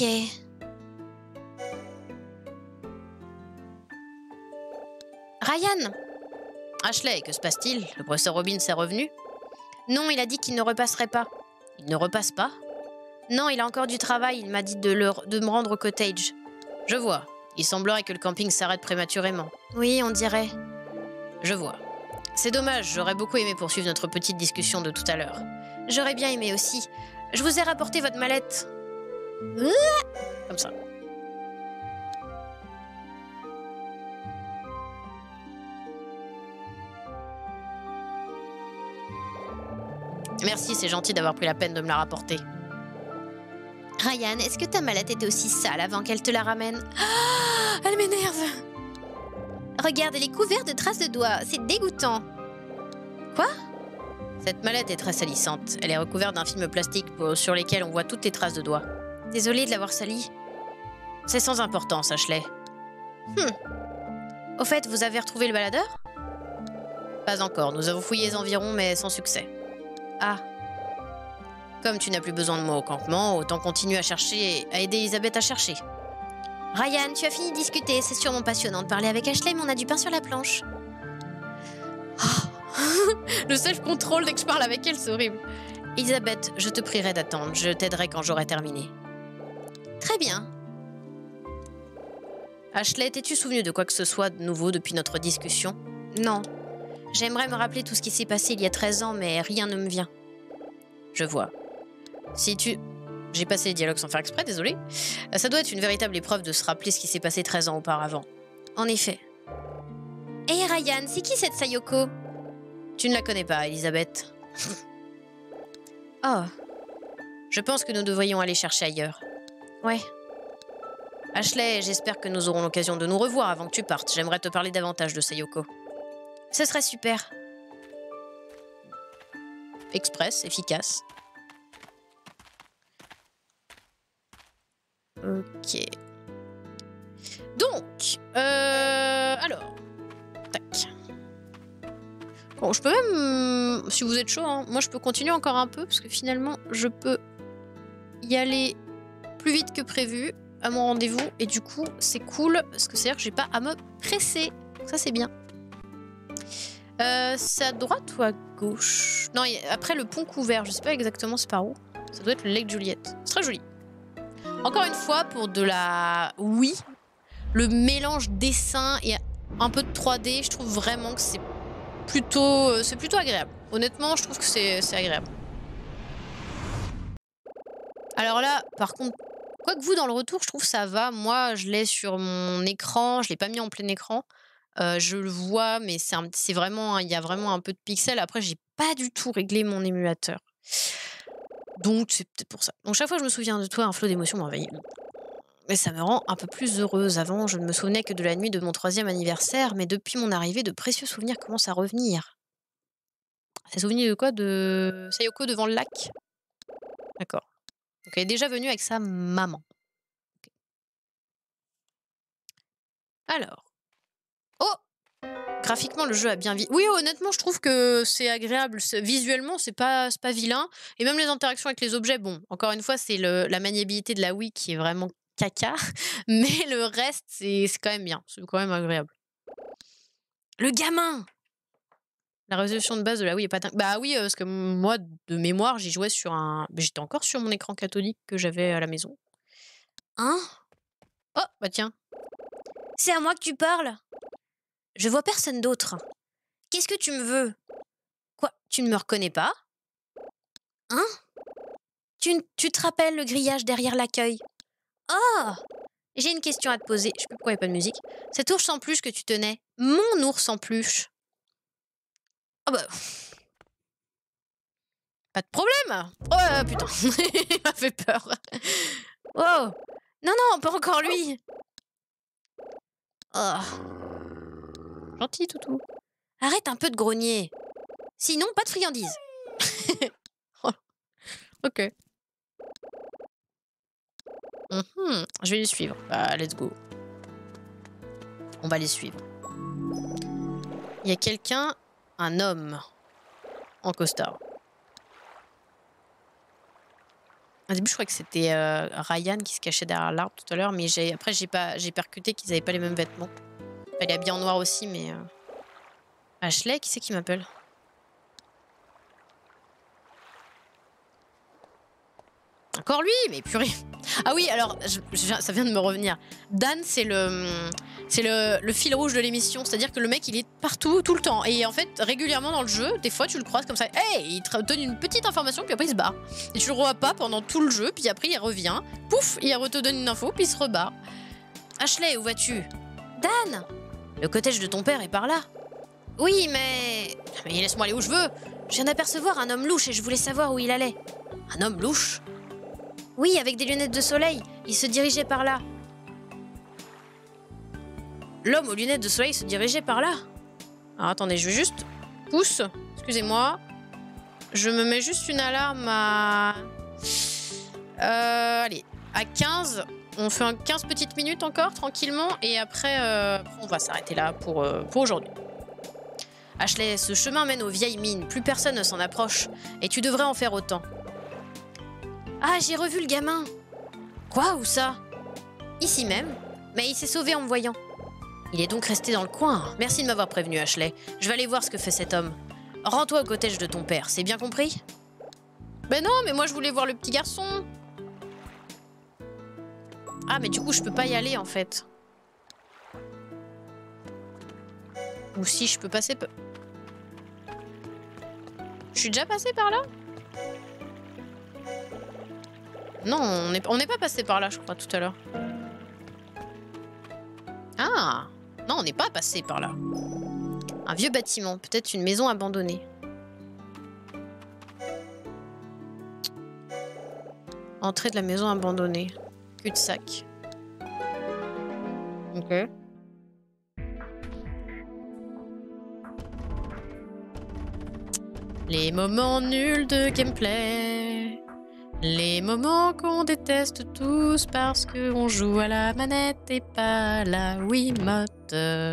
Ryan! Ashley, que se passe-t-il? Le professeur Robbins est revenu? Non, il a dit qu'il ne repasserait pas. Il ne repasse pas? Non, il a encore du travail, il m'a dit de me rendre au cottage. Je vois. Il semblerait que le camping s'arrête prématurément. Oui, on dirait. Je vois. C'est dommage, j'aurais beaucoup aimé poursuivre notre petite discussion de tout à l'heure. J'aurais bien aimé aussi. Je vous ai rapporté votre mallette. Comme ça. Merci, c'est gentil d'avoir pris la peine de me la rapporter. Ryan, est-ce que ta mallette était aussi sale avant qu'elle te la ramène? Ah, elle m'énerve. Regarde, elle est couverte de traces de doigts. C'est dégoûtant. Quoi? Cette mallette est très salissante. Elle est recouverte d'un film plastique sur lequel on voit toutes tes traces de doigts. Désolée de l'avoir salie. C'est sans importance, Ashley. Au fait, vous avez retrouvé le baladeur? Pas encore. Nous avons fouillé les environs, mais sans succès. Ah. Comme tu n'as plus besoin de moi au campement, autant continuer à chercher, à aider Elisabeth à chercher. Ryan, tu as fini de discuter. C'est sûrement passionnant de parler avec Ashley, mais on a du pain sur la planche. Oh. Le self-control dès que je parle avec elle, c'est horrible. Elisabeth, je te prierai d'attendre. Je t'aiderai quand j'aurai terminé. Très bien. Ashley, t'es-tu souvenu de quoi que ce soit de nouveau depuis notre discussion? Non. J'aimerais me rappeler tout ce qui s'est passé il y a 13 ans, mais rien ne me vient. Je vois. Si tu... J'ai passé les dialogues sans faire exprès, désolé. Ça doit être une véritable épreuve de se rappeler ce qui s'est passé 13 ans auparavant. En effet. Hé Ryan, c'est qui cette Sayoko? Tu ne la connais pas, Elisabeth. Oh. Je pense que nous devrions aller chercher ailleurs. Ouais. Ashley, j'espère que nous aurons l'occasion de nous revoir avant que tu partes. J'aimerais te parler davantage de Sayoko. Ce serait super. Express, efficace. Ok. Donc, alors, tac. Bon, je peux même, si vous êtes chaud, hein, moi je peux continuer encore un peu parce que finalement je peux y aller plus vite que prévu à mon rendez-vous et du coup c'est cool parce que c'est-à-dire que j'ai pas à me presser. Donc ça c'est bien. C'est à droite ou à gauche? Non, après le pont couvert, je sais pas exactement c'est par où. Ça doit être le lac Juliette. C'est très joli. Encore une fois, pour de la... Oui, le mélange dessin et un peu de 3D, je trouve vraiment que c'est plutôt agréable. Honnêtement, je trouve que c'est agréable. Alors là, par contre, quoique vous, dans le retour, je trouve que ça va. Moi, je l'ai sur mon écran, je l'ai pas mis en plein écran. Je le vois, mais c'est vraiment... Il y a vraiment un peu de pixels. Après, j'ai pas du tout réglé mon émulateur. Donc, c'est peut-être pour ça. Donc, chaque fois que je me souviens de toi, un flot d'émotions m'envahit. Mais ça me rend un peu plus heureuse. Avant, je ne me souvenais que de la nuit de mon 3e anniversaire, mais depuis mon arrivée, de précieux souvenirs commencent à revenir. C'est souvenir de quoi? De Sayoko devant le lac? D'accord. Donc, elle est déjà venue avec sa maman. Okay. Alors. Oh! Graphiquement, le jeu a bien vu. Oui, honnêtement, je trouve que c'est agréable. Visuellement, c'est pas vilain. Et même les interactions avec les objets, bon, encore une fois, c'est la maniabilité de la Wii qui est vraiment caca. Mais le reste, c'est quand même bien. C'est quand même agréable. Le gamin! La résolution de base de la Wii est pas dingue. Bah oui, parce que moi, de mémoire, j'y jouais sur un... J'étais encore sur mon écran cathodique que j'avais à la maison. Hein? Oh, bah tiens. C'est à moi que tu parles? Je vois personne d'autre. Qu'est-ce que tu me veux? Quoi? Tu ne me reconnais pas? Hein? Tu te rappelles le grillage derrière l'accueil? Oh! J'ai une question à te poser. Je sais plus pourquoi il n'y a pas de musique. Cet ours en peluche que tu tenais, mon ours en peluche. Oh bah... Pas de problème! Oh putain, il m'a fait peur. Oh! Non, non, pas encore lui! Oh. Gentil, toutou. Arrête un peu de grogner. Sinon, pas de friandises. Ok. Je vais les suivre. Bah, let's go. On va les suivre. Il y a quelqu'un, un homme, en costard. Au début, je crois que c'était Ryan qui se cachait derrière l'arbre tout à l'heure, mais après, j'ai percuté qu'ils n'avaient pas les mêmes vêtements. Elle est habillée en noir aussi, mais... Ashley, qui c'est qui m'appelle? Encore lui? Mais purée. Ah oui, alors, ça vient de me revenir. Dan, c'est le fil rouge de l'émission. C'est-à-dire que le mec, il est partout, tout le temps. Et en fait, régulièrement dans le jeu, des fois, tu le croises comme ça. Hey, il te donne une petite information, puis après, il se barre. Et tu le revois pas pendant tout le jeu, puis après, il revient. Pouf, il te donne une info, puis il se rebarre. Ashley, où vas-tu? Dan! Le cottage de ton père est par là. Oui, mais laisse-moi aller où je veux. Je viens d'apercevoir un homme louche et je voulais savoir où il allait. Un homme louche? Oui, avec des lunettes de soleil. Il se dirigeait par là. L'homme aux lunettes de soleil se dirigeait par là. Alors attendez, je vais juste... Pousse. Excusez-moi. Je me mets juste une alarme à... allez, à 15. On fait 15 petites minutes encore, tranquillement. Et après, on va s'arrêter là pour aujourd'hui. Ashley, ce chemin mène aux vieilles mines. Plus personne ne s'en approche. Et tu devrais en faire autant. Ah, j'ai revu le gamin. Quoi, où ça? Ici même. Mais il s'est sauvé en me voyant. Il est donc resté dans le coin. Merci de m'avoir prévenu, Ashley. Je vais aller voir ce que fait cet homme. Rends-toi au cottage de ton père, c'est bien compris? Ben non, mais moi je voulais voir le petit garçon. Ah, mais du coup, je peux pas y aller, en fait. Ou si, je peux passer... Je suis déjà passée par là? Non, on n'est pas passé par là, je crois, tout à l'heure. Ah! Non, on n'est pas passé par là. Un vieux bâtiment, peut-être une maison abandonnée. Entrée de la maison abandonnée. Cul-de-sac. Ok. Les moments nuls de gameplay. Les moments qu'on déteste tous parce qu'on joue à la manette et pas à la Wiimote.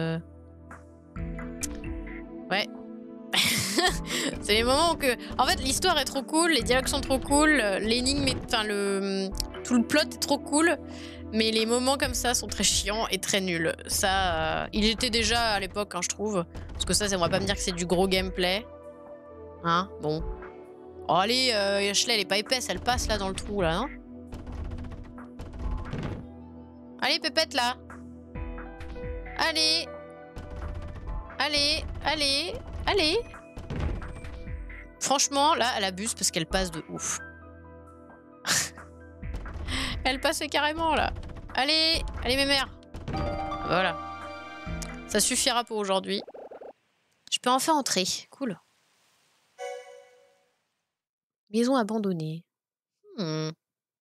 Ouais. C'est les moments que... En fait, l'histoire est trop cool, les dialogues sont trop cool, l'énigme est... Enfin, tout le plot est trop cool, mais les moments comme ça sont très chiants et très nuls. Ça, il était déjà à l'époque, hein, je trouve. Parce que ça, on va pas me dire que c'est du gros gameplay. Hein, bon. Oh, allez, Ashley, elle est pas épaisse, elle passe là dans le trou, là, non? Allez, Pépette, là. Allez. Allez, allez, allez. Franchement, là, elle abuse parce qu'elle passe de ouf. Elle passait carrément, là. Allez, allez, mes mères. Voilà. Ça suffira pour aujourd'hui. Je peux enfin entrer. Cool. Maison abandonnée. Pas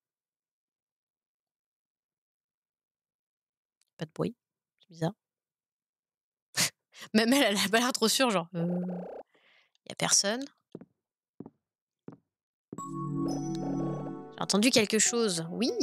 de bruit. C'est bizarre. Même elle a pas l'air trop sûre, genre. Y a personne. J'ai entendu quelque chose. Oui.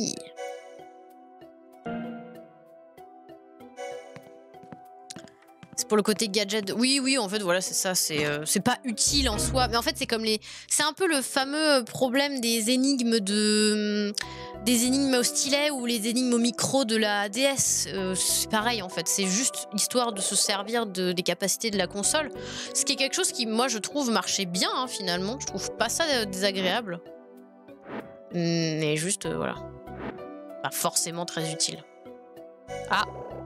C'est pour le côté gadget. Oui, oui, en fait, voilà, c'est ça. C'est pas utile en soi. Mais en fait, c'est comme les... C'est un peu le fameux problème des énigmes de... Des énigmes au stylet ou les énigmes au micro de la DS. C'est pareil, en fait. C'est juste histoire de se servir des capacités de la console. Ce qui est quelque chose qui, moi, je trouve, marchait bien, hein, finalement. Je trouve pas ça désagréable. Mais juste, voilà. Pas forcément très utile. Ah!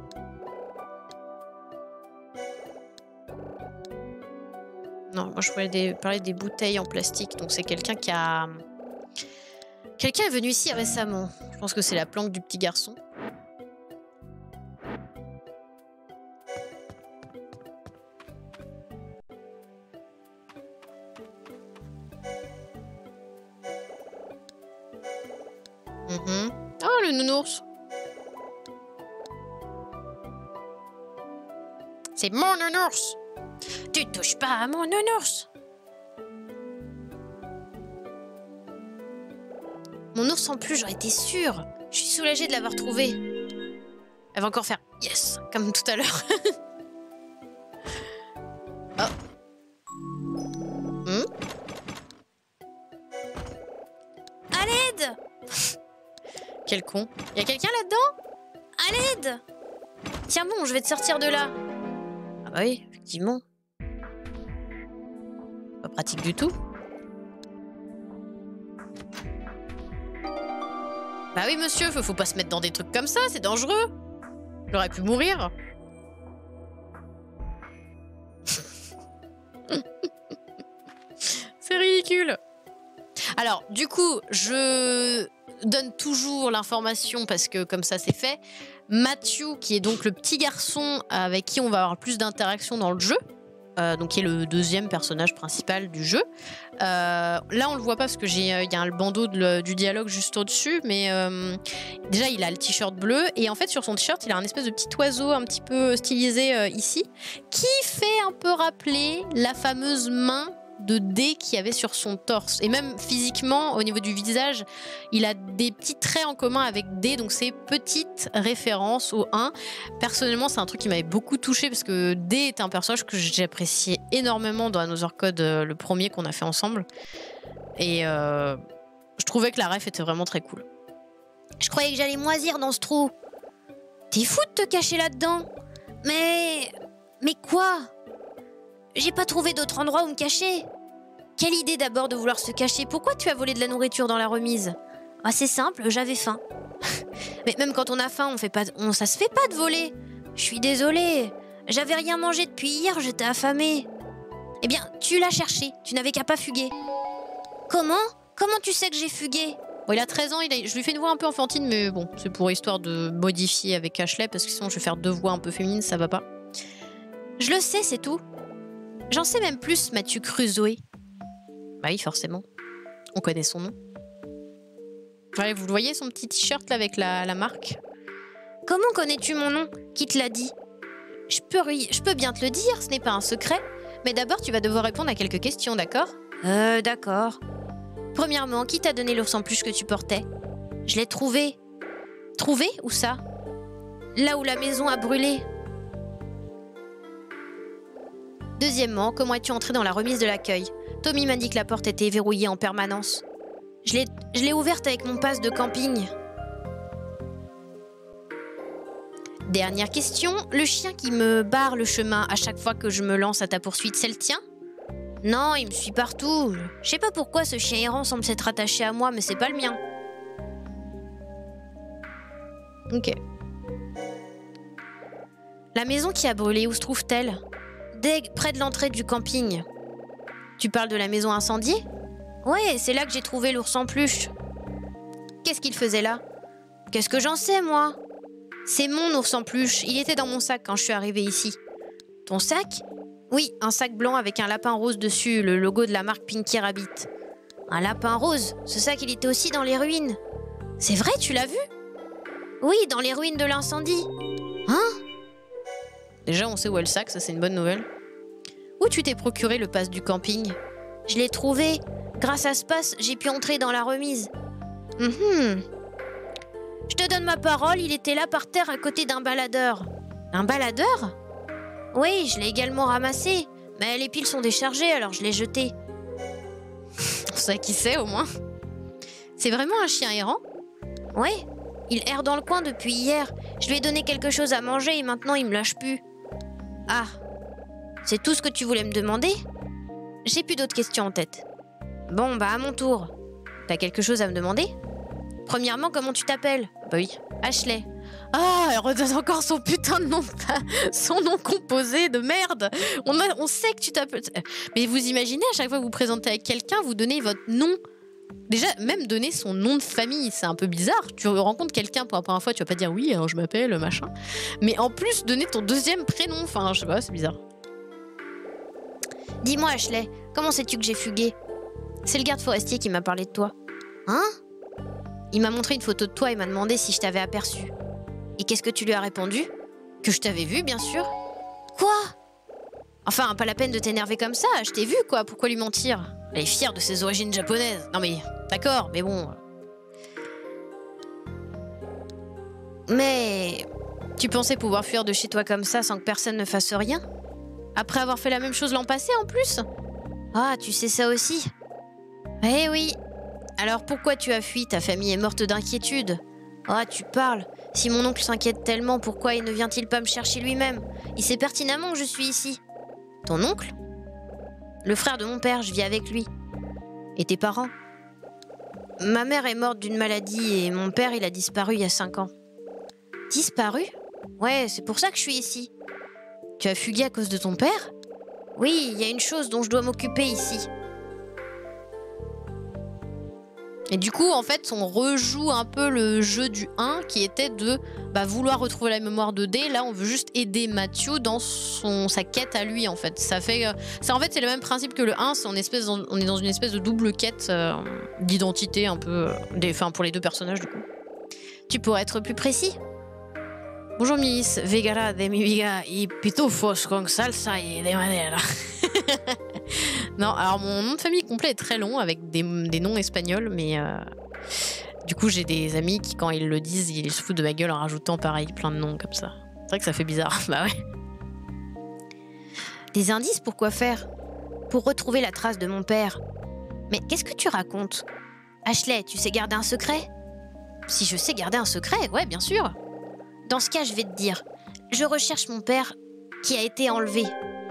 Non, moi je voulais parler des bouteilles en plastique. Donc c'est quelqu'un qui a... Quelqu'un est venu ici récemment. Je pense que c'est la planque du petit garçon. Oh, le nounours. C'est mon nounours. Tu touches pas à mon nounours. Mon ours en plus, j'aurais été sûre. Je suis soulagée de l'avoir trouvé. Elle va encore faire yes, comme tout à l'heure. Oh. À l'aide. Quel con. Y a quelqu'un là-dedans? À l'aide. Tiens bon, je vais te sortir de là. Ah bah oui, effectivement. Pas pratique du tout. Bah oui, monsieur, faut pas se mettre dans des trucs comme ça, c'est dangereux. J'aurais pu mourir. C'est ridicule. Alors, du coup, je donne toujours l'information parce que comme ça c'est fait. Matthew, qui est donc le petit garçon avec qui on va avoir plus d'interaction dans le jeu, donc qui est le deuxième personnage principal du jeu. Là, on le voit pas parce que il y a le bandeau du dialogue juste au-dessus, mais déjà, il a le t-shirt bleu et en fait, sur son t-shirt, il a un espèce de petit oiseau un petit peu stylisé ici, qui fait un peu rappeler la fameuse main de D qu'il y avait sur son torse. Et même physiquement, au niveau du visage, il a des petits traits en commun avec D, donc c'est petite référence au 1. Personnellement, c'est un truc qui m'avait beaucoup touché parce que D est un personnage que j'appréciais énormément dans Another Code, le premier qu'on a fait ensemble. Et je trouvais que la ref était vraiment très cool. Je croyais que j'allais moisir dans ce trou. T'es fou de te cacher là-dedans? Mais quoi? J'ai pas trouvé d'autre endroit où me cacher. Quelle idée d'abord de vouloir se cacher. Pourquoi tu as volé de la nourriture dans la remise? Ah, c'est simple, j'avais faim. Mais même quand on a faim, ça se fait pas de voler. Je suis désolée. J'avais rien mangé depuis hier, j'étais affamée. Eh bien, tu l'as cherché, tu n'avais qu'à pas fuguer. Comment? Comment tu sais que j'ai fugué? Bon, il a 13 ans, je lui fais une voix un peu enfantine, mais bon, c'est pour histoire de modifier avec Ashley, parce que sinon je vais faire 2 voix un peu féminines, ça va pas. Je le sais, c'est tout. J'en sais même plus, m'as-tu cru, Zoé? Bah oui, forcément. On connaît son nom. Ouais, vous le voyez, son petit t-shirt là avec la marque? Comment connais-tu mon nom? Qui te l'a dit? Je peux bien te le dire, ce n'est pas un secret. Mais d'abord, tu vas devoir répondre à quelques questions, d'accord? D'accord. Premièrement, qui t'a donné l'ours en peluche que tu portais? Je l'ai trouvé. Trouvé? Où ça? Là où la maison a brûlé. Deuxièmement, comment es-tu entré dans la remise de l'accueil? Tommy m'a dit que la porte était verrouillée en permanence. Je l'ai ouverte avec mon pass de camping. Dernière question, le chien qui me barre le chemin à chaque fois que je me lance à ta poursuite, c'est le tien? Non, il me suit partout. Je sais pas pourquoi ce chien errant semble s'être attaché à moi, mais c'est pas le mien. Ok. La maison qui a brûlé, où se trouve-t-elle? Près de l'entrée du camping. Tu parles de la maison incendiée? Ouais, c'est là que j'ai trouvé l'ours en peluche. Qu'est-ce qu'il faisait là? Qu'est-ce que j'en sais, moi? C'est mon ours en peluche. Il était dans mon sac quand je suis arrivée ici. Ton sac? Oui, un sac blanc avec un lapin rose dessus, le logo de la marque Pinky Rabbit. Un lapin rose? Ce sac, il était aussi dans les ruines. C'est vrai, tu l'as vu? Oui, dans les ruines de l'incendie. Hein? Déjà, on sait où est le sac, ça c'est une bonne nouvelle. Où tu t'es procuré le pass du camping? Je l'ai trouvé. Grâce à ce pass, j'ai pu entrer dans la remise. Je te donne ma parole, il était là par terre à côté d'un baladeur. Un baladeur? Oui, je l'ai également ramassé. Mais les piles sont déchargées, alors je l'ai jeté. On sait qui c'est au moins. C'est vraiment un chien errant? Ouais, il erre dans le coin depuis hier. Je lui ai donné quelque chose à manger et maintenant il me lâche plus. Ah, c'est tout ce que tu voulais me demander? J'ai plus d'autres questions en tête. Bon, bah à mon tour. T'as quelque chose à me demander? Premièrement, comment tu t'appelles? Bah oui, Ashley. Ah, elle redonne encore son putain de nom, son nom composé de merde. On sait que tu t'appelles. Mais vous imaginez, à chaque fois que vous vous présentez avec quelqu'un, vous donnez votre nom. Déjà, même donner son nom de famille, c'est un peu bizarre. Tu rencontres quelqu'un pour la première fois, tu vas pas dire oui, alors je m'appelle, machin. Mais en plus, donner ton deuxième prénom, enfin, je sais pas, c'est bizarre. Dis-moi, Ashley, comment sais-tu que j'ai fugué? C'est le garde forestier qui m'a parlé de toi. Hein? Il m'a montré une photo de toi et m'a demandé si je t'avais aperçu. Et qu'est-ce que tu lui as répondu? Que je t'avais vu, bien sûr. Quoi? Enfin, pas la peine de t'énerver comme ça, je t'ai vu, quoi, pourquoi lui mentir? Elle est fière de ses origines japonaises. Non mais, d'accord, mais bon... Mais... Tu pensais pouvoir fuir de chez toi comme ça sans que personne ne fasse rien? Après avoir fait la même chose l'an passé, en plus? Ah, tu sais ça aussi? Eh oui. Alors pourquoi tu as fui? Ta famille est morte d'inquiétude. Ah, tu parles. Si mon oncle s'inquiète tellement, pourquoi il ne vient-il pas me chercher lui-même? Il sait pertinemment que je suis ici. Ton oncle? Le frère de mon père, je vis avec lui. Et tes parents? Ma mère est morte d'une maladie et mon père, il a disparu il y a 5 ans. Disparu? Ouais, c'est pour ça que je suis ici. Tu as fugué à cause de ton père? Oui, il y a une chose dont je dois m'occuper ici. Et du coup, en fait, on rejoue un peu le jeu du 1 qui était de vouloir retrouver la mémoire de D. Là, on veut juste aider Matthew dans sa quête à lui, en fait. En fait, c'est le même principe que le 1. On est dans une espèce de double quête d'identité un peu... pour les deux personnages, du coup. Tu pourrais être plus précis? Bonjour Miss, Vegara de mi viga y pitufos con salsa y de madera. Non, alors mon nom de famille complet est très long avec des noms espagnols, mais du coup j'ai des amis qui quand ils le disent, ils se foutent de ma gueule en rajoutant pareil plein de noms comme ça. C'est vrai que ça fait bizarre, bah ouais. Des indices pour quoi faire? Pour retrouver la trace de mon père. Mais qu'est-ce que tu racontes? Ashley, tu sais garder un secret? Si je sais garder un secret, ouais bien sûr. Dans ce cas, je vais te dire, je recherche mon père qui a été enlevé.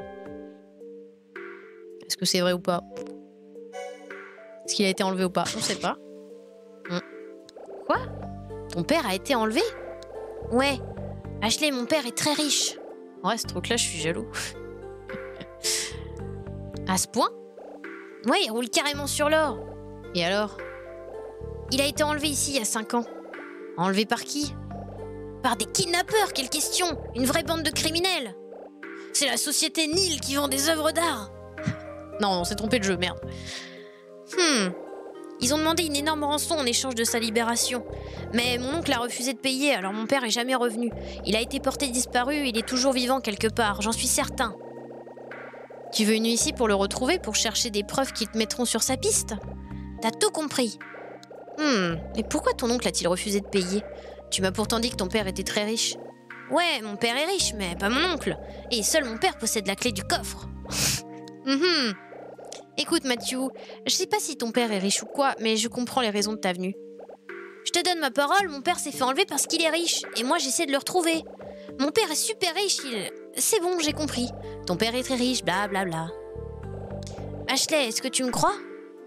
Est-ce que c'est vrai ou pas? Est-ce qu'il a été enlevé ou pas? On sait pas. Quoi? Ton père a été enlevé? Ouais. Ashley, mon père est très riche. Ouais, ce truc-là, je suis jaloux. À ce point? Ouais, il roule carrément sur l'or. Et alors? Il a été enlevé ici il y a 5 ans. Enlevé par qui? Par des kidnappeurs, quelle question! Une vraie bande de criminels! C'est la société Nil qui vend des œuvres d'art! Non, on s'est trompé de jeu, merde. Ils ont demandé une énorme rançon en échange de sa libération. Mais mon oncle a refusé de payer, alors mon père est jamais revenu. Il a été porté disparu, il est toujours vivant quelque part, j'en suis certain. Tu veux venu ici pour le retrouver, pour chercher des preuves qui te mettront sur sa piste? T'as tout compris. Mais pourquoi ton oncle a-t-il refusé de payer? Tu m'as pourtant dit que ton père était très riche. Ouais, mon père est riche, mais pas mon oncle. Et seul mon père possède la clé du coffre. Écoute, Matthew, je sais pas si ton père est riche ou quoi, mais je comprends les raisons de ta venue. Je te donne ma parole, mon père s'est fait enlever parce qu'il est riche, et moi j'essaie de le retrouver. Mon père est super riche, C'est bon, j'ai compris. Ton père est très riche, blablabla. Bla bla. Ashley, est-ce que tu me crois?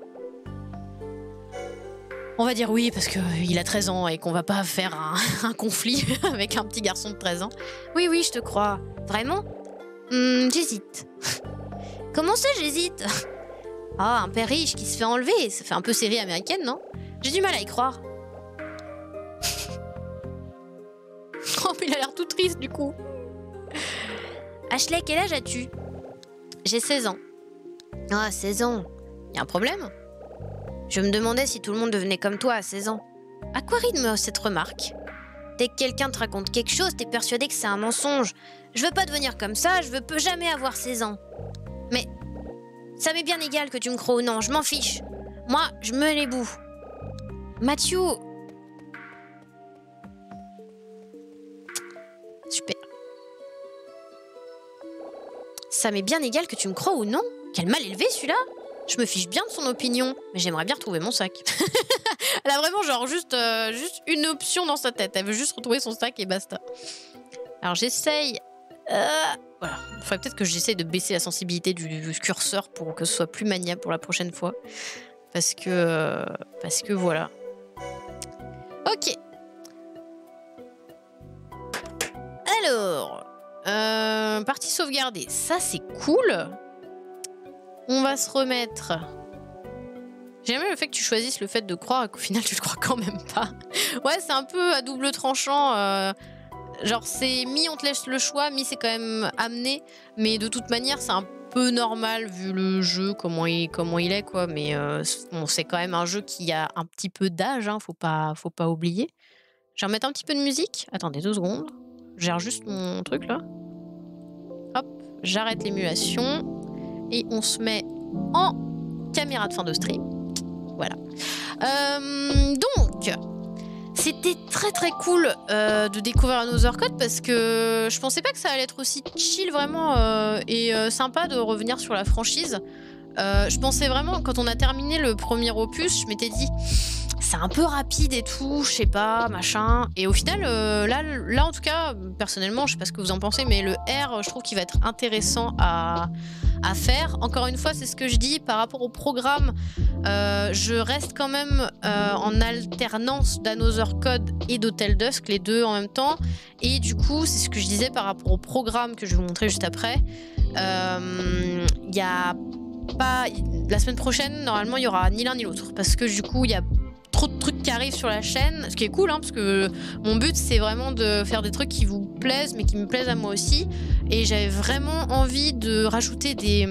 On va dire oui, parce qu'il a 13 ans et qu'on va pas faire un conflit avec un petit garçon de 13 ans. Oui, je te crois. Vraiment? J'hésite. Comment ça, j'hésite? Un père riche qui se fait enlever, ça fait un peu série américaine, non? J'ai du mal à y croire. Oh, mais il a l'air tout triste, du coup. Ashley, quel âge as-tu? J'ai 16 ans. 16 ans. Y a un problème? Je me demandais si tout le monde devenait comme toi à 16 ans. À quoi rythme cette remarque? Dès que quelqu'un te raconte quelque chose, t'es persuadé que c'est un mensonge. Je veux pas devenir comme ça, je veux jamais avoir 16 ans. Mais ça m'est bien égal que tu me crois ou non, je m'en fiche. Moi, je me les bouts. Matthew... Super. Ça m'est bien égal que tu me crois ou non? Quel mal élevé celui-là! Je me fiche bien de son opinion, mais j'aimerais bien retrouver mon sac. Elle a vraiment genre juste une option dans sa tête. Elle veut juste retrouver son sac et basta. Alors j'essaye... Voilà. Il faudrait peut-être que j'essaye de baisser la sensibilité du curseur pour que ce soit plus maniable pour la prochaine fois. Parce que voilà. Ok. Alors... partie sauvegardée. Ça, c'est cool. On va se remettre... J'aime bien le fait que tu choisisses le fait de croire et qu'au final, tu le crois quand même pas. Ouais, c'est un peu à double tranchant. Genre, c'est mi on te laisse le choix, mi c'est quand même amené. Mais de toute manière, c'est un peu normal vu le jeu, comment il est, quoi. Mais bon, c'est quand même un jeu qui a un petit peu d'âge, hein, faut pas oublier. Je vais remettre un petit peu de musique. Attendez 2 secondes. Je gère juste mon truc, là. Hop, j'arrête l'émulation. Et on se met en caméra de fin de stream. Voilà. Donc, c'était très très cool de découvrir Another Code parce que je pensais pas que ça allait être aussi chill vraiment et sympa de revenir sur la franchise. Je pensais vraiment, quand on a terminé le premier opus, je m'étais dit c'est un peu rapide et tout, je sais pas, machin. Et au final, là en tout cas, personnellement, je sais pas ce que vous en pensez, mais le R, je trouve qu'il va être intéressant à faire. Encore une fois, c'est ce que je dis par rapport au programme. Je reste quand même en alternance d'Another Code et d'Hotel Dusk, les deux en même temps. Et du coup, c'est ce que je disais par rapport au programme que je vais vous montrer juste après. Il y a pas... La semaine prochaine, normalement, il y aura ni l'un ni l'autre. Parce que du coup, il y a trop de trucs qui arrivent sur la chaîne, ce qui est cool, hein, parce que mon but c'est vraiment de faire des trucs qui vous plaisent, mais qui me plaisent à moi aussi. Et j'avais vraiment envie de rajouter des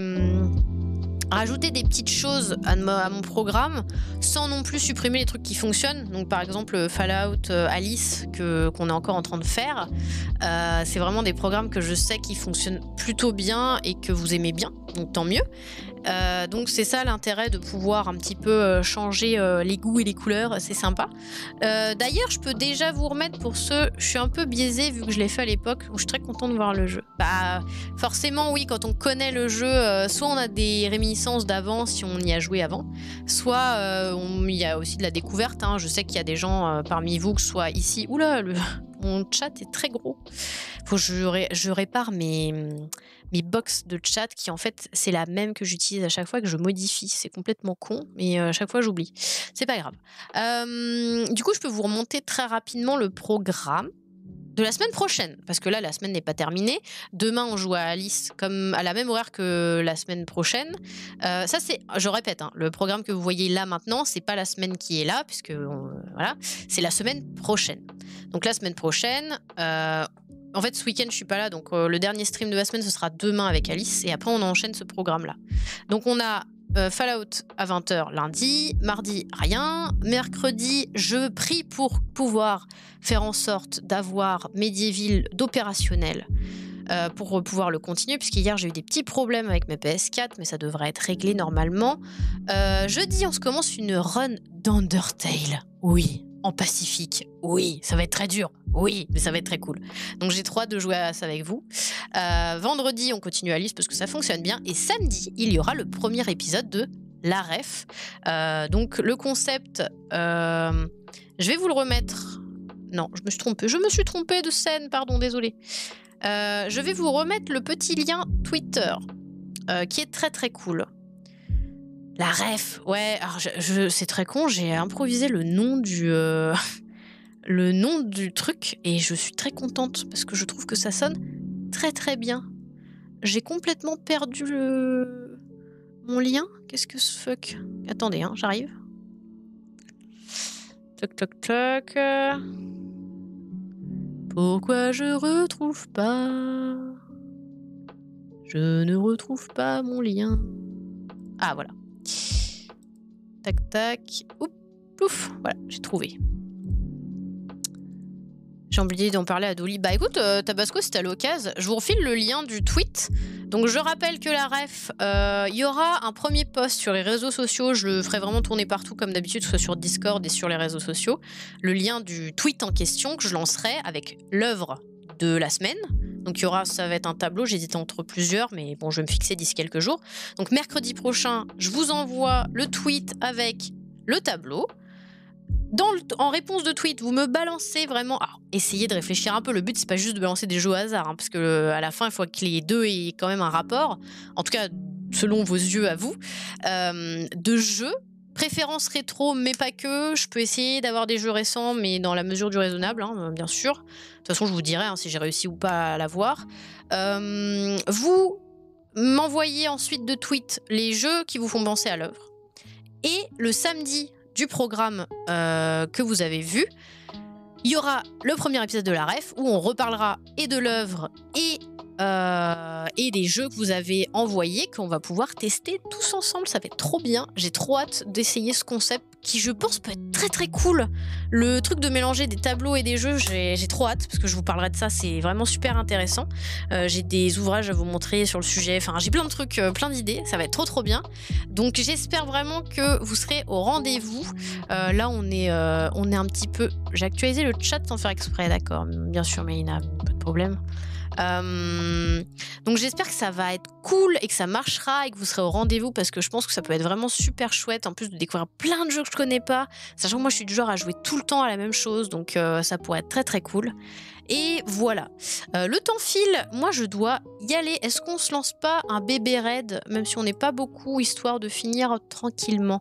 petites choses à mon programme sans non plus supprimer les trucs qui fonctionnent. Donc par exemple Fallout, Alice qu'on est encore en train de faire. C'est vraiment des programmes que je sais qui fonctionnent plutôt bien et que vous aimez bien, donc tant mieux. Donc c'est ça l'intérêt de pouvoir un petit peu changer les goûts et les couleurs, c'est sympa. D'ailleurs je peux déjà vous remettre pour ceux, je suis un peu biaisée vu que je l'ai fait à l'époque, où je suis très contente de voir le jeu. Bah forcément oui, quand on connaît le jeu, soit on a des réminiscences d'avant si on y a joué avant, soit il y a aussi de la découverte, hein. Je sais qu'il y a des gens parmi vous, que ce soit ici, oula mon chat est très gros. Faut que je répare mes box de chat qui en fait c'est la même que j'utilise à chaque fois, que je modifie. C'est complètement con, mais à chaque fois j'oublie. C'est pas grave. Du coup, je peux vous remonter très rapidement le programme de la semaine prochaine, parce que là la semaine n'est pas terminée. Demain on joue à Alice comme à la même horaire que la semaine prochaine. Ça c'est, je répète, hein, le programme que vous voyez là maintenant, c'est pas la semaine qui est là, puisque voilà, c'est la semaine prochaine. Donc la semaine prochaine, en fait ce week-end je suis pas là, donc le dernier stream de la semaine ce sera demain avec Alice, et après on enchaîne ce programme là. Donc on a Fallout à 20h lundi, mardi rien, mercredi je prie pour pouvoir faire en sorte d'avoir Medieval d'opérationnel pour pouvoir le continuer, puisqu'hier j'ai eu des petits problèmes avec mes PS4, mais ça devrait être réglé normalement. Jeudi on se commence une run d'Undertale, oui, en Pacifique, oui, ça va être très dur, oui, mais ça va être très cool. Donc j'ai trop hâte de jouer à ça avec vous. Vendredi, on continue Alice parce que ça fonctionne bien. Et samedi, il y aura le premier épisode de La Ref. Donc le concept, je vais vous le remettre. Non, je me suis trompée. Je me suis trompée de scène, pardon, désolée. Je vais vous remettre le petit lien Twitter qui est très très cool. La ref, ouais, alors c'est très con, j'ai improvisé le nom le nom du truc et je suis très contente parce que je trouve que ça sonne très très bien. J'ai complètement perdu mon lien. Qu'est-ce que ce fuck? Attendez, hein, j'arrive. Toc toc toc. Pourquoi je retrouve pas? Je ne retrouve pas mon lien. Ah voilà. Tac tac. Oup, pouf, voilà, j'ai trouvé. J'ai oublié d'en parler à Dolly. Bah écoute, Tabasco, si t'as l'occasion, je vous refile le lien du tweet. Donc je rappelle que la ref, il y aura un premier post sur les réseaux sociaux. Je le ferai vraiment tourner partout comme d'habitude, que ce soit sur Discord et sur les réseaux sociaux. Le lien du tweet en question que je lancerai avec l'œuvre de la semaine. Donc il y aura, ça va être un tableau, j'hésite entre plusieurs, mais bon, je vais me fixer d'ici quelques jours. Donc mercredi prochain, je vous envoie le tweet avec le tableau. En réponse de tweet, vous me balancez vraiment. Alors, essayez de réfléchir un peu. Le but, c'est pas juste de balancer des jeux au hasard, hein, parce que à la fin, il faut que les deux aient quand même un rapport. En tout cas, selon vos yeux à vous, de jeux. Préférence rétro, mais pas que. Je peux essayer d'avoir des jeux récents, mais dans la mesure du raisonnable, hein, bien sûr. De toute façon, je vous dirai hein, si j'ai réussi ou pas à l'avoir. Vous m'envoyez ensuite de tweets les jeux qui vous font penser à l'œuvre. Et le samedi du programme que vous avez vu, il y aura le premier épisode de la ref où on reparlera et de l'œuvre et des jeux que vous avez envoyés qu'on va pouvoir tester tous ensemble. Ça va être trop bien. J'ai trop hâte d'essayer ce concept qui, je pense, peut être très très cool. Le truc de mélanger des tableaux et des jeux, j'ai trop hâte parce que je vous parlerai de ça. C'est vraiment super intéressant. J'ai des ouvrages à vous montrer sur le sujet. Enfin, j'ai plein de trucs, plein d'idées. Ça va être trop bien. Donc, j'espère vraiment que vous serez au rendez-vous. Là, on est un petit peu... J'ai actualisé le chat sans faire exprès, d'accord. Bien sûr, mais il n'y a pas de problème. Donc j'espère que ça va être cool et que ça marchera et que vous serez au rendez-vous parce que je pense que ça peut être vraiment super chouette en plus de découvrir plein de jeux que je connais pas, sachant que moi je suis du genre à jouer tout le temps à la même chose, donc ça pourrait être très très cool. Et voilà, le temps file, moi je dois y aller. Est-ce qu'on se lance pas un bébé raid, même si on n'est pas beaucoup, histoire de finir tranquillement?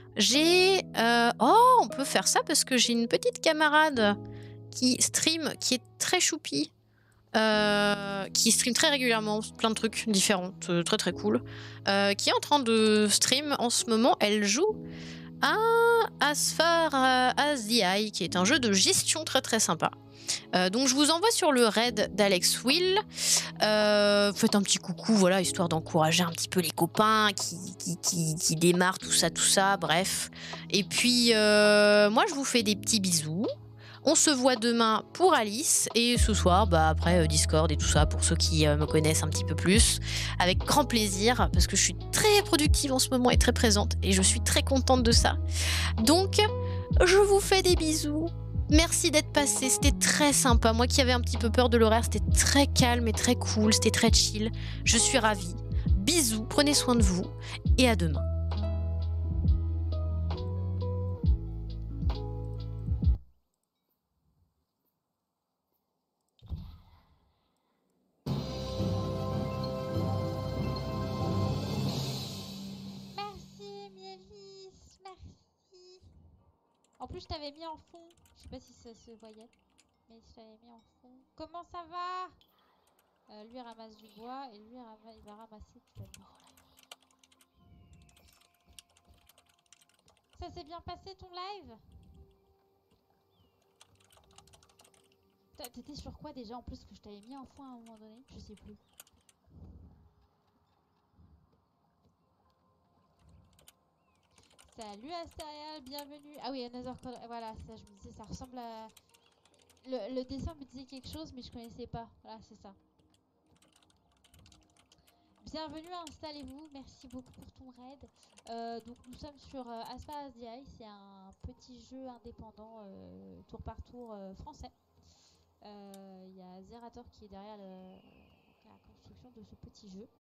On peut faire ça parce que j'ai une petite camarade qui stream, qui est très choupie, qui stream très régulièrement plein de trucs différents, très très cool, qui est en train de stream en ce moment. Elle joue As Far As the Eye, qui est un jeu de gestion très très sympa. Donc je vous envoie sur le raid d'Alex Will. Faites un petit coucou, voilà, histoire d'encourager un petit peu les copains qui démarrent, tout ça, bref. Et puis moi je vous fais des petits bisous. On se voit demain pour Alice et ce soir, bah après Discord et tout ça pour ceux qui me connaissent un petit peu plus. Avec grand plaisir parce que je suis très productive en ce moment et très présente et je suis très contente de ça. Donc, je vous fais des bisous. Merci d'être passé, c'était très sympa. Moi qui avais un petit peu peur de l'horaire, c'était très calme et très cool, c'était très chill. Je suis ravie. Bisous, prenez soin de vous et à demain. Merci Mielis, merci. En plus je t'avais mis en fond, je sais pas si ça se voyait, mais je t'avais mis en fond. Comment ça va? Lui ramasse du bois et lui il va ramasser du papier. Ça s'est bien passé ton live? T'étais sur quoi déjà en plus que je t'avais mis en fond à un moment donné? Je sais plus. Salut Astérial, bienvenue. Ah oui, Another Color. Voilà, ça je me disais, ça ressemble à... Le dessin me disait quelque chose, mais je connaissais pas. Voilà, c'est ça. Bienvenue, installez-vous. Merci beaucoup pour ton raid. Donc nous sommes sur As Far As the Eye. C'est un petit jeu indépendant tour par tour français. Il y a Zerator qui est derrière la construction de ce petit jeu.